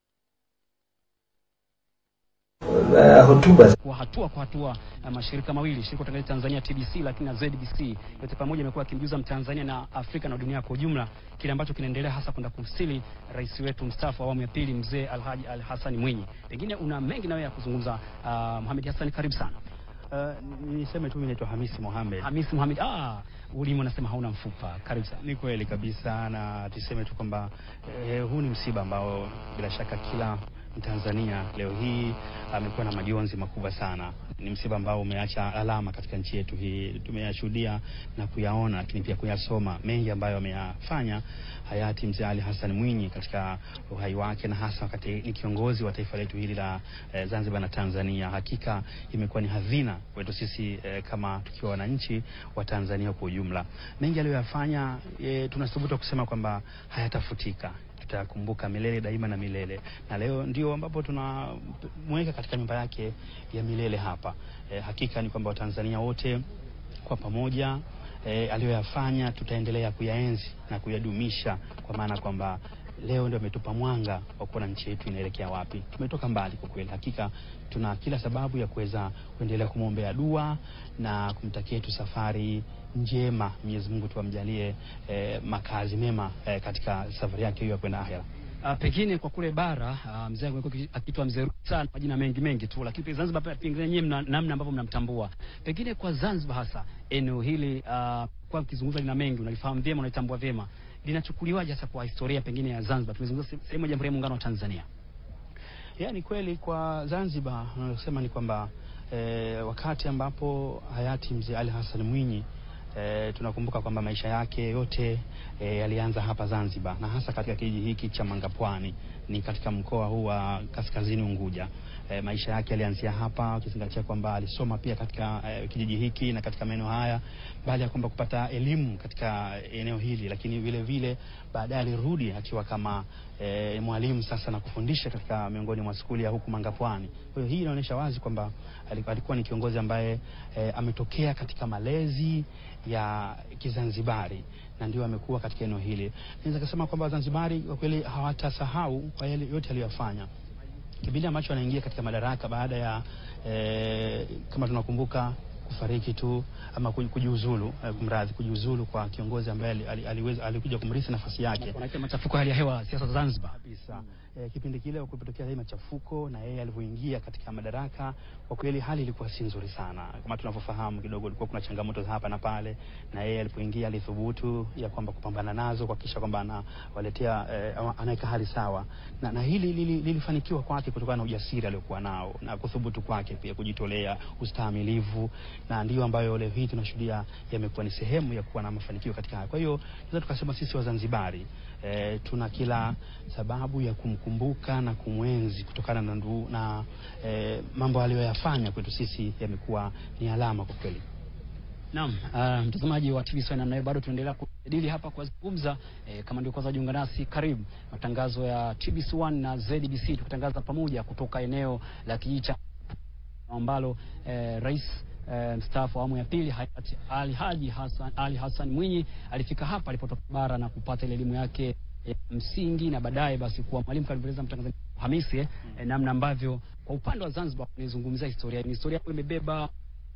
Uh, hotuba kwa hatua kwa hatua uh, mashirika mawili, shirika la Tanzania T B C lakini na Z B C, yote pamoja imekuwa akimjuza Mtanzania na Afrika na dunia kwa ujumla kile ambacho kinaendelea, hasa kwenda kumsili rais wetu mstaafu wa awamu ya pili Mzee Alhaji Ali Hassan Mwinyi. Pengine una mengi na wewe ya kuzungumza. uh, Mohamed Hassan, karibu sana. Uh, niseme tu mimi naitwa Hamisi Mohamed. Hamisi Mohamed, ah, ulimo nasema hauna mfupa. Karibu sana. Ni kweli kabisa, na tuseme tu kwamba eh, huu ni msiba ambao bila shaka kila Mtanzania leo hii amekuwa na majonzi makubwa sana. Ni msiba ambao umeacha alama katika nchi yetu hii. Tumeyashuhudia na kuyaona, lakini pia kuyasoma mengi ambayo ameyafanya hayati Mzee Ali Hassan Mwinyi katika uhai wake, na hasa wakati ni kiongozi wa taifa letu hili la eh, Zanzibar na Tanzania. Hakika imekuwa ni hazina kwetu sisi eh, kama tukiwa wananchi wa Tanzania kwa ujumla. Mengi aliyoyafanya eh, tunathubutu kusema kwamba hayatafutika. Tutakumbuka milele daima na milele, na leo ndio ambapo tunamweka katika nyumba yake ya milele hapa. E, hakika ni kwamba Watanzania wote kwa pamoja e, aliyoyafanya tutaendelea kuyaenzi na kuyadumisha, kwa maana kwamba leo ndio ametupa mwanga wa kuona nchi yetu inaelekea wapi. Tumetoka mbali kwa kweli. Hakika tuna kila sababu ya kuweza kuendelea kumwombea dua na kumtakia tu safari njema. Mwenyezi Mungu tuamjalie eh, makazi mema eh, katika safari yake hiyo ya kwenda akhera. Uh, pengine kwa kule bara uh, mzee amekuwa akitwa mzee sana, majina mengi mengi tu, lakini Zanzibar pia pengine nyinyi namna ambavyo mnamtambua. Pengine kwa Zanzibar hasa eneo hili uh, kwa kizungumza lina mengi, unalifahamu vyema, unalitambua vyema. linachukuliwaje sasa kwa historia pengine ya Zanzibar? Tumezungumza sehemu ya Jamhuri ya Muungano wa Tanzania. Ya, ni kweli kwa Zanzibar nasema ni kwamba e, wakati ambapo hayati Mzee Ali Hassan Mwinyi E, tunakumbuka kwamba maisha yake yote e, yalianza hapa Zanzibar, na hasa katika kijiji hiki cha Mangapwani, ni katika mkoa huu wa Kaskazini Unguja. E, maisha yake yalianzia hapa, ukizingatia kwamba alisoma pia katika e, kijiji hiki na katika maeneo haya, bali ya kwamba kupata elimu katika eneo hili, lakini vile vile baadaye alirudi akiwa kama e, mwalimu sasa na kufundisha katika miongoni mwa skuli ya huku Mangapwani. Kwa hiyo hii inaonyesha wazi kwamba alikuwa ni kiongozi ambaye e, ametokea katika malezi ya Kizanzibari na ndio amekuwa katika eneo hili. Naweza kusema kwamba Zanzibari kwa kweli hawatasahau kwa yale yote aliyofanya. Kipindi ambacho anaingia katika madaraka baada ya e, kama tunakumbuka kufariki tu ama kujiuzulu, kumradhi, kujiuzulu kwa kiongozi ambaye aliweza alikuja kumrithi nafasi yake. Kuna machafuko hali ya hewa siasa Zanzibar kabisa. E, kipindi kile kulipotokea hii machafuko na yeye alipoingia katika madaraka, kwa kweli hali ilikuwa si nzuri sana. Kama tunavyofahamu kidogo ilikuwa kuna changamoto hapa na pale, na yeye alipoingia alithubutu ya kwamba kupambana nazo, kuhakikisha kwamba anawaletea e, anaweka hali sawa. Na, na hili lilifanikiwa kwake kutokana na ujasiri aliokuwa nao na kuthubutu kwake, pia kujitolea, ustahimilivu, na ndio ambayo leo hii tunashuhudia yamekuwa ni sehemu ya kuwa na mafanikio katika haya. Kwa hiyo tunaweza tukasema sisi Wazanzibari e, tuna kila sababu ya kumkumbuka na kumwenzi kutokana na, ndu, na e, mambo aliyoyafanya kwetu sisi yamekuwa ni alama kwa kweli. Naam, uh, mtazamaji wa T V Swahili, na bado tunaendelea kujadili hapa kwa kuzungumza. E, kama ndio kwanza jiunga nasi, karibu matangazo ya T B C one na Z B C, tukitangaza pamoja kutoka eneo la kijiji cha ambalo e, rais e, mstaafu wa awamu ya pili hayati Ali Haji Hassan Ali Hassan Mwinyi alifika hapa alipotoka bara na kupata elimu yake ya msingi na baadaye basi kuwa mwalimu, kalivyoeleza mtangazaji Hamisi eh, mm. namna ambavyo kwa upande wa Zanzibar tunazungumzia historia ni historia imebeba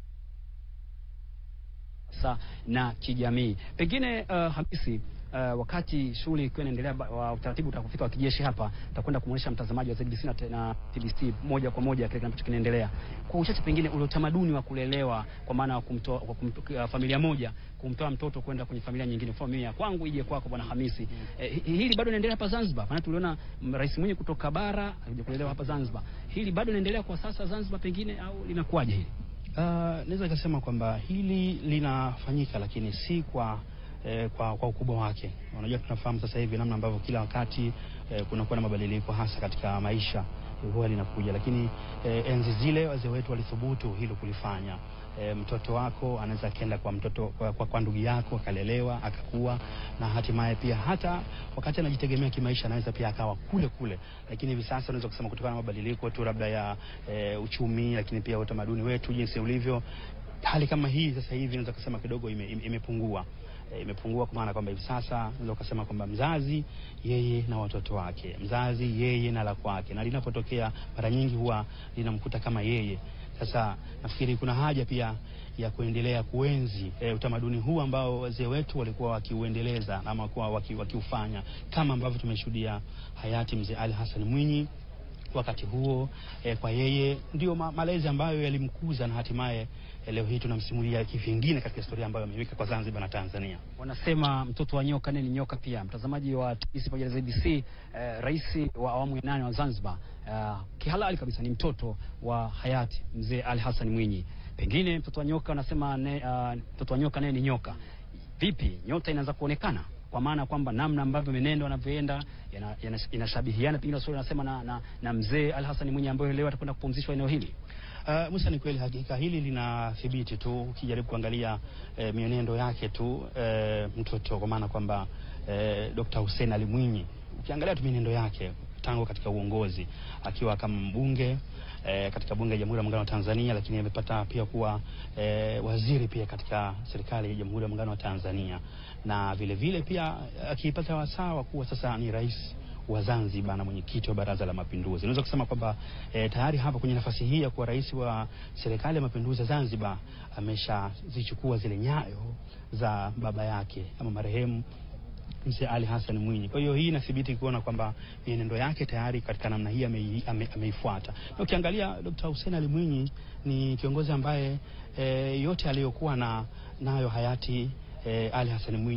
sa na kijamii. Pengine uh, Hamisi, uh, wakati shughuli ikiwa inaendelea wa utaratibu utakufika wa kijeshi hapa, tutakwenda kumuonyesha mtazamaji wa Z B C na, na T B C moja kwa moja kile ambacho kinaendelea. Kwa uchache pengine ule utamaduni wa kulelewa, kwa maana wa kumtoa kumtoa familia moja kumtoa mtoto kwenda kwenye familia nyingine, familia kwangu ije kwako bwana Hamisi. Eh, hili bado linaendelea hapa Zanzibar? Maana tuliona rais Mwinyi kutoka bara alikuja kulelewa hapa Zanzibar. Hili bado linaendelea kwa sasa Zanzibar pengine, au linakuaje hili? Uh, naweza kusema kwamba hili linafanyika, lakini si kwa eh, kwa, kwa ukubwa wake. Unajua tunafahamu sasa hivi namna ambavyo kila wakati eh, kunakuwa na mabadiliko hasa katika maisha huwa linakuja, lakini eh, enzi zile wazee wetu walithubutu hilo kulifanya. E, mtoto wako anaweza kenda kwa mtoto kwa, kwa, kwa ndugu yako akalelewa akakuwa, na hatimaye pia hata wakati anajitegemea kimaisha anaweza pia akawa kule kule. Lakini hivi sasa unaweza kusema kutokana na mabadiliko tu labda ya e, uchumi, lakini pia utamaduni wetu jinsi ulivyo, hali kama hii sasa hivi unaweza kusema kidogo ime, ime, imepungua. E, imepungua kwa maana kwamba hivi sasa unaweza kusema kwamba mzazi yeye na watoto wake, mzazi yeye na la kwake, na linapotokea mara nyingi huwa linamkuta kama yeye. Sasa nafikiri kuna haja pia ya kuendelea kuenzi e, utamaduni huu ambao wazee wetu walikuwa wakiuendeleza ama kwa waki, wakiufanya, kama ambavyo tumeshuhudia hayati Mzee Ali Hassan Mwinyi wakati huo. E, kwa yeye ndio ma, malezi ambayo yalimkuza, na hatimaye e, leo hii tunamsimulia kivingine katika historia ambayo ameweka kwa Zanzibar na Tanzania. Wanasema mtoto wa nyoka ni nyoka pia. Mtazamaji wa T B C pamoja na Z B C, eh, rais wa awamu ya nane wa Zanzibar eh, kihalali kabisa ni mtoto wa hayati Mzee Ali Hassan Mwinyi. Pengine mtoto wa nyoka wanasema mtoto uh, wa nyoka naye ni nyoka. Vipi nyota inaanza kuonekana? Kwa maana kwamba namna ambavyo menendo wanavyoenda inashabihiana, pengine sio nasema na, na, na Mzee Ali Hassan Mwinyi ambaye leo atakwenda kupumzishwa eneo hili. Uh, Musa, ni kweli hakika hili linathibiti tu ukijaribu kuangalia eh, mienendo yake tu eh, mtoto, kwa maana kwamba eh, Dokta Hussein Ali Mwinyi, ukiangalia tu mienendo yake tangu katika uongozi akiwa kama mbunge eh, katika bunge la Jamhuri ya Muungano wa Tanzania, lakini amepata pia kuwa eh, waziri pia katika serikali ya Jamhuri ya Muungano wa Tanzania, na vile vile pia akipata wasaa wa kuwa sasa ni rais wa Zanzibar na mwenyekiti wa Baraza la Mapinduzi. Naweza kusema kwamba e, tayari hapa kwenye nafasi hii ya kuwa rais wa serikali ya Mapinduzi ya Zanzibar ameshazichukua zile nyayo za baba yake ama marehemu Mzee Ali Hassan Mwinyi. Kwa hiyo hii inathibiti kuona kwamba mienendo yake tayari katika namna hii ameifuata. Ame, na ukiangalia Dokta Hussein Ali Mwinyi ni kiongozi ambaye e, yote aliyokuwa na nayo hayati e, Ali Hassan Mwinyi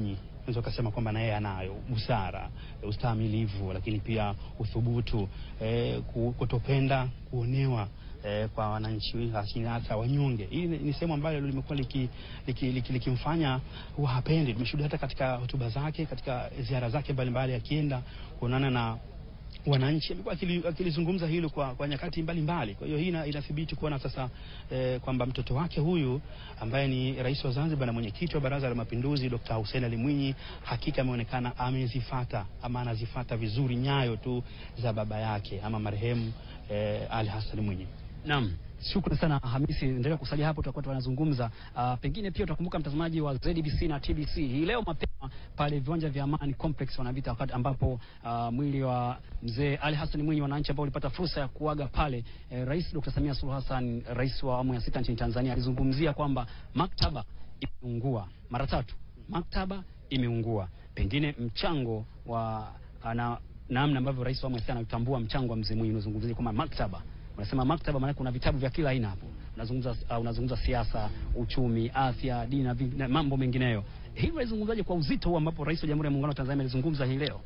unaweza kusema kwamba na yeye anayo busara, ustahimilivu, lakini pia uthubutu, eh, kutopenda kuonewa eh, kwa wananchi hasa wanyonge. Hii ni sehemu ambayo limekuwa likimfanya liki, liki, liki huwa hapendi. Tumeshuhudia hata katika hotuba zake, katika ziara zake mbalimbali akienda kuonana na wananchi, amekuwa akilizungumza hilo kwa, kwa nyakati mbalimbali. Kwa hiyo hii inathibiti kuona sasa eh, kwamba mtoto wake huyu ambaye ni rais wa Zanzibar na mwenyekiti wa Baraza la Mapinduzi Dokta Hussein Ali Mwinyi hakika ameonekana amezifata ama anazifata vizuri nyayo tu za baba yake ama marehemu eh, Ali Hassan Mwinyi. Naam. Shukrani sana Hamisi, endelea kusalia hapo, tutakuwa tunazungumza. Uh, pengine pia utakumbuka mtazamaji wa Z B C na T B C hii leo mapema pale viwanja vya Amani Complex wanavita, wakati ambapo uh, mwili wa mzee Ali Hassan Mwinyi, wananchi ambao walipata fursa ya kuaga pale, eh, Rais Dokta Samia Suluhu Hassan, rais wa awamu ya sita nchini Tanzania, alizungumzia kwamba maktaba imeungua mara tatu, maktaba imeungua. Pengine mchango wa na namna ambavyo rais wa awamu ya sita anatambua mchango wa mzee Mwinyi, unazungumzia kama maktaba. Unasema maktaba maana kuna vitabu vya kila aina hapo. Unazungumza uh, unazungumza siasa, uchumi, afya, dini na, na mambo mengineyo. Hili unazungumzaje kwa uzito huu ambapo Rais wa Jamhuri ya Muungano wa Tanzania alizungumza hii leo?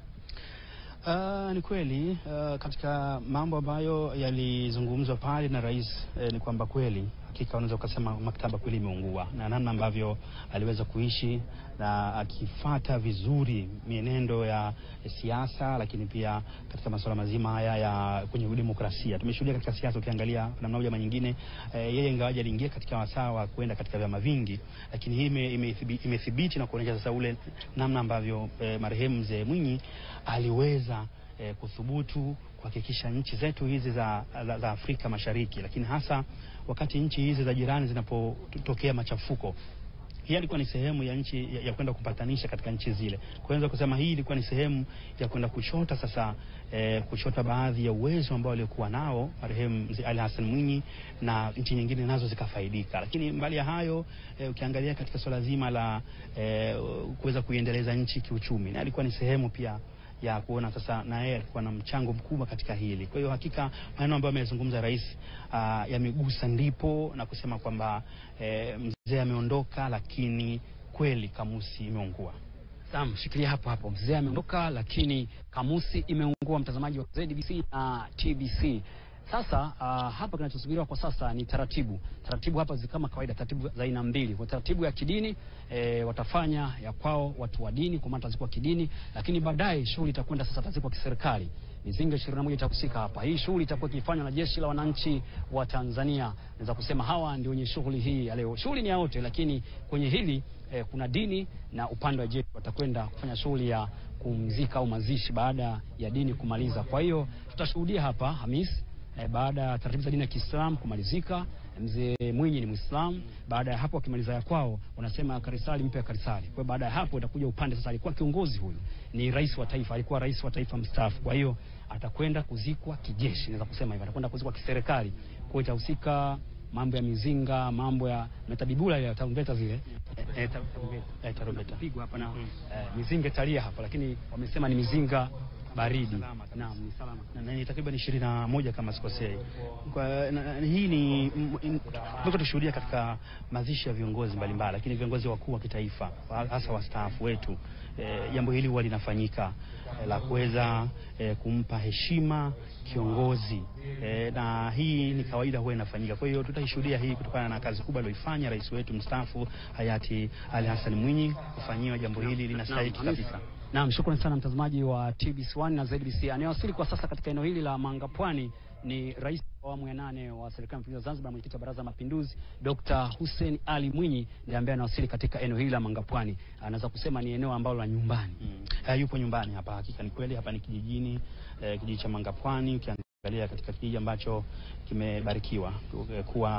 Uh, ni kweli uh, katika mambo ambayo yalizungumzwa pale na rais eh, ni kwamba kweli hakika unaweza kusema maktaba kweli imeungua, na namna ambavyo aliweza kuishi na akifuata vizuri mienendo ya siasa, lakini pia katika masuala mazima haya ya kwenye demokrasia. Tumeshuhudia katika siasa, ukiangalia namna moja ama nyingine eh, yeye ingawaje aliingia katika wasaa wa kwenda katika vyama vingi, lakini hii imethibiti ime, ime na kuonyesha sasa ule namna ambavyo eh, marehemu mzee Mwinyi aliweza eh, kuthubutu kuhakikisha nchi zetu hizi za, za, za Afrika Mashariki, lakini hasa wakati nchi hizi za jirani zinapotokea machafuko, hii ilikuwa ni sehemu ya nchi ya, ya kwenda kupatanisha katika nchi zile. Kwanza kusema hii ilikuwa ni sehemu ya kwenda kushota sasa eh, kushota baadhi ya uwezo ambao alikuwa nao marehemu mzee Ali Hassan Mwinyi, na nchi nyingine nazo zikafaidika. Lakini mbali ya hayo eh, ukiangalia katika swala zima la eh, kuweza kuiendeleza nchi kiuchumi, na ilikuwa ni sehemu pia ya kuona sasa na yeye alikuwa na mchango mkubwa katika hili. Kwa hiyo hakika maneno ambayo amezungumza rais uh, yamegusa ndipo na kusema kwamba eh, mzee ameondoka, lakini kweli kamusi imeungua. Sam, shikilia hapo hapo. Mzee ameondoka lakini kamusi imeungua, mtazamaji wa Z B C na T B C. Sasa uh, hapa kinachosubiriwa kwa sasa ni taratibu. Taratibu hapa zikama kawaida, taratibu za aina mbili. Kwa taratibu ya kidini e, watafanya ya kwao watu wa dini, kwa maana tazikwa kidini, lakini baadaye shughuli itakwenda sasa tazikwa kiserikali. Mizinga ishirini na moja itahusika hapa. Hii shughuli itakuwa ikifanywa na Jeshi la Wananchi wa Tanzania. Naweza kusema hawa ndio wenye shughuli hii ya leo. Shughuli ni ya wote, lakini kwenye hili e, kuna dini na upande wa jeshi watakwenda kufanya shughuli ya kumzika au mazishi baada ya dini kumaliza. Kwa hiyo tutashuhudia hapa Hamis, E, baada ya taratibu za dini ya Kiislamu kumalizika, mzee Mwinyi ni Muislamu. Baada ya hapo akimaliza ya kwao, wanasema karisali mpe karisali. Kwa baada ya hapo itakuja upande sasa, alikuwa kiongozi huyu, ni rais wa taifa, alikuwa rais wa taifa mstaafu. Kwa hiyo atakwenda kuzikwa kijeshi, naweza kusema hivyo, atakwenda kuzikwa kiserikali. Kwa itahusika mambo ya mizinga, mambo ya metabibula ile tarumbeta zile, eh tarumbeta, tarumbeta pigwa hapa na mizinga talia hapa, lakini wamesema ni mizinga baridi. Naam, ni salama. Na ni takriban ishirini na moja kama sikosei. Kwa na, hii ni mpaka tushuhudia katika mazishi ya viongozi mbalimbali, lakini viongozi wakuu wa kitaifa hasa wastaafu wetu, jambo e, hili huwa linafanyika e, la kuweza e, kumpa heshima kiongozi e, na hii ni kawaida huwa inafanyika. Kwa hiyo tutaishuhudia hii kutokana na kazi kubwa aliyofanya rais wetu mstaafu hayati Ali Hassan Mwinyi. Kufanyiwa jambo hili linastahili kabisa. Naam, shukrani sana mtazamaji wa T B C one na Z B C. Anayewasili kwa sasa katika eneo hili la Mangapwani ni rais wa awamu ya nane wa serikali ya Zanzibar, mwenyekiti wa Baraza la Mapinduzi Dokta Hussein Ali Mwinyi, ndiye ambaye anawasili katika eneo hili la Mangapwani. Anaweza kusema ni eneo ambalo la nyumbani. Mm. Ha, yupo nyumbani hapa, hakika ni kweli. Hapa ni kijijini, eh, kijiji cha Mangapwani. Ukiangalia katika kijiji ambacho kimebarikiwa kuwa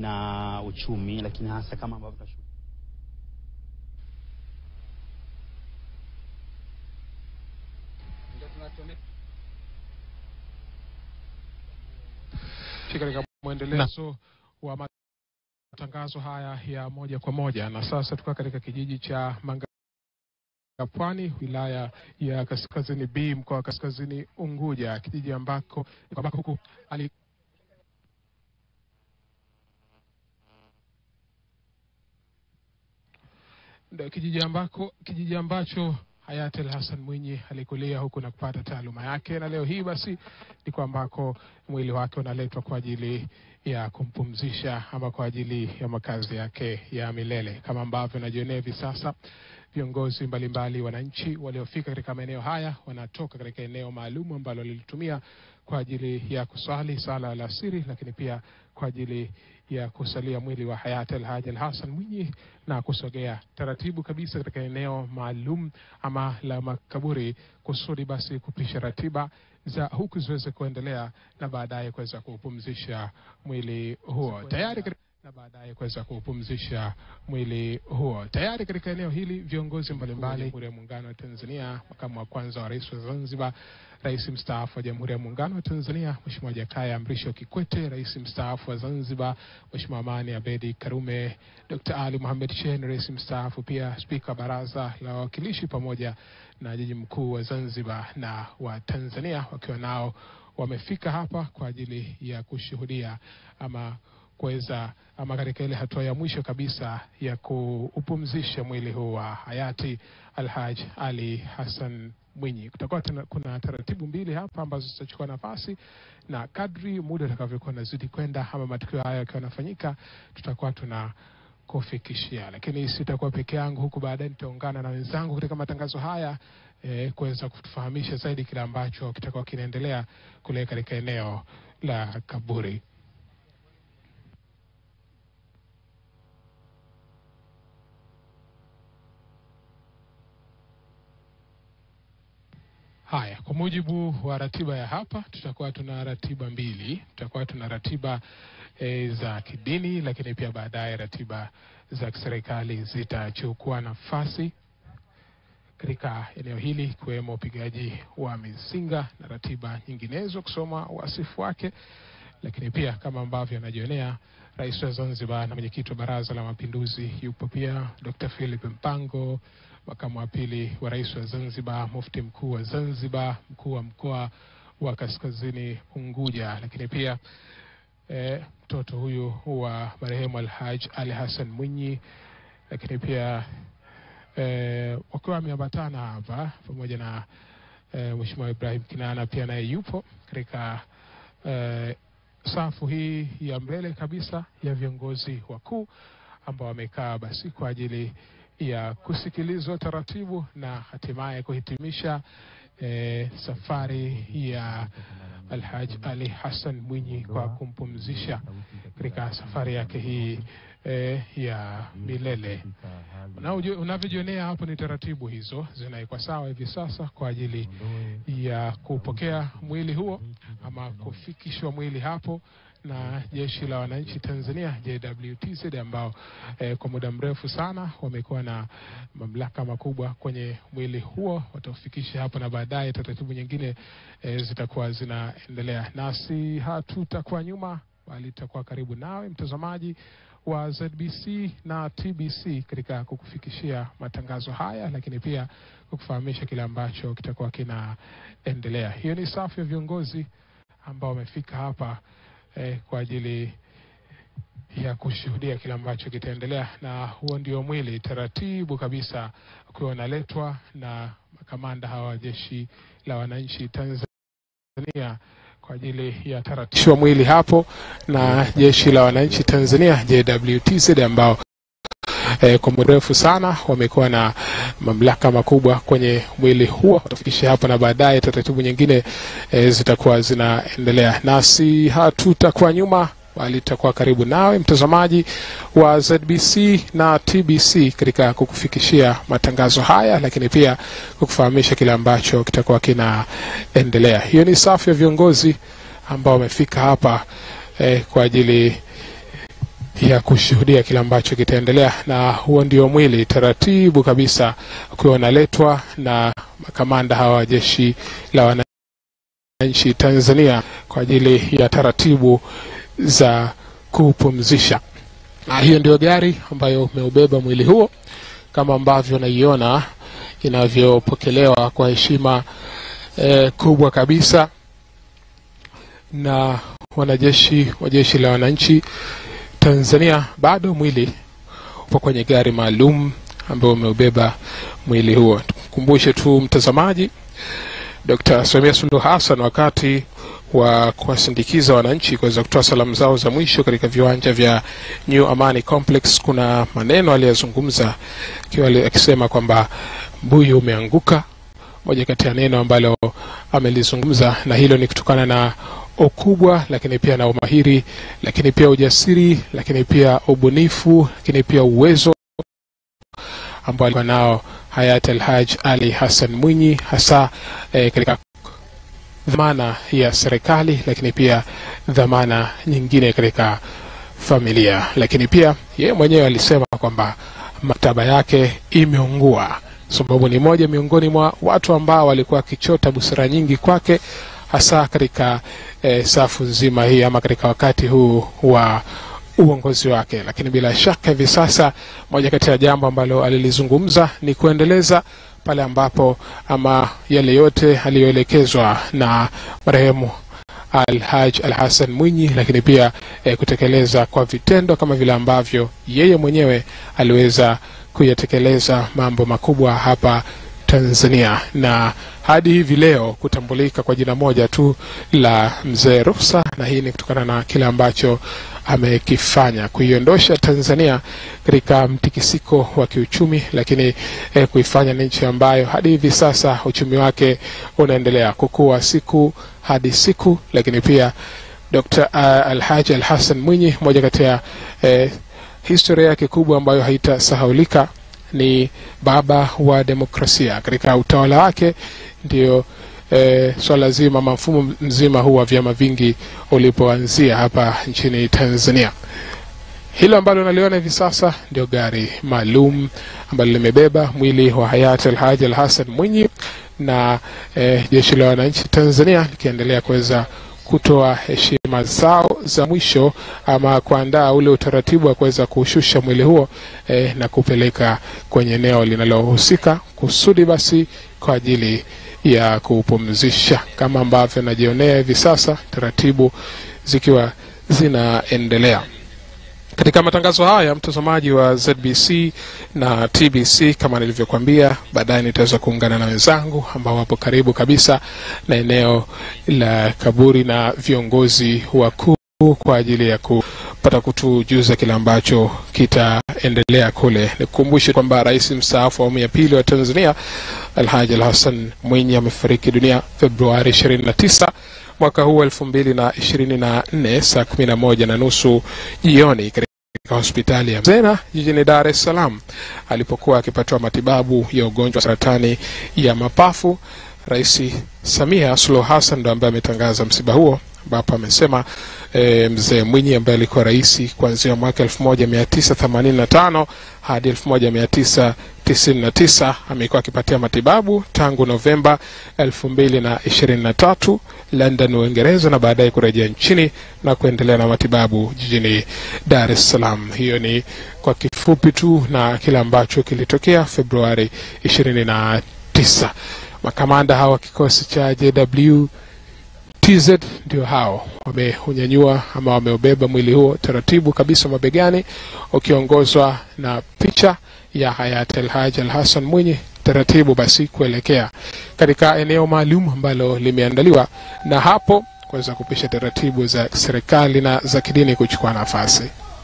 na uchumi, lakini hasa kama ambavyo katika mwendelezo wa matangazo haya ya moja kwa moja. Na sasa tuko katika kijiji cha Mangapwani, wilaya ya Kaskazini B, mkoa wa Kaskazini Unguja, kijiji ambako ambako huku ali kijiji ambako kijiji ambacho hayati Hassan Mwinyi alikulia huku na kupata taaluma yake, na leo hii basi ni kwa ambako mwili wake unaletwa kwa ajili ya kumpumzisha ama kwa ajili ya makazi yake ya milele. Kama ambavyo najionea hivi sasa, viongozi mbalimbali, wananchi waliofika katika maeneo haya wanatoka katika eneo maalum ambalo lilitumia kwa ajili ya kuswali sala alasiri, lakini pia kwa ajili ya kusalia mwili wa hayati Alhaji Hassan Mwinyi na kusogea taratibu kabisa katika eneo maalum ama la makaburi, kusudi basi kupisha ratiba za huku ziweze kuendelea na baadaye kuweza kupumzisha mwili huo. Tayari na baadaye kuweza kupumzisha mwili huo. Tayari katika eneo hili viongozi mbalimbali, Jamhuri ya Muungano wa Tanzania, makamu wa kwanza wa rais wa Zanzibar, rais mstaafu wa Jamhuri ya Muungano wa Tanzania Mheshimiwa Jakaya Mrisho Kikwete, rais mstaafu wa Zanzibar Mheshimiwa Amani Abedi Karume, Dokta Ali Mohamed Shein, rais mstaafu, pia spika baraza la wawakilishi, pamoja na jaji mkuu wa Zanzibar na wa Tanzania, wakiwa nao wamefika hapa kwa ajili ya kushuhudia ama kuweza ama katika ile hatua ya mwisho kabisa ya kuupumzisha mwili huu wa hayati Alhaji Ali Hassan Mwinyi. Kutakuwa kuna taratibu mbili hapa ambazo zitachukua nafasi, na kadri muda utakavyokuwa unazidi kwenda ama matukio haya yakiwa yanafanyika, tutakuwa tuna kufikishia. Lakini sitakuwa peke yangu huku, baadaye nitaungana na wenzangu katika matangazo haya eh, kuweza kutufahamisha zaidi kile ambacho kitakuwa kinaendelea kule katika eneo la kaburi. Haya, kwa mujibu wa ratiba ya hapa, tutakuwa tuna ratiba mbili. Tutakuwa tuna ratiba e, za kidini, lakini pia baadaye ratiba za kiserikali zitachukua nafasi katika eneo hili, kuwemo upigaji wa mizinga na ratiba nyinginezo, kusoma wasifu wake. Lakini pia kama ambavyo anajionea, rais wa Zanzibar na mwenyekiti wa Baraza la Mapinduzi yupo pia, Dokta Philip Mpango, makamu wa pili wa rais wa Zanzibar, mufti mkuu wa Zanzibar, mkuu wa mkoa wa Kaskazini Unguja, lakini pia eh, mtoto huyu wa marehemu Alhaji Ali Hassan Mwinyi, lakini pia eh, wakiwa wameambatana hapa pamoja na eh, Mheshimiwa Ibrahim Kinana, pia naye yupo katika eh, safu hii ya mbele kabisa ya viongozi wakuu ambao wamekaa basi kwa ajili ya kusikilizwa taratibu na hatimaye kuhitimisha eh, safari ya Alhaji Ali Hassan Mwinyi kwa kumpumzisha katika safari yake hii eh, ya milele. Na unavyojionea hapo ni taratibu hizo zinaikuwa sawa hivi sasa kwa ajili ya kupokea mwili huo ama kufikishwa mwili hapo na Jeshi la Wananchi Tanzania J W T Z, ambao eh, kwa muda mrefu sana wamekuwa na mamlaka makubwa kwenye mwili huo. Watafikisha hapo na baadaye taratibu nyingine eh, zitakuwa zinaendelea. Nasi hatutakuwa nyuma, bali tutakuwa karibu nawe mtazamaji wa Z B C na T B C katika kukufikishia matangazo haya, lakini pia kukufahamisha kile ambacho kitakuwa kinaendelea. Hiyo ni safu ya viongozi ambao wamefika hapa eh, kwa ajili ya kushuhudia kile ambacho kitaendelea, na huo ndio mwili taratibu kabisa ukiwa unaletwa na makamanda hawa Jeshi la Wananchi Tanzania kwa ajili ya taratibu mwili hapo na Jeshi la Wananchi Tanzania J W T Z, ambao eh, kwa muda mrefu sana wamekuwa na mamlaka makubwa kwenye mwili huo. Watafikisha hapo na baadaye taratibu nyingine eh, zitakuwa zinaendelea. Nasi hatutakuwa nyuma, bali tutakuwa karibu nawe mtazamaji wa Z B C na T B C katika kukufikishia matangazo haya, lakini pia kukufahamisha kile ambacho kitakuwa kinaendelea. Hiyo ni safu ya viongozi ambao wamefika hapa eh, kwa ajili ya kushuhudia kile ambacho kitaendelea, na huo ndio mwili taratibu kabisa ukiwa unaletwa na makamanda hawa Jeshi la Wananchi Tanzania kwa ajili ya taratibu za kupumzisha. Na hiyo ndio gari ambayo umeubeba mwili huo, kama ambavyo naiona inavyopokelewa kwa heshima eh, kubwa kabisa na wanajeshi wa Jeshi la Wananchi Tanzania. Bado mwili upo kwenye gari maalum ambao umeubeba mwili huo. Tukumbushe tu mtazamaji, Daktari Samia Suluhu Hassan wakati wa kuwasindikiza wananchi kuweza kutoa salamu zao za mwisho katika viwanja vya New Amani Complex, kuna maneno aliyozungumza akiwa akisema kwamba mbuyu umeanguka, moja kati ya neno ambalo amelizungumza, na hilo ni kutokana na ukubwa, lakini pia na umahiri, lakini pia ujasiri, lakini pia ubunifu, lakini pia uwezo ambao alikuwa nao hayati Alhaj Ali Hassan Mwinyi, hasa eh, katika dhamana ya serikali, lakini pia dhamana nyingine katika familia. Lakini pia yeye mwenyewe alisema kwamba maktaba yake imeungua, sababu ni moja miongoni mwa watu ambao walikuwa kichota busara nyingi kwake, hasa katika eh, safu nzima hii ama katika wakati huu wa uongozi wake. Lakini bila shaka hivi sasa moja kati ya jambo ambalo alilizungumza ni kuendeleza pale ambapo ama yale yote aliyoelekezwa na marehemu Alhaj Al Hassan Mwinyi, lakini pia eh, kutekeleza kwa vitendo kama vile ambavyo yeye mwenyewe aliweza kuyatekeleza mambo makubwa hapa Tanzania, na hadi hivi leo kutambulika kwa jina moja tu la Mzee Ruksa, na hii ni kutokana na kile ambacho amekifanya kuiondosha Tanzania katika mtikisiko wa kiuchumi, lakini eh, kuifanya nchi ambayo hadi hivi sasa uchumi wake unaendelea kukua siku hadi siku. Lakini pia Daktari Alhaj Al Hassan Mwinyi, moja kati ya eh, historia yake kubwa ambayo haitasahaulika, ni baba wa demokrasia. Katika utawala wake ndio eh, swala zima mfumo mzima huu wa vyama vingi ulipoanzia hapa nchini Tanzania. Hilo ambalo naliona hivi sasa ndio gari maalum ambalo limebeba mwili wa hayati Alhaj Al Hassan Mwinyi, na eh, jeshi la wananchi Tanzania likiendelea kuweza kutoa heshima zao za mwisho ama kuandaa ule utaratibu wa kuweza kushusha mwili huo eh, na kupeleka kwenye eneo linalohusika kusudi basi kwa ajili ya kupumzisha, kama ambavyo najionea hivi sasa taratibu zikiwa zinaendelea. Katika matangazo haya mtazamaji wa Z B C na T B C, kama nilivyokuambia, baadaye nitaweza kuungana na wenzangu ambao wapo karibu kabisa na eneo la kaburi na viongozi wakuu kwa ajili ya kupata kutujuza kile ambacho kitaendelea kule. Nikukumbushe kwamba rais mstaafu wa awamu ya pili wa Tanzania Alhaj Al Hassan Mwinyi amefariki dunia Februari ishirini na tisa mwaka huu elfu mbili na ishirini na nne saa kumi na moja na nusu jioni katika hospitali ya Zena jijini Dar es Salaam alipokuwa akipatiwa matibabu ya ugonjwa wa saratani ya mapafu. Rais Samia Suluhu Hassan ndo ambaye ametangaza msiba huo, ambapo amesema e, mzee Mwinyi ambaye alikuwa rais kuanzia mwaka elfu moja mia tisa themanini na tano hadi elfu moja mia tisa tisini na tisa amekuwa akipatia matibabu tangu Novemba elfu mbili na ishirini na tatu London, Uingereza, na baadaye kurejea nchini na kuendelea na matibabu jijini Dar es Salaam. Hiyo ni kwa kifupi tu na kile ambacho kilitokea Februari ishirini na tisa. Makamanda hawa kikosi cha J W T Z ndio hao wameunyanyua ama wameubeba mwili huo taratibu kabisa mabegani, ukiongozwa na picha ya hayati Alhaj Al Hassan Mwinyi, taratibu basi kuelekea katika eneo maalum ambalo limeandaliwa, na hapo kuweza kupisha taratibu za serikali na za kidini kuchukua nafasi.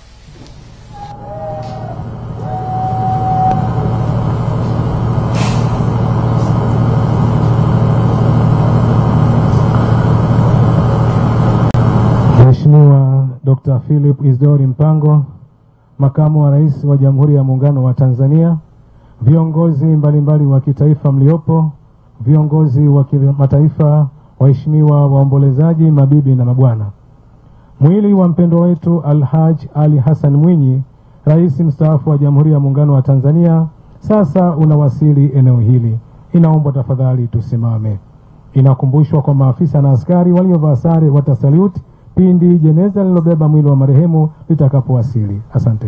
Mheshimiwa Doctor Philip Isdori Mpango, Makamu wa Rais wa Jamhuri ya Muungano wa Tanzania, viongozi mbalimbali wa kitaifa mliopo, viongozi wa kimataifa, waheshimiwa waombolezaji, mabibi na mabwana. Mwili wa mpendwa wetu Alhaj Ali Hassan Mwinyi, Rais mstaafu wa Jamhuri ya Muungano wa Tanzania, sasa unawasili eneo hili. Inaomba tafadhali tusimame. Inakumbushwa kwa maafisa na askari waliovaa sare watasalute pindi jeneza lilobeba mwili wa marehemu litakapowasili. Asante.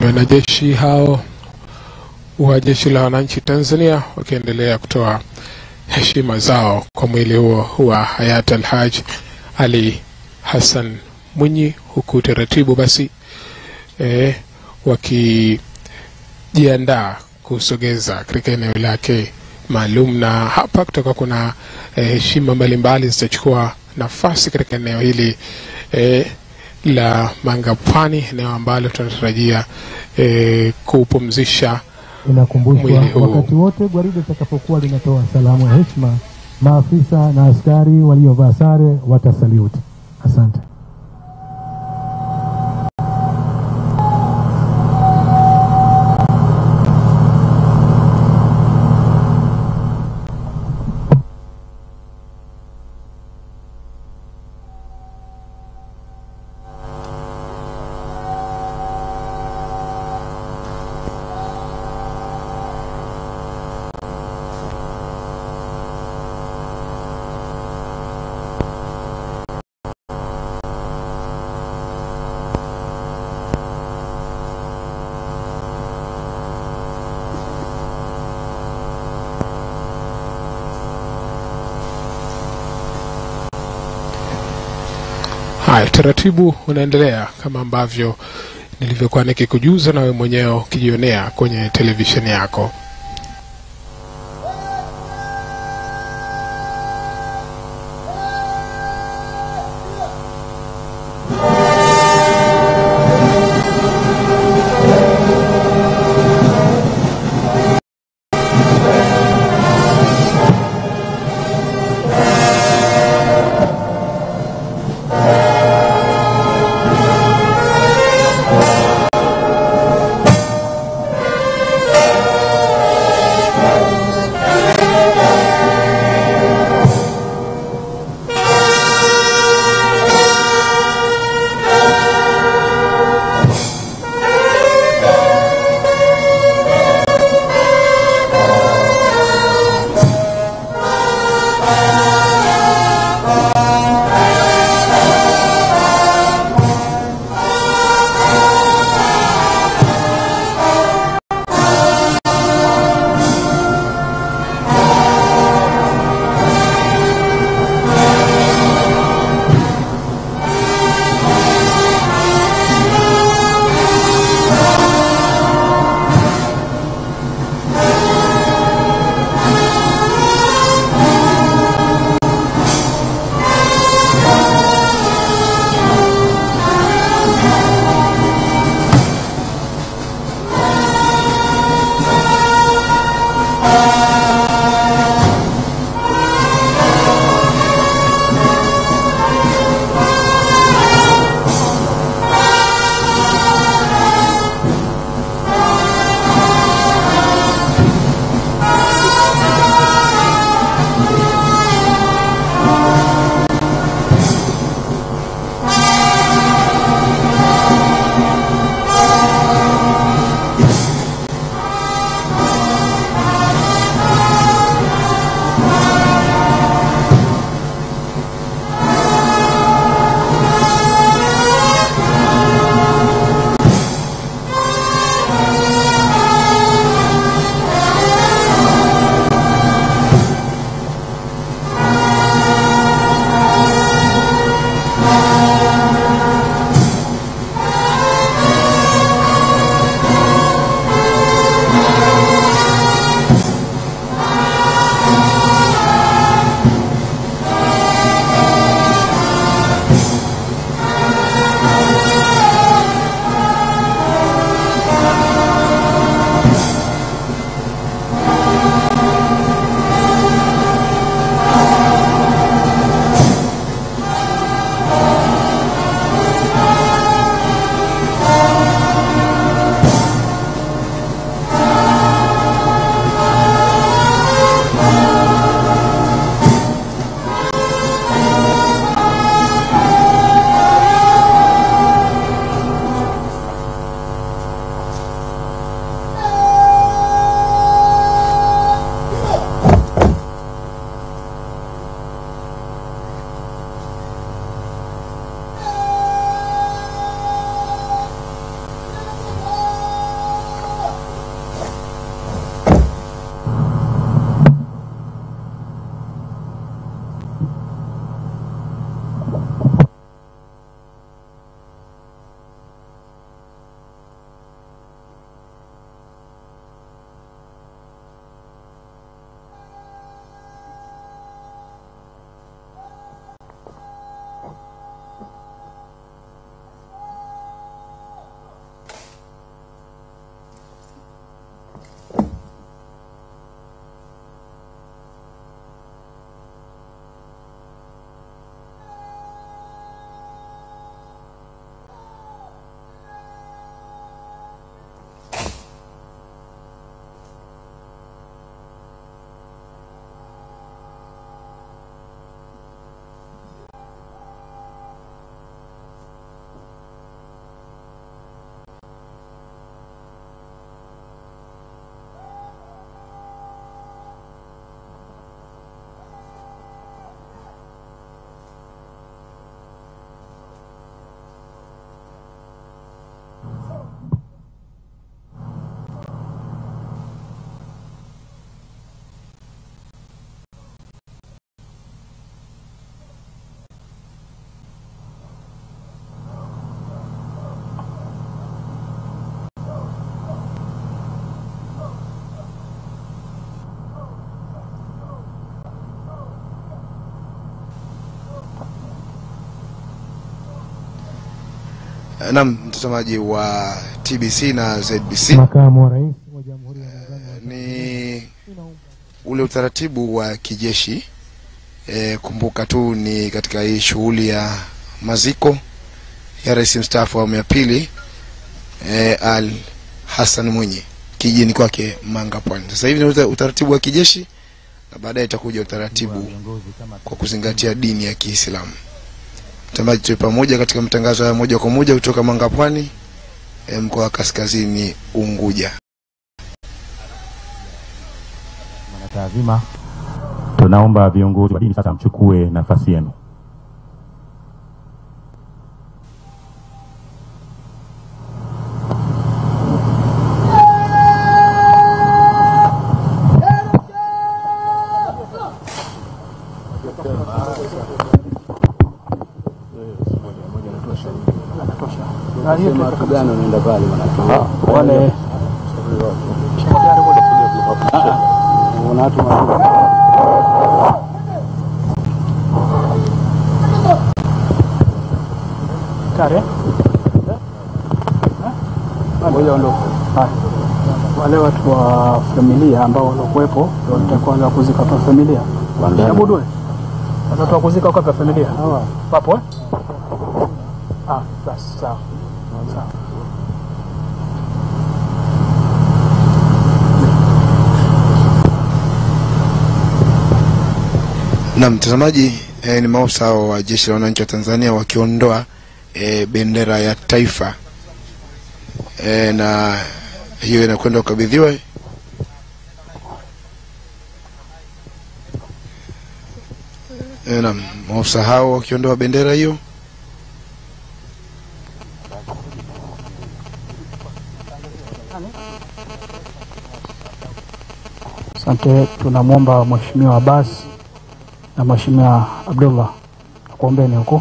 wanajeshi hao wa jeshi la wananchi Tanzania wakiendelea kutoa heshima zao kwa mwili huo wa hayati Alhaji Ali Hassan Mwinyi, huku taratibu basi eh, wakijiandaa kusogeza katika eneo lake maalum. Na hapa kutoka kuna eh, heshima mbalimbali zitachukua nafasi katika eneo hili eh, la Mangapwani, eneo ambalo tunatarajia eh, kupumzisha. Inakumbushwa wakati wote gwaride litakapokuwa linatoa salamu ya heshima, maafisa na askari waliovaa sare watasalute. Asante. Haya, taratibu unaendelea kama ambavyo nilivyokuwa nikikujuza na wewe mwenyewe ukijionea kwenye televisheni yako. Naam, mtazamaji wa T B C na Z B C, Makamu wa Rais wa Jamhuri ya Muungano ni ule utaratibu wa kijeshi. E, kumbuka tu ni katika hii shughuli ya maziko ya Rais mstaafu wa awamu ya pili e, Ali Hassan Mwinyi kijijini kwake Mangapwani. Sasa hivi ni utaratibu wa kijeshi na baadaye itakuja utaratibu kwa kuzingatia dini ya Kiislamu. Mtazamaji, tuwe pamoja katika matangazo ya moja kwa moja kutoka Mangapwani, e, mkoa wa Kaskazini Unguja. Mwanataadhima, tunaomba viongozi wa dini sasa mchukue nafasi yenu. Wale watu wa familia ambao walikuwepo watakuanza kuzika kwa familia. Hebu dole. Watu wa kuzika kwa familia. Hawa. Papo eh? Ah, basi sawa. Sawa. Na mtazamaji, eh, ni maafisa wa Jeshi la Wananchi wa Tanzania wakiondoa eh, bendera ya taifa. Eh, na hiyo inakwenda kukabidhiwa e, na maafisa hao wakiondoa bendera hiyo. Asante, tunamwomba Mheshimiwa Abbas na Mheshimiwa Abdullah kuombeni huko.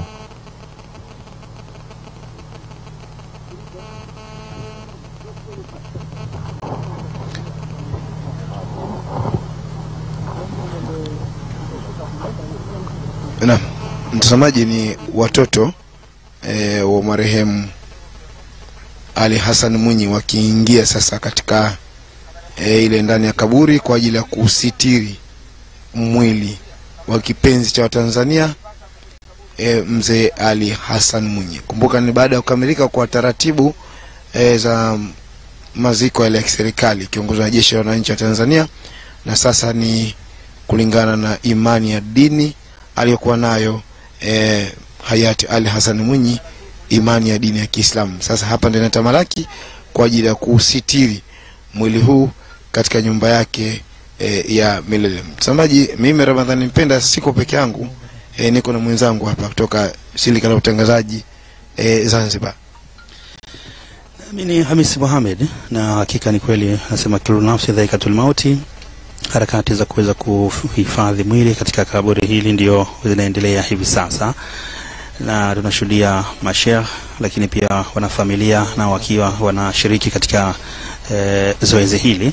Na mtazamaji, ni watoto e, wa marehemu Ali Hassan Mwinyi wakiingia sasa katika e, ile ndani ya kaburi kwa ajili ya kusitiri mwili wa kipenzi cha Watanzania, e, mzee Ali Hassan Mwinyi. Kumbuka ni baada ya kukamilika kwa taratibu e, za maziko ya kiserikali kiongozwa na Jeshi la Wananchi wa Tanzania, na sasa ni kulingana na imani ya dini aliyokuwa nayo eh, hayati Ali Hassan Mwinyi, imani ya dini ya Kiislamu. Sasa hapa ndio natamalaki kwa ajili ya kusitiri mwili huu katika nyumba yake eh, ya milele. Mtazamaji, mimi Ramadhani Mpenda siko peke yangu, eh, niko na mwenzangu hapa kutoka shirika la utangazaji eh, Zanzibar. Mimi ni Hamis Mohamed, na hakika ni kweli nasema kila nafsi dhaikatul mauti. Harakati za kuweza kuhifadhi mwili katika kaburi hili ndio zinaendelea hivi sasa, na tunashuhudia masheikh lakini pia wanafamilia na wakiwa wanashiriki katika e, zoezi hili.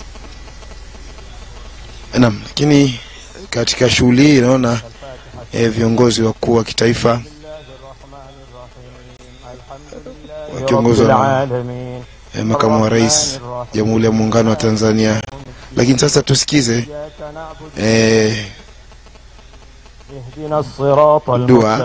Naam, lakini katika shughuli hii naona e, viongozi wakuu wa kitaifa wakiongozwa na e, makamu wa rais Jamhuri ya Muungano wa Tanzania. Lakini sasa tusikize eh dua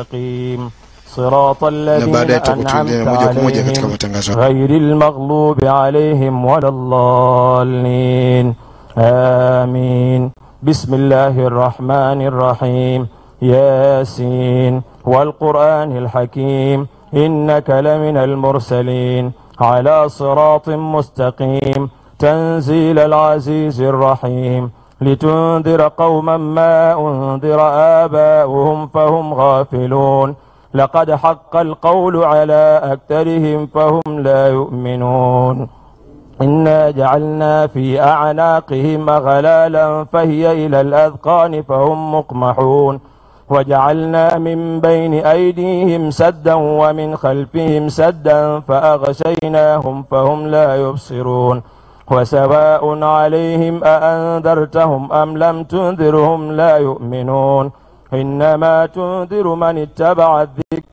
na baadaye tutakutulia moja kwa moja katika matangazo. Ghairil maghlubi alaihim waladdallin. Amin. Bismillahir rahmanir rahim. Yasin wal Qur'anil hakim. Innaka laminal mursalin ala siratin mustaqim. تنزيل العزيز الرحيم لتنذر قوما ما أنذر آباؤهم فهم غافلون لقد حق القول على أكثرهم فهم لا يؤمنون إنا جعلنا في أعناقهم أغلالا فهي إلى الأذقان فهم مقمحون وجعلنا من بين أيديهم سدا ومن خلفهم سدا فأغشيناهم فهم لا يبصرون وسواء عليهم أأنذرتهم أم لم تنذرهم لا يؤمنون إنما تنذر من اتبع الذكر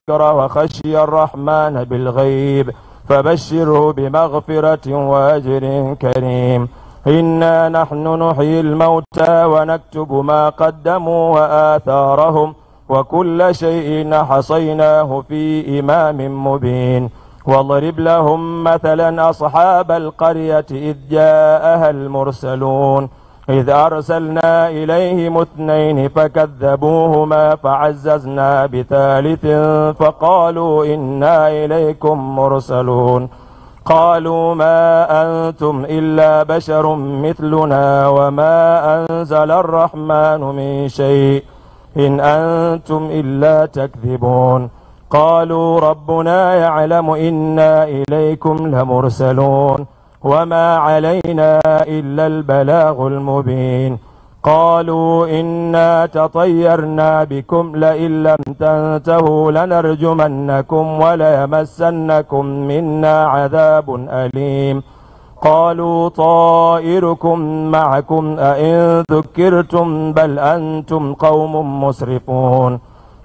وذكر وخشي الرحمن بالغيب فبشره بمغفرة وأجر كريم. إنا نحن نحيي الموتى ونكتب ما قدموا وآثارهم وكل شيء حصيناه في إمام مبين. واضرب لهم مثلا أصحاب القرية إذ جاءها المرسلون إذ أرسلنا إليهم اثنين فكذبوهما فعززنا بثالث فقالوا إنا إليكم مرسلون. قالوا ما أنتم إلا بشر مثلنا وما أنزل الرحمن من شيء إن أنتم إلا تكذبون. قالوا ربنا يعلم إنا إليكم لمرسلون وما علينا إلا البلاغ المبين. قالوا إنا تطيرنا بكم لئن لم تنتهوا لنرجمنكم وليمسنكم منا عذاب أليم. قالوا طائركم معكم أئن ذكرتم بل أنتم قوم مسرفون.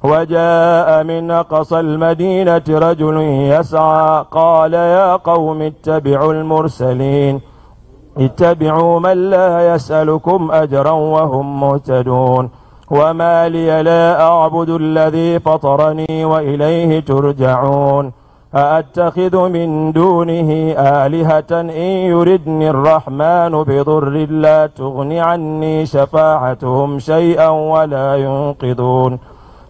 وجاء من أقصى المدينة رجل يسعى قال يا قوم اتبعوا المرسلين اتبعوا من لا يسألكم أجرا وهم مهتدون. وما لي لا أعبد الذي فطرني وإليه ترجعون. أأتخذ من دونه آلهة إن يردني الرحمن بضر لا تغن عني شفاعتهم شيئا ولا ينقذون.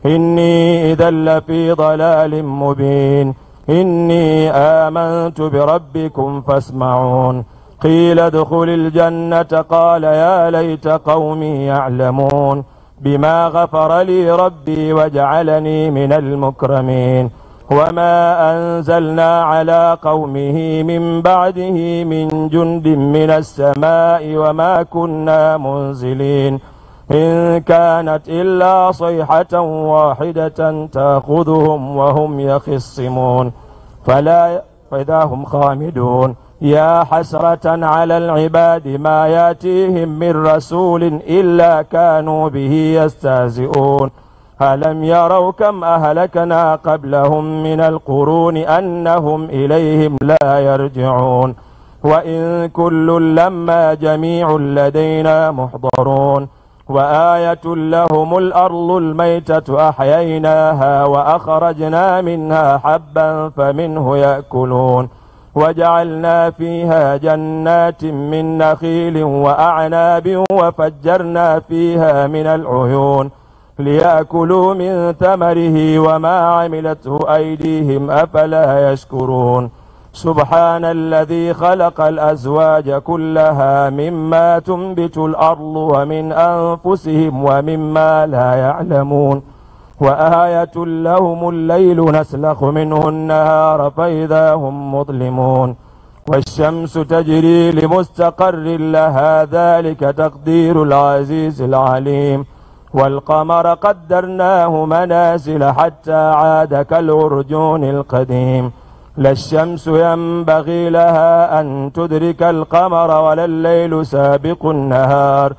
إني إذا لفي ضلال مبين. إني آمنت بربكم فاسمعون. قيل ادخل الجنة قال يا ليت قومي يعلمون بما غفر لي ربي وجعلني من المكرمين. وما أنزلنا على قومه من بعده من جند من السماء وما كنا منزلين إن كانت إلا صيحة واحدة تأخذهم وهم يخصمون فلا فإذا هم خامدون. يا حسرة على العباد ما ياتيهم من رسول إلا كانوا به يستهزئون. ألم يروا كم أهلكنا قبلهم من القرون أنهم إليهم لا يرجعون. وإن كل لما جميع لدينا محضرون. وآية لهم الأرض الميتة أحييناها وأخرجنا منها حبا فمنه يأكلون. وجعلنا فيها جنات من نخيل وأعناب وفجرنا فيها من العيون ليأكلوا من ثمره وما عملته أيديهم أفلا يشكرون. سبحان الذي خلق الأزواج كلها مما تنبت الأرض ومن أنفسهم ومما لا يعلمون. وآية لهم الليل نسلخ منه النهار فإذا هم مظلمون. والشمس تجري لمستقر لها ذلك تقدير العزيز العليم. والقمر قدرناه منازل حتى عاد كالعرجون القديم. لا الشمس ينبغي لها أن تدرك القمر ولا الليل سابق النهار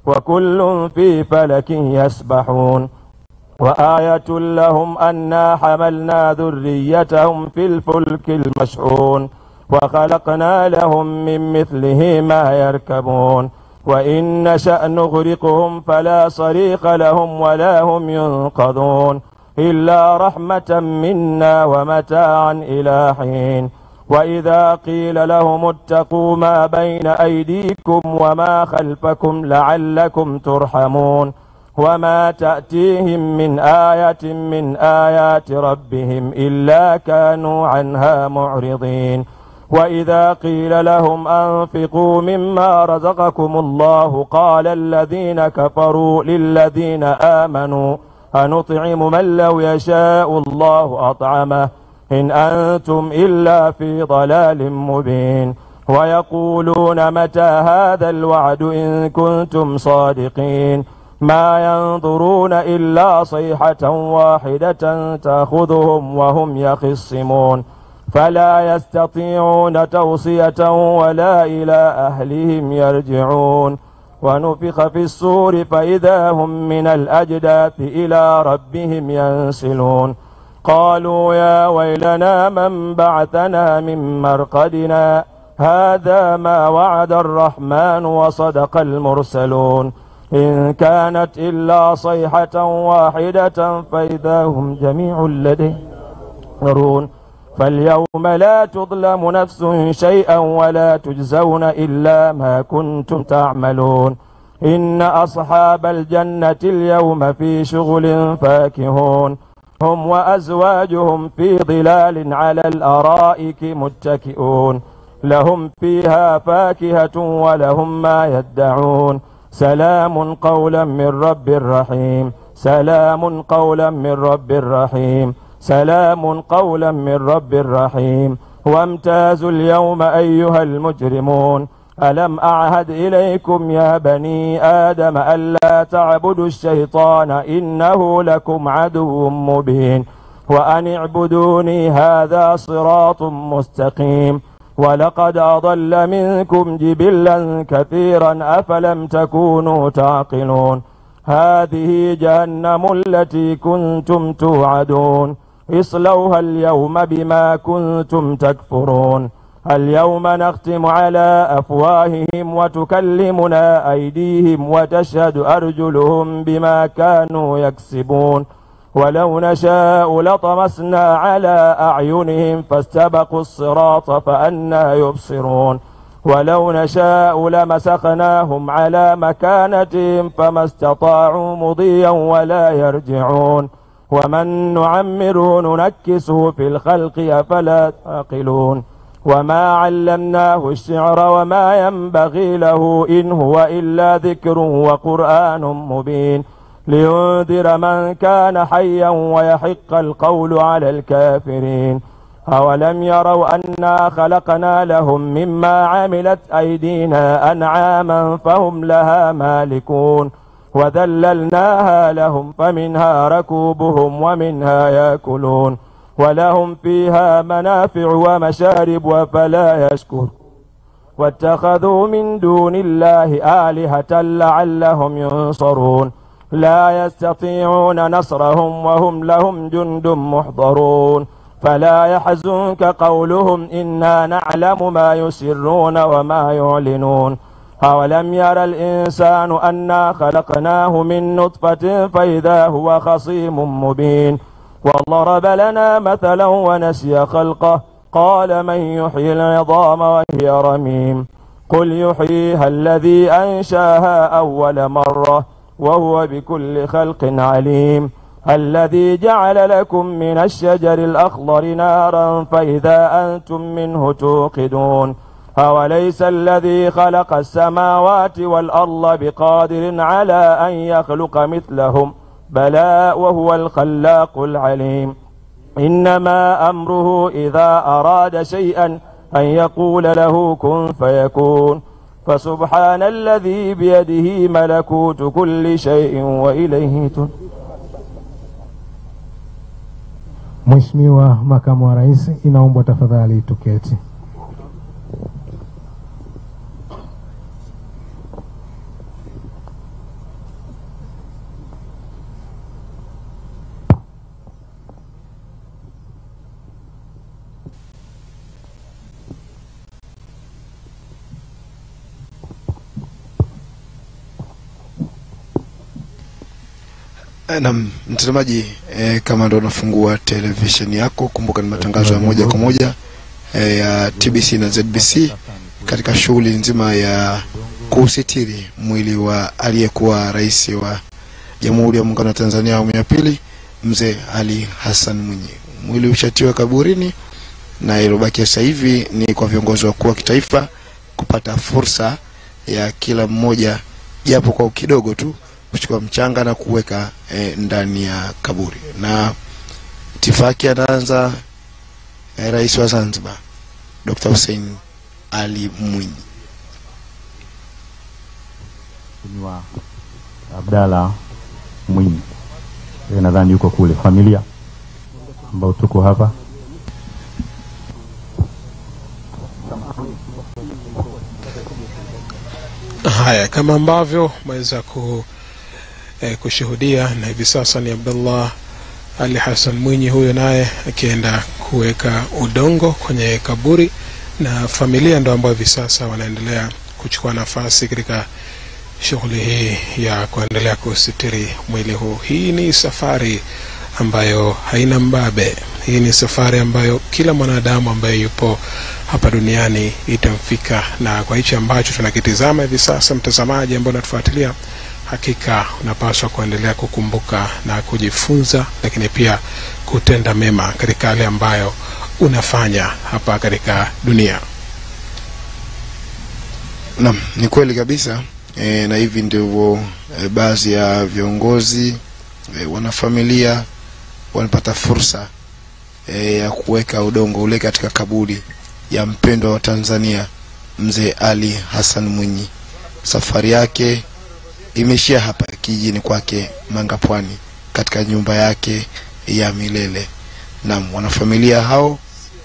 وكل في فلك يسبحون. وآية لهم أنا حملنا ذريتهم في الفلك المشحون وخلقنا لهم من مثله ما يركبون. وإن نشأ نغرقهم فلا صريخ لهم ولا هم ينقذون إلا رحمة منا ومتاعا إلى حين. وإذا قيل لهم اتقوا ما بين أيديكم وما خلفكم لعلكم ترحمون وما تأتيهم من آية من آيات ربهم إلا كانوا عنها معرضين. وإذا قيل لهم أنفقوا مما رزقكم الله قال الذين كفروا للذين آمنوا أنطعم من لو يشاء الله أطعمه إن أنتم إلا في ضلال مبين. ويقولون متى هذا الوعد إن كنتم صادقين ما ينظرون إلا صيحة واحدة تأخذهم وهم يخصمون فلا يستطيعون توصية ولا إلى أهلهم يرجعون. ونفخ في الصور فإذا هم من الأجداث إلى ربهم ينسلون. قالوا يا ويلنا من بعثنا من مرقدنا هذا ما وعد الرحمن وصدق المرسلون إن كانت إلا صيحة واحدة فإذا هم جميع لديه يحضرون فاليوم لا تظلم نفس شيئا ولا تجزون إلا ما كنتم تعملون إن أصحاب الجنة اليوم في شغل فاكهون هم وأزواجهم في ظلال على الأرائك متكئون لهم فيها فاكهة ولهم ما يدعون سلام قولا من رب رحيم سلام قولا من رب رحيم سلام قولا من رب رحيم وامتازوا اليوم أيها المجرمون ألم أعهد إليكم يا بني آدم ألا تعبدوا الشيطان إنه لكم عدو مبين وأن اعبدوني هذا صراط مستقيم ولقد أضل منكم جبلا كثيرا أفلم تكونوا تعقلون هذه جهنم التي كنتم توعدون اصلوها اليوم بما كنتم تكفرون اليوم نختم على أفواههم وتكلمنا أيديهم وتشهد أرجلهم بما كانوا يكسبون ولو نشاء لطمسنا على أعينهم فاستبقوا الصراط فأنا يبصرون ولو نشاء لمسخناهم على مكانتهم فما استطاعوا مضيا ولا يرجعون ومن نعمره ننكسه في الخلق أفلا تعقلون وما علمناه الشعر وما ينبغي له إن هو إلا ذكر وقرآن مبين لينذر من كان حيا ويحق القول على الكافرين أولم يروا أنا خلقنا لهم مما عملت أيدينا أنعاما فهم لها مالكون وذللناها لهم فمنها ركوبهم ومنها يأكلون ولهم فيها منافع ومشارب وفلا يشكر واتخذوا من دون الله آلهة لعلهم ينصرون لا يستطيعون نصرهم وهم لهم جند محضرون فلا يحزنك قولهم إنا نعلم ما يسرون وما يعلنون أولم ير الإنسان أنا خلقناه من نطفة فإذا هو خصيم مبين وضرب لنا مثلا ونسي خلقه قال من يحيي العظام وهي رميم قل يحييها الذي أنشاها أول مرة وهو بكل خلق عليم الذي جعل لكم من الشجر الأخضر نارا فإذا أنتم منه توقدون أوليس الذي خلق السماوات والأرض بقادر على أن يخلق مثلهم بلى وهو الخلاق العليم إنما أمره إذا أراد شيئا أن يقول له كن فيكون فسبحان الذي بيده ملكوت كل شيء وإليه ترجعون. Mheshimiwa Makamu wa Rais, inaomba tafadhali tuketi. Na mtazamaji, e, kama ndo unafungua televisheni yako, kumbuka ni matangazo ya moja kwa moja e, ya T B C na Z B C katika shughuli nzima ya kusitiri mwili wa aliyekuwa rais wa Jamhuri ya Muungano wa Tanzania awamu ya pili, Mzee Ali Hassan Mwinyi. Mwili ushatiwa kaburini na ilobaki sasa hivi ni kwa viongozi wakuu wa kitaifa kupata fursa ya kila mmoja japo kwa kidogo tu kuchukua mchanga na kuweka e, ndani ya kaburi. Na itifaki anaanza e, Rais wa Zanzibar Doctor Hussein Ali Mwinyi. Mheshimiwa Abdalla Mwinyi, e, nadhani yuko kule familia ambao tuko hapa. Haya, kama ambavyo mweza ku eh, kushuhudia, na hivi sasa ni Abdullah Ali Hassan Mwinyi huyo naye akienda kuweka udongo kwenye kaburi, na familia ndio ambao hivi sasa wanaendelea kuchukua nafasi katika shughuli hii ya kuendelea kusitiri mwili huu. Hii ni safari ambayo haina mbabe. Hii ni safari ambayo kila mwanadamu ambaye yupo hapa duniani itamfika, na kwa hicho ambacho tunakitizama hivi sasa, mtazamaji ambaye unatufuatilia, hakika unapaswa kuendelea kukumbuka na kujifunza, lakini pia kutenda mema katika yale ambayo unafanya hapa katika dunia. Naam, ni kweli kabisa. E, na hivi ndivyo e, baadhi ya viongozi e, wanafamilia wanapata fursa e, ya kuweka udongo ule katika kaburi ya mpendwa wa Tanzania Mzee Ali Hassan Mwinyi. Safari yake imeshia hapa kijijini kwake Mangapwani, katika nyumba yake ya milele. Na wanafamilia hao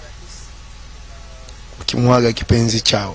wakimwaga kipenzi chao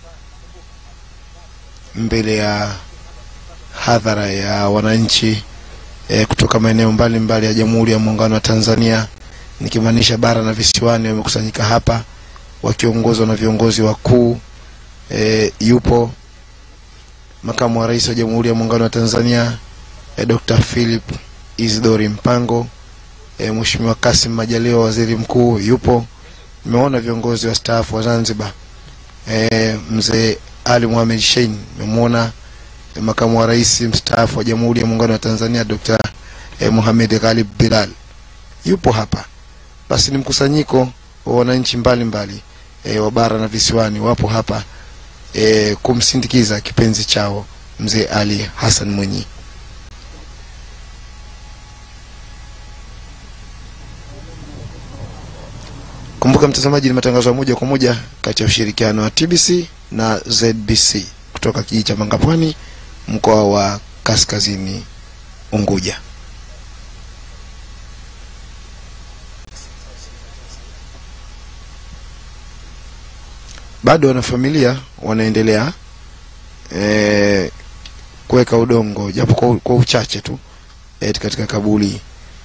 mbele ya hadhara ya wananchi e, kutoka maeneo mbalimbali ya Jamhuri ya Muungano wa Tanzania, nikimaanisha bara na visiwani, wamekusanyika hapa wakiongozwa na viongozi wakuu. E, yupo Makamu wa Rais wa Jamhuri ya Muungano wa Tanzania e, Doctor Philip Isdori Mpango, e, Mheshimiwa Kassim Majaliwa Waziri Mkuu yupo. Nimeona viongozi wa staafu wa Zanzibar, e, Mzee Ali Mohamed Shein, nimeona e, Makamu wa Rais mstaafu wa Jamhuri ya Muungano wa Tanzania Doctor e, Mohamed Ghalib Bilal yupo hapa. Basi ni mkusanyiko wa wananchi mbalimbali e, wa bara na visiwani wapo hapa e, kumsindikiza kipenzi chao Mzee Ali Hassan Mwinyi. Kumbuka mtazamaji, ni matangazo moja kwa moja kati ya ushirikiano wa T B C na Z B C kutoka kijiji cha Mangapwani, mkoa wa Kaskazini Unguja. Bado wanafamilia wanaendelea e, kuweka udongo japo kwa, kwa uchache tu e, katika kaburi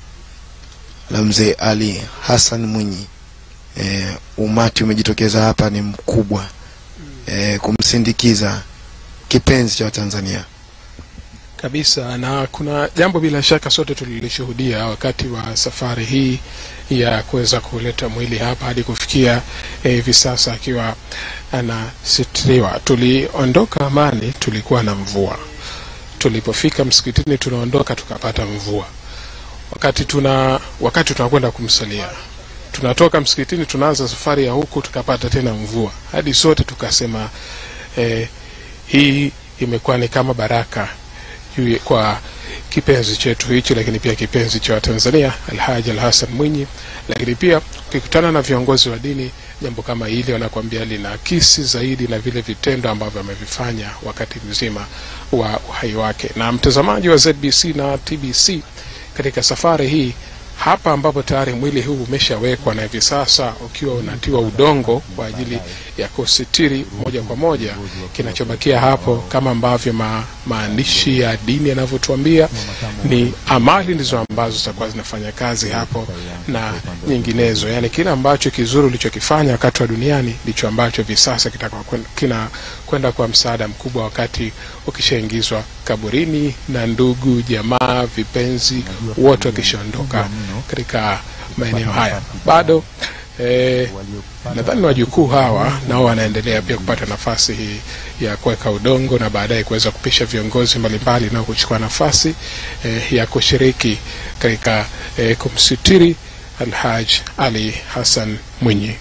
la Mzee Ali Hassan Mwinyi. E, umati umejitokeza hapa ni mkubwa e, kumsindikiza kipenzi cha Tanzania kabisa. Na kuna jambo bila shaka sote tulilishuhudia wakati wa safari hii ya kuweza kuleta mwili hapa hadi kufikia hivi e, sasa akiwa anasitiriwa. Tuliondoka Amani, tulikuwa na mvua. Tulipofika msikitini tunaondoka tukapata mvua. Wakati tuna wakati tunakwenda kumsalia, tunatoka msikitini tunaanza safari ya huku tukapata tena mvua. Hadi sote tukasema e, hii imekuwa ni kama baraka kwa kipenzi chetu hichi, lakini pia kipenzi cha Tanzania Alhaji Al Hassan Mwinyi. Lakini pia ukikutana na viongozi wa dini, jambo kama hili wanakuambia linaakisi zaidi na vile vitendo ambavyo amevifanya wakati mzima wa uhai wake. Na mtazamaji wa Z B C na T B C, katika safari hii hapa ambapo tayari mwili huu umeshawekwa na hivi sasa ukiwa unatiwa udongo kwa ajili ya kusitiri moja kwa moja, kinachobakia hapo kama ambavyo ma, maandishi ya dini yanavyotuambia ni amali ndizo ambazo zitakuwa zinafanya kazi hapo na nyinginezo. Yani kila ambacho kizuri ulichokifanya wakati wa duniani ndicho ambacho hivi sasa kitakuwa kina kwenda kwa msaada mkubwa wakati ukishaingizwa kaburini na ndugu, jamaa, vipenzi wote wakishaondoka katika maeneo haya. Bado eh, nadhani wajukuu hawa nao wanaendelea pia kupata nafasi hii ya kuweka udongo na baadaye kuweza kupisha viongozi mbalimbali na kuchukua nafasi eh, ya kushiriki katika eh, kumsitiri Alhaji Ali Hassan Mwinyi.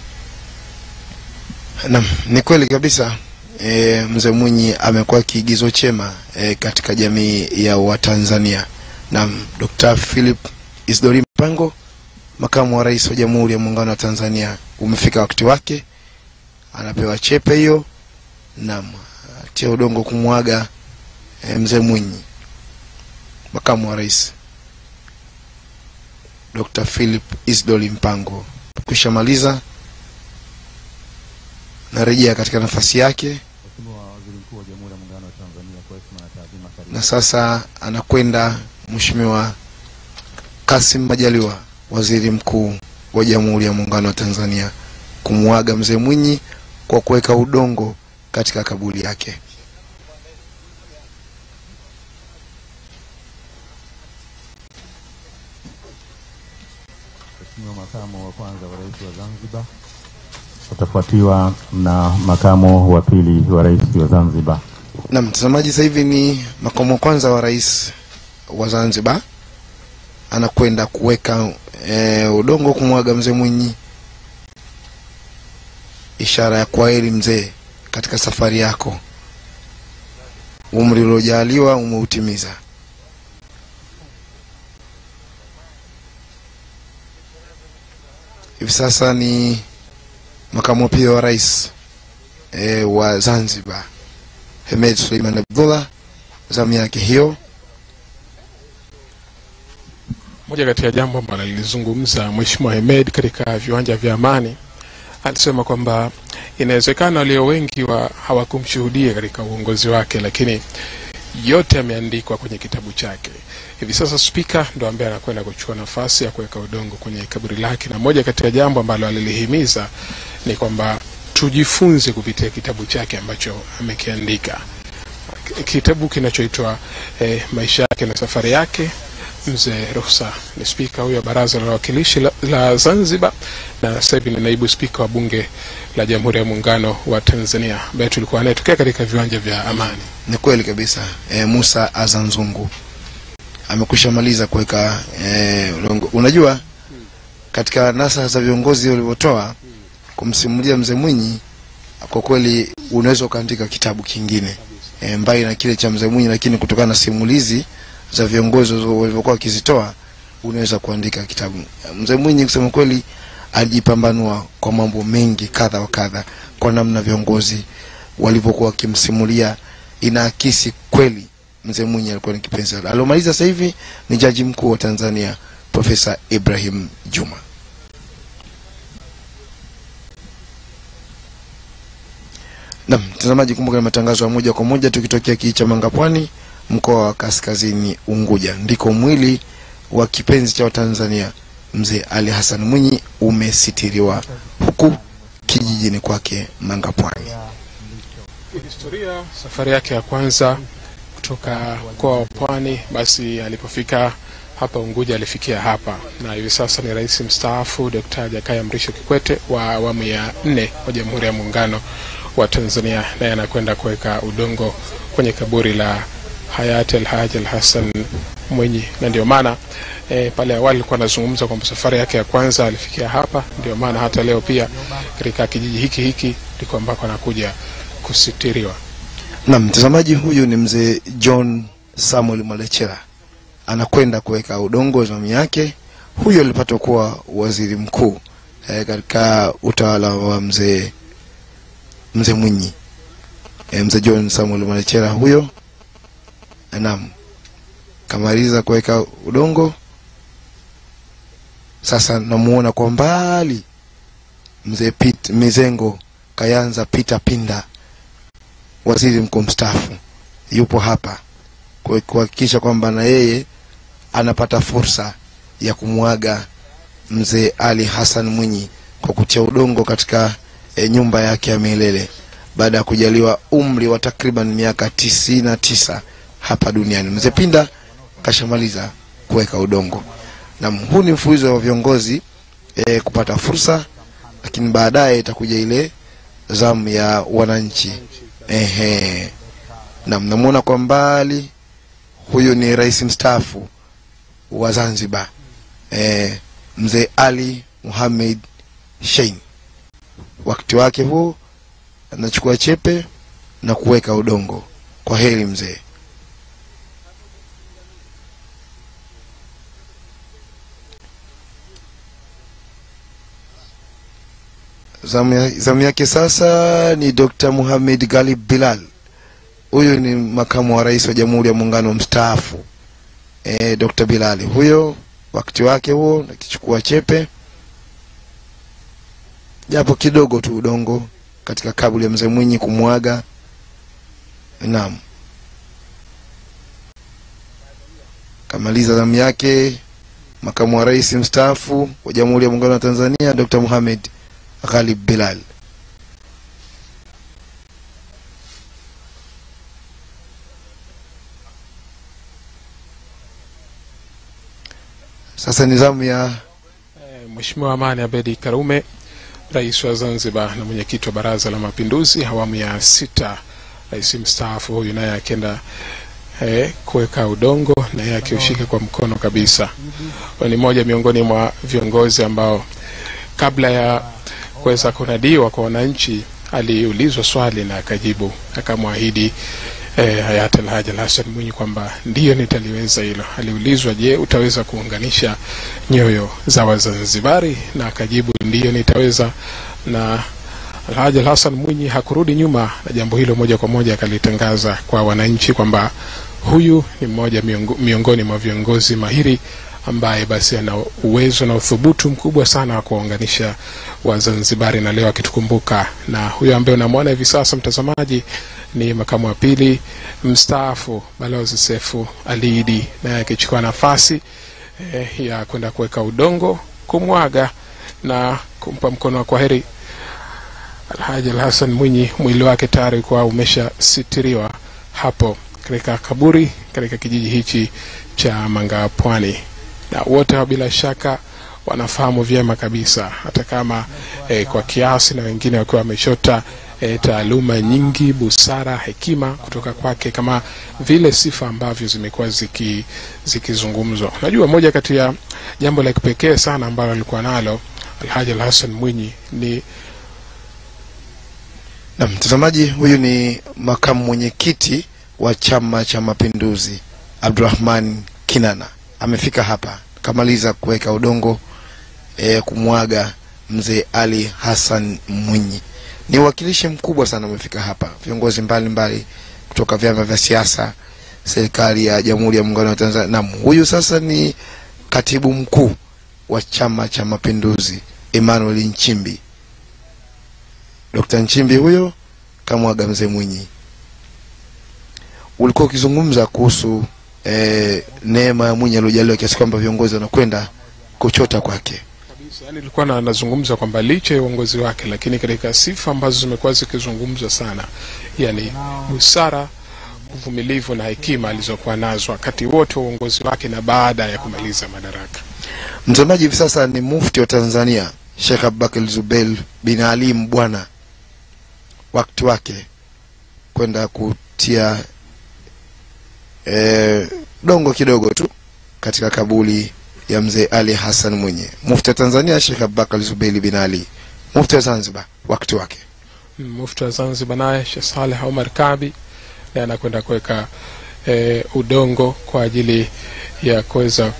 Naam, ni kweli kabisa. E, Mzee Mwinyi amekuwa kiigizo chema e, katika jamii ya Watanzania. Na Doctor Philip Isdori Mpango, Makamu wa Rais wa Jamhuri ya Muungano wa Tanzania, umefika wakati wake, anapewa chepe hiyo na tia udongo kumwaga e, Mzee Mwinyi. Makamu wa Rais Doctor Philip Isdori Mpango kushamaliza na rejea katika nafasi yake, na sasa anakwenda Mheshimiwa Kassim Majaliwa, Waziri Mkuu wa Jamhuri ya Muungano wa Tanzania, kumuaga mzee Mwinyi kwa kuweka udongo katika kaburi yake. Mheshimiwa Makamu wa Kwanza wa Rais wa Zanzibar, utafuatiwa na Makamu wa Pili wa Rais wa Zanzibar. Na mtazamaji, sasa hivi ni Makamu wa Kwanza wa Rais wa Zanzibar anakwenda kuweka e, udongo kumwaga mzee Mwinyi, ishara ya kwaheri mzee, katika safari yako. Umri uliojaliwa umeutimiza. Hivi sasa ni Makamu wa Pili wa Rais e, wa Zanzibar, Hemed Suleiman Abdullah, zamu yake hiyo. Moja kati ya jambo ambalo lilizungumza Mheshimiwa Hemed katika viwanja vya Amani, alisema kwamba inawezekana walio wengi wa hawakumshuhudia katika uongozi wake, lakini yote yameandikwa kwenye kitabu chake. Hivi sasa Spika ndo ambaye anakwenda kuchukua nafasi ya kuweka udongo kwenye kaburi lake, na moja kati ya jambo ambalo alilihimiza ni kwamba tujifunze kupitia kitabu chake ambacho amekiandika, kitabu kinachoitwa eh, maisha yake na safari yake. Mzee Ruhusa ni spika huyo Baraza la Wawakilishi la, la Zanzibar, na sasa hivi ni naibu spika wa Bunge la Jamhuri ya Muungano wa Tanzania, ambaye tulikuwa naye tukiwa katika viwanja vya Amani. Ni kweli kabisa. E, Musa Azan Zungu amekusha maliza kuweka e, unajua katika nasa za viongozi walivyotoa kumsimulia mzee Mwinyi, kwa kweli unaweza kuandika kitabu kingine e, mbali na kile cha mzee Mwinyi, lakini kutokana na simulizi za viongozi walivyokuwa kizitoa unaweza kuandika kitabu. Mzee Mwinyi kusema kweli alijipambanua kwa mambo mengi kadha wa kadha, kwa namna viongozi walivyokuwa kimsimulia inaakisi kweli mzee Mwinyi alikuwa ni kipenzi. Alomaliza sasa hivi ni Jaji Mkuu wa Tanzania Profesa Ibrahim Juma. Na mtazamaji, kumbuka ni matangazo ya moja kwa moja tukitokea kijiji cha Mangapwani, mkoa wa Kaskazini Unguja, ndiko mwili wa kipenzi cha Tanzania mzee Ali Hassan Mwinyi umesitiriwa huku kijijini kwake Mangapwani. Historia safari yake ya kwanza kutoka mkoa wa Pwani, basi alipofika hapa Unguja alifikia hapa, na hivi sasa ni rais mstaafu Daktari Jakaya Mrisho Kikwete wa awamu ya nne wa Jamhuri ya Muungano wa Tanzania, naye anakwenda kuweka udongo kwenye kaburi la hayati Alhaji Al-Hassan Mwinyi. Na ndio maana e, pale awali alikuwa anazungumza kwamba safari yake ya kwanza alifikia hapa, ndio maana hata leo pia katika kijiji hiki hiki ndiko ambako anakuja kusitiriwa. Na mtazamaji, huyu ni mzee John Samuel Malechela, anakwenda kuweka udongo zamu yake. Huyo alipata kuwa waziri mkuu e, katika utawala wa mzee mzee Mwinyi. E, mzee John Samuel Malechela huyo. Naam, kamaliza kuweka udongo. Sasa namuona kwa mbali mzee Pit Mizengo Kayanza Peter Pinda, waziri mkuu mstaafu, yupo hapa kuhakikisha kwamba na yeye anapata fursa ya kumwaga mzee Ali Hassan Mwinyi kwa kutia udongo katika e, nyumba yake ya milele baada ya kujaliwa umri wa takriban miaka tisini na tisa hapa duniani. Mzee Pinda kashamaliza kuweka udongo. Na huu ni mfuizo wa viongozi e, kupata fursa, lakini baadaye itakuja ile zamu ya wananchi. Ehe. Na mnamuona kwa mbali, huyu ni rais mstaafu wa Zanzibar, e, mzee Ali Mohamed Shein. Wakati wake huo anachukua chepe na kuweka udongo. Kwa heri mzee. Zamu yake sasa ni Doctor Mohamed Galib Bilal. Huyu ni makamu wa rais wa Jamhuri ya Muungano mstaafu. E, Doctor Bilal huyo wakati wake huo akichukua chepe japo kidogo tu udongo katika kaburi ya mzee Mwinyi kumwaga. Naam, kamaliza zamu yake makamu wa rais mstaafu wa Jamhuri ya Muungano wa Tanzania Doctor Mohamed Ghalib Bilal. Sasa nizamu ya Mheshimiwa Amani Abedi Karume, Rais wa Zanzibar na mwenyekiti wa Baraza la Mapinduzi awamu ya sita. Rais mstaafu huyu naye akenda eh, kuweka udongo na yeye akiushika kwa mkono kabisa. Ni moja miongoni mwa viongozi ambao kabla ya kuweza kunadiwa kwa wananchi aliulizwa swali na akajibu, akamwahidi eh, hayati Alhaji Hassan Mwinyi kwamba ndiyo nitaliweza hilo. Aliulizwa, je, utaweza kuunganisha nyoyo za Wazanzibari, na akajibu ndiyo nitaweza. Na Alhaji Hassan Mwinyi hakurudi nyuma na jambo hilo, moja kwa moja akalitangaza kwa wananchi kwamba huyu ni mmoja miongo, miongoni mwa viongozi mahiri ambaye basi ana uwezo na uthubutu mkubwa sana wa kuunganisha Wazanzibari, na leo akitukumbuka. Na huyo ambaye unamwona hivi sasa mtazamaji ni makamu wa pili mstaafu Balozi Sefu Ali Idi, naye akichukua nafasi eh, ya kwenda kuweka udongo, kumwaga na kumpa mkono wa kwaheri Alhaji Hassan Mwinyi. Mwili wake tayari kwa umeshasitiriwa hapo katika kaburi katika kijiji hichi cha Mangapwani, na wote bila shaka wanafahamu vyema kabisa, hata kama eh, kwa kiasi, na wengine wakiwa wameshota E, taaluma nyingi, busara, hekima kutoka kwake, kama vile sifa ambavyo zimekuwa ziki zikizungumzwa. Najua moja kati ya jambo la kipekee sana ambalo alikuwa nalo Alhaji Hassan Mwinyi ni na mtazamaji, huyu ni makamu mwenyekiti wa Chama cha Mapinduzi Abdurrahman Kinana. Amefika hapa kamaliza kuweka udongo e, kumwaga mzee Ali Hassan Mwinyi. Ni wakilishi mkubwa sana umefika hapa, viongozi mbalimbali kutoka vyama vya siasa, serikali ya Jamhuri ya Muungano wa Tanzania. Na huyu sasa ni katibu mkuu wa Chama cha Mapinduzi Emmanuel Nchimbi. Dokta Nchimbi huyo kamwaga mzee Mwinyi. Ulikuwa ukizungumza kuhusu eh, neema ya Mwinyi aliyojaliwa kiasi kwamba viongozi wanakwenda kuchota kwake. Yani nilikuwa na nazungumza kwamba licha ya uongozi wake, lakini katika sifa ambazo zimekuwa zikizungumzwa sana, yani busara, uvumilivu na hekima alizokuwa nazo wakati wote wa uongozi wake na baada ya kumaliza madaraka. Mtazamaji, hivi sasa ni mufti wa Tanzania Sheikh Abubakar Zubeir bin Ali Mbwana, wakati wake kwenda kutia eh, dongo kidogo tu katika kaburi ya mzee Ali Hassan Mwinyi. Mufti wa Tanzania Sheikh Abubakar Zubeir bin Ali. Mufti wa Zanzibar wakati wake, Mufti wa Zanzibar naye Sheikh Saleh Omar Kabi, na anakwenda kuweka e, udongo kwa ajili ya kuweza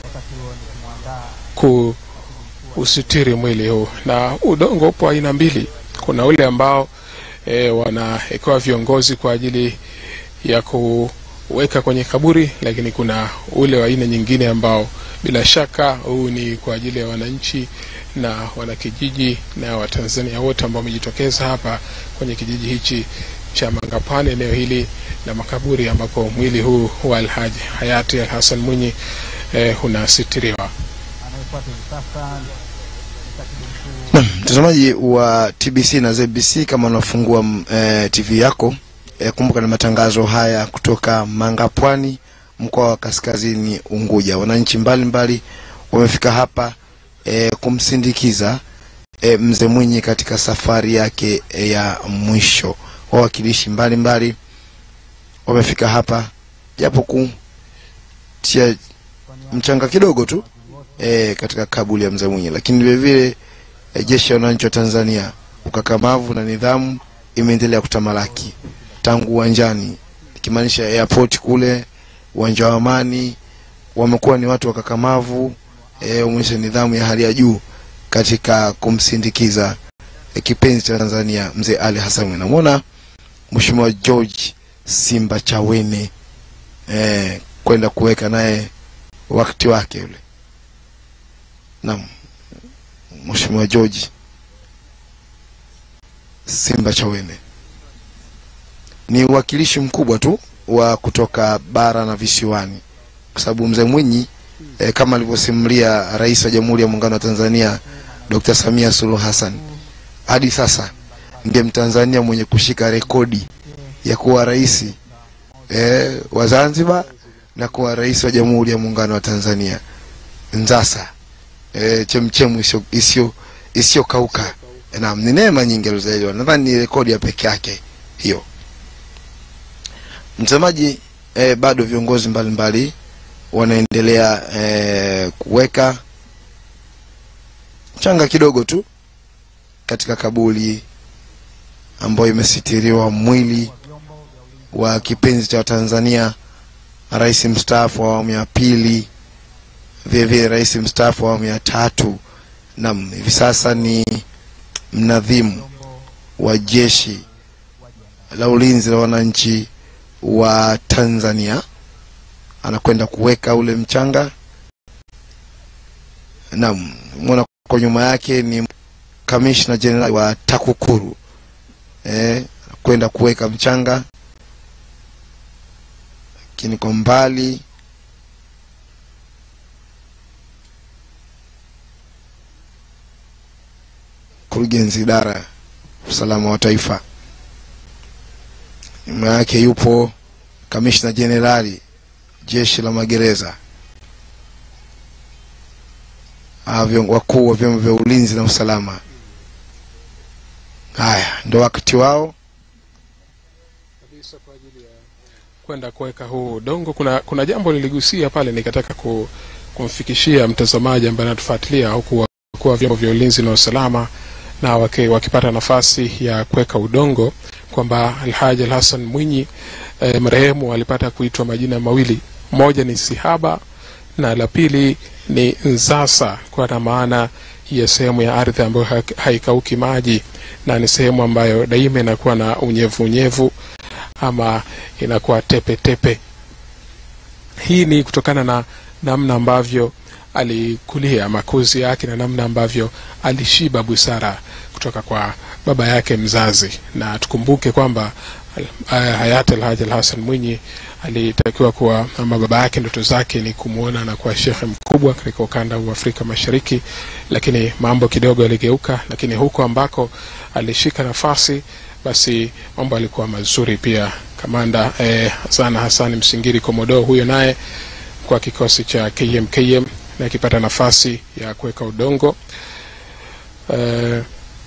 ku usitiri mwili huu. Na udongo upo aina mbili, kuna ule ambao e, wanaekewa viongozi kwa ajili ya kuweka kwenye kaburi, lakini kuna ule wa aina nyingine ambao bila shaka huu ni kwa ajili ya wananchi na wanakijiji na Watanzania wote ambao wamejitokeza hapa kwenye kijiji hichi cha Mangapwani, eneo hili la makaburi ambapo mwili huu wa Alhaji hayati Hassan Mwinyi eh, unasitiriwa. Na mtazamaji wa T B C na Z B C, kama unafungua eh, T V yako, eh, kumbuka na matangazo haya kutoka Mangapwani, mkoa wa Kaskazini Unguja. Wananchi mbalimbali wamefika hapa e, kumsindikiza e, mzee Mwinyi katika safari yake e, ya mwisho. Wawakilishi mbalimbali wamefika hapa japo kutia mchanga kidogo tu e, katika kaburi ya mzee Mwinyi, lakini vile vile e, jeshi la wananchi wa Tanzania, ukakamavu na nidhamu imeendelea kutamalaki tangu uwanjani, ikimaanisha airport kule, uwanja wa Amani. Wamekuwa ni watu wakakamavu, eh, umeonyesha nidhamu ya hali ya juu katika kumsindikiza eh, kipenzi cha Tanzania mzee Ali Hassan Mwinyi. Namuona Mheshimiwa George Simba Chawene eh, kwenda kuweka naye wakati wake yule. Naam, Mheshimiwa George Simba Chawene ni wakilishi mkubwa tu wa kutoka bara na visiwani, kwa sababu mzee Mwinyi e, kama alivyosimulia Rais wa Jamhuri ya Muungano wa Tanzania Dokta Samia Suluhu Hassan, hadi sasa ndiye Mtanzania mwenye kushika rekodi ya kuwa rais e, wa Zanzibar na kuwa rais wa Jamhuri ya Muungano wa Tanzania. Nzasa e, chemchemu isio isio isio kauka. Na ni neema nyingi alizaliwa. Nadhani ni rekodi ya peke yake hiyo. Mtazamaji, e, bado viongozi mbalimbali wanaendelea e, kuweka changa kidogo tu katika kaburi ambayo imesitiriwa mwili wa kipenzi cha Tanzania, rais mstaafu wa awamu ya pili, vile vile rais mstaafu wa awamu ya tatu, na hivi sasa ni mnadhimu wa jeshi la ulinzi la wananchi wa Tanzania. Anakwenda kuweka ule mchanga. Naam, muona kwa nyuma yake ni Kamishna General wa TAKUKURU. Eh, kwenda kuweka mchanga. Lakini kwa mbali Kurugenzi idara usalama wa taifa. Nyuma yake yupo Kamishna Generali jeshi la magereza. Avyo wakuu wa vyombo vya ulinzi na usalama. Haya, ndio wakati wao kabisa kwa ajili ya kwenda kuweka huu udongo. Kuna kuna jambo liligusia pale nikataka ku, kumfikishia mtazamaji ambaye anatufuatilia, huku kwa vyombo vya ulinzi na usalama na wake, wakipata nafasi ya kuweka udongo, kwamba Alhaji Al-Hassan Mwinyi e, marehemu alipata kuitwa majina mawili. Moja ni Sihaba na la pili ni Nzasa, kwa na maana ya sehemu ya ardhi ambayo haikauki maji na ni sehemu ambayo daima inakuwa na unyevu unyevu ama inakuwa tepe tepe. Hii ni kutokana na namna ambavyo alikulia, makuzi yake, na namna ambavyo alishiba busara kutoka kwa baba yake mzazi. Na tukumbuke kwamba hayati Alhaji Al-Hassan Mwinyi alitakiwa kuwa, ama baba yake ndoto zake ni kumuona na kuwa shekhe mkubwa katika ukanda wa Afrika Mashariki, lakini mambo kidogo yaligeuka. Lakini huko ambako alishika nafasi, basi mambo alikuwa mazuri pia. Kamanda eh, Zana Hassan Msingiri Komodo, huyo naye kwa kikosi cha K M K M, na akipata nafasi ya kuweka udongo. Eh,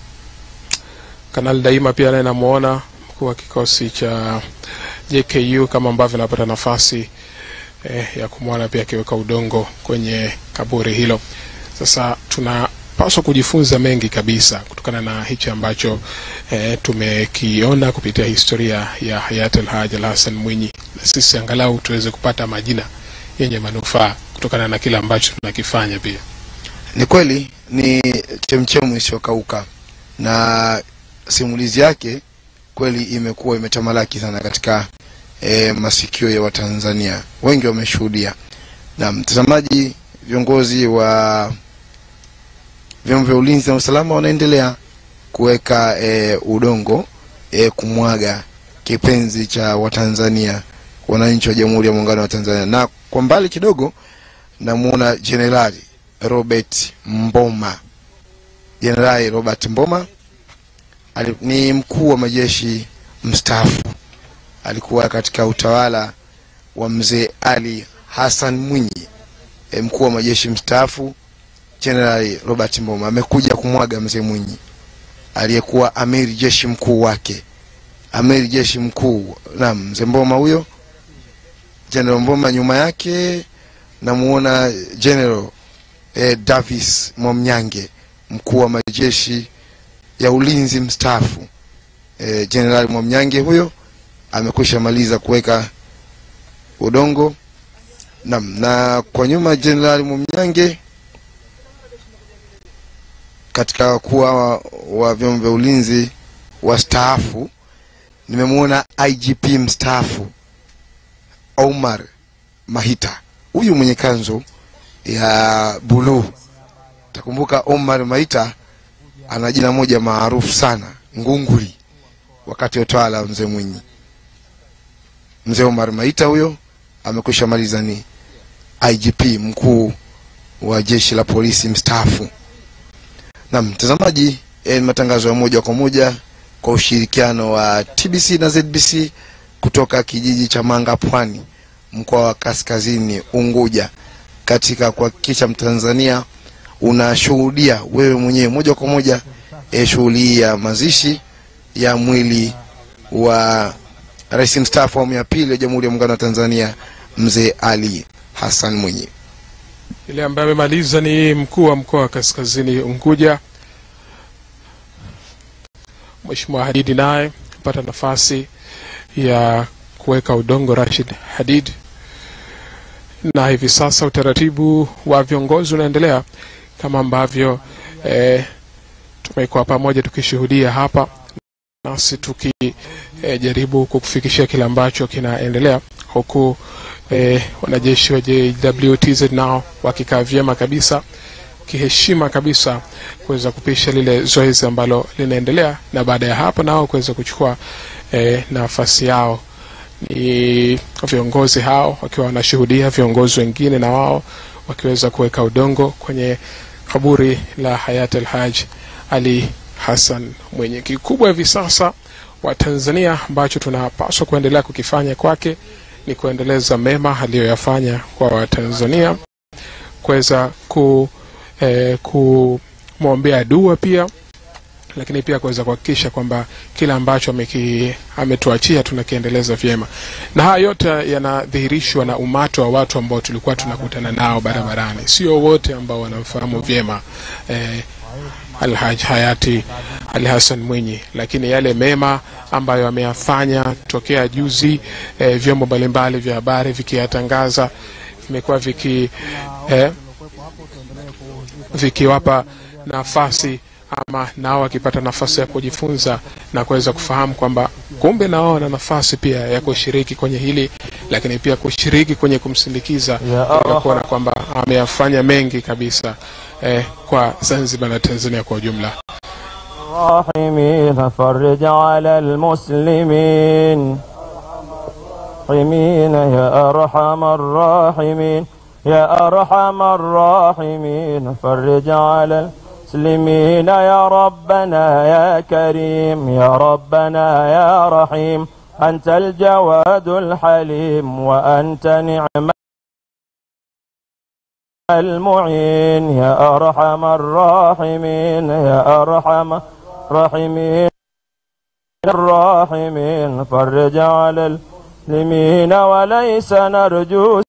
Kanali Daima pia naye namuona kwa kikosi cha J K U, kama ambavyo anapata nafasi eh, ya kumwona pia akiweka udongo kwenye kaburi hilo. Sasa tunapaswa kujifunza mengi kabisa kutokana na hichi ambacho eh, tumekiona kupitia historia ya hayati Alhaji Al-Hassan Mwinyi, na sisi angalau tuweze kupata majina yenye manufaa kutokana na kila ambacho tunakifanya. Pia ni kweli ni chemchemu isiyokauka, na simulizi yake kweli imekuwa imetamalaki sana katika e, masikio ya Watanzania. Wengi wameshuhudia. Na mtazamaji, viongozi wa vyombo vya ulinzi na usalama wanaendelea kuweka e, udongo e, kumwaga kipenzi cha Watanzania, wananchi wa Jamhuri ya Muungano wa Tanzania. Na kwa mbali kidogo namuona Generali Robert Mboma. Generali Robert Mboma ali, ni mkuu wa majeshi mstaafu. Alikuwa katika utawala wa mzee Ali Hassan Mwinyi. E, mkuu wa majeshi mstaafu Generali Robert Mboma amekuja kumwaga mzee Mwinyi, aliyekuwa amiri jeshi mkuu wake. Amiri jeshi mkuu na mzee Mboma huyo, General Mboma. Nyuma yake namuona General eh, Davis Mwamnyange, mkuu wa majeshi ya ulinzi mstaafu. Eh, General Mwamnyange huyo amekwisha maliza kuweka udongo. Na, na kwa nyuma General Mwamnyange, katika wakuu wa, wa vyombo vya ulinzi wastaafu, nimemuona I G P mstaafu Omar Mahita, huyu mwenye kanzu ya blue. Takumbuka Omar Mahita ana jina moja maarufu sana, Ngunguri, wakati wa utawala wa mzee Mwinyi. Mzee Omar Mahita huyo amekwisha maliza ni I G P mkuu wa jeshi la polisi mstaafu. Na mtazamaji, eh, matangazo ya moja kwa moja kwa ushirikiano wa T B C na Z B C kutoka kijiji cha Manga Pwani, mkoa wa Kaskazini Unguja, katika kuhakikisha Mtanzania unashuhudia wewe mwenyewe moja kwa moja eh, shughuli ya mazishi ya mwili wa Rais mstaafu wa awamu ya pili ya Jamhuri ya Muungano wa Tanzania, Mzee Ali Hassan Mwinyi. Ile ambaye amemaliza ni mkuu wa mkoa wa Kaskazini Unguja, Mheshimiwa Hadid, naye kupata nafasi ya kuweka udongo Rashid Hadid. Na hivi sasa utaratibu wa viongozi unaendelea kama ambavyo eh, tumekuwa pamoja tukishuhudia hapa, nasi tukijaribu eh, kukufikishia kila ambacho kinaendelea, huku eh, wanajeshi wa J W T Z nao wakikaa vyema kabisa kiheshima kabisa kuweza kupisha lile zoezi ambalo linaendelea, na baada ya hapo nao kuweza kuchukua eh, nafasi yao. Ni viongozi hao wakiwa wanashuhudia viongozi wengine na wao wakiweza kuweka udongo kwenye kaburi la hayati Al-Haj Ali Hassan Mwinyi. Kikubwa hivi sasa wa Tanzania ambacho tunapaswa kuendelea kukifanya kwake ni kuendeleza mema aliyoyafanya kwa Watanzania, kuweza ku eh, kumwombea dua pia, lakini pia kuweza kuhakikisha kwamba kila ambacho ameki ametuachia tunakiendeleza vyema. Na haya yote yanadhihirishwa na umati wa watu ambao tulikuwa tunakutana nao barabarani. Sio wote ambao wanafahamu vyema eh, Al-Haj hayati Ali Hassan Mwinyi, lakini yale mema ambayo ameyafanya tokea juzi, eh, vyombo mbalimbali vya habari vikiyatangaza, vimekuwa viki eh, vikiwapa nafasi ama nao wakipata nafasi ya kujifunza na kuweza kufahamu kwamba kumbe nao wana nafasi pia ya kushiriki kwenye hili, lakini pia kushiriki kwenye kumsindikiza, kwa kuona kwamba ameyafanya mengi kabisa eh, kwa Zanzibar na Tanzania kwa ujumla. الراحمين فرج على المسلمين راحمين يا أرحم الراحمين يا أرحم الراحمين فرج على المسلمين يا ربنا يا كريم يا ربنا يا رحيم أنت الجواد الحليم وأنت نعم المعين يا أرحم الراحمين يا أرحم الراحمين الراحمين فرج على المسلمين وليس نرجو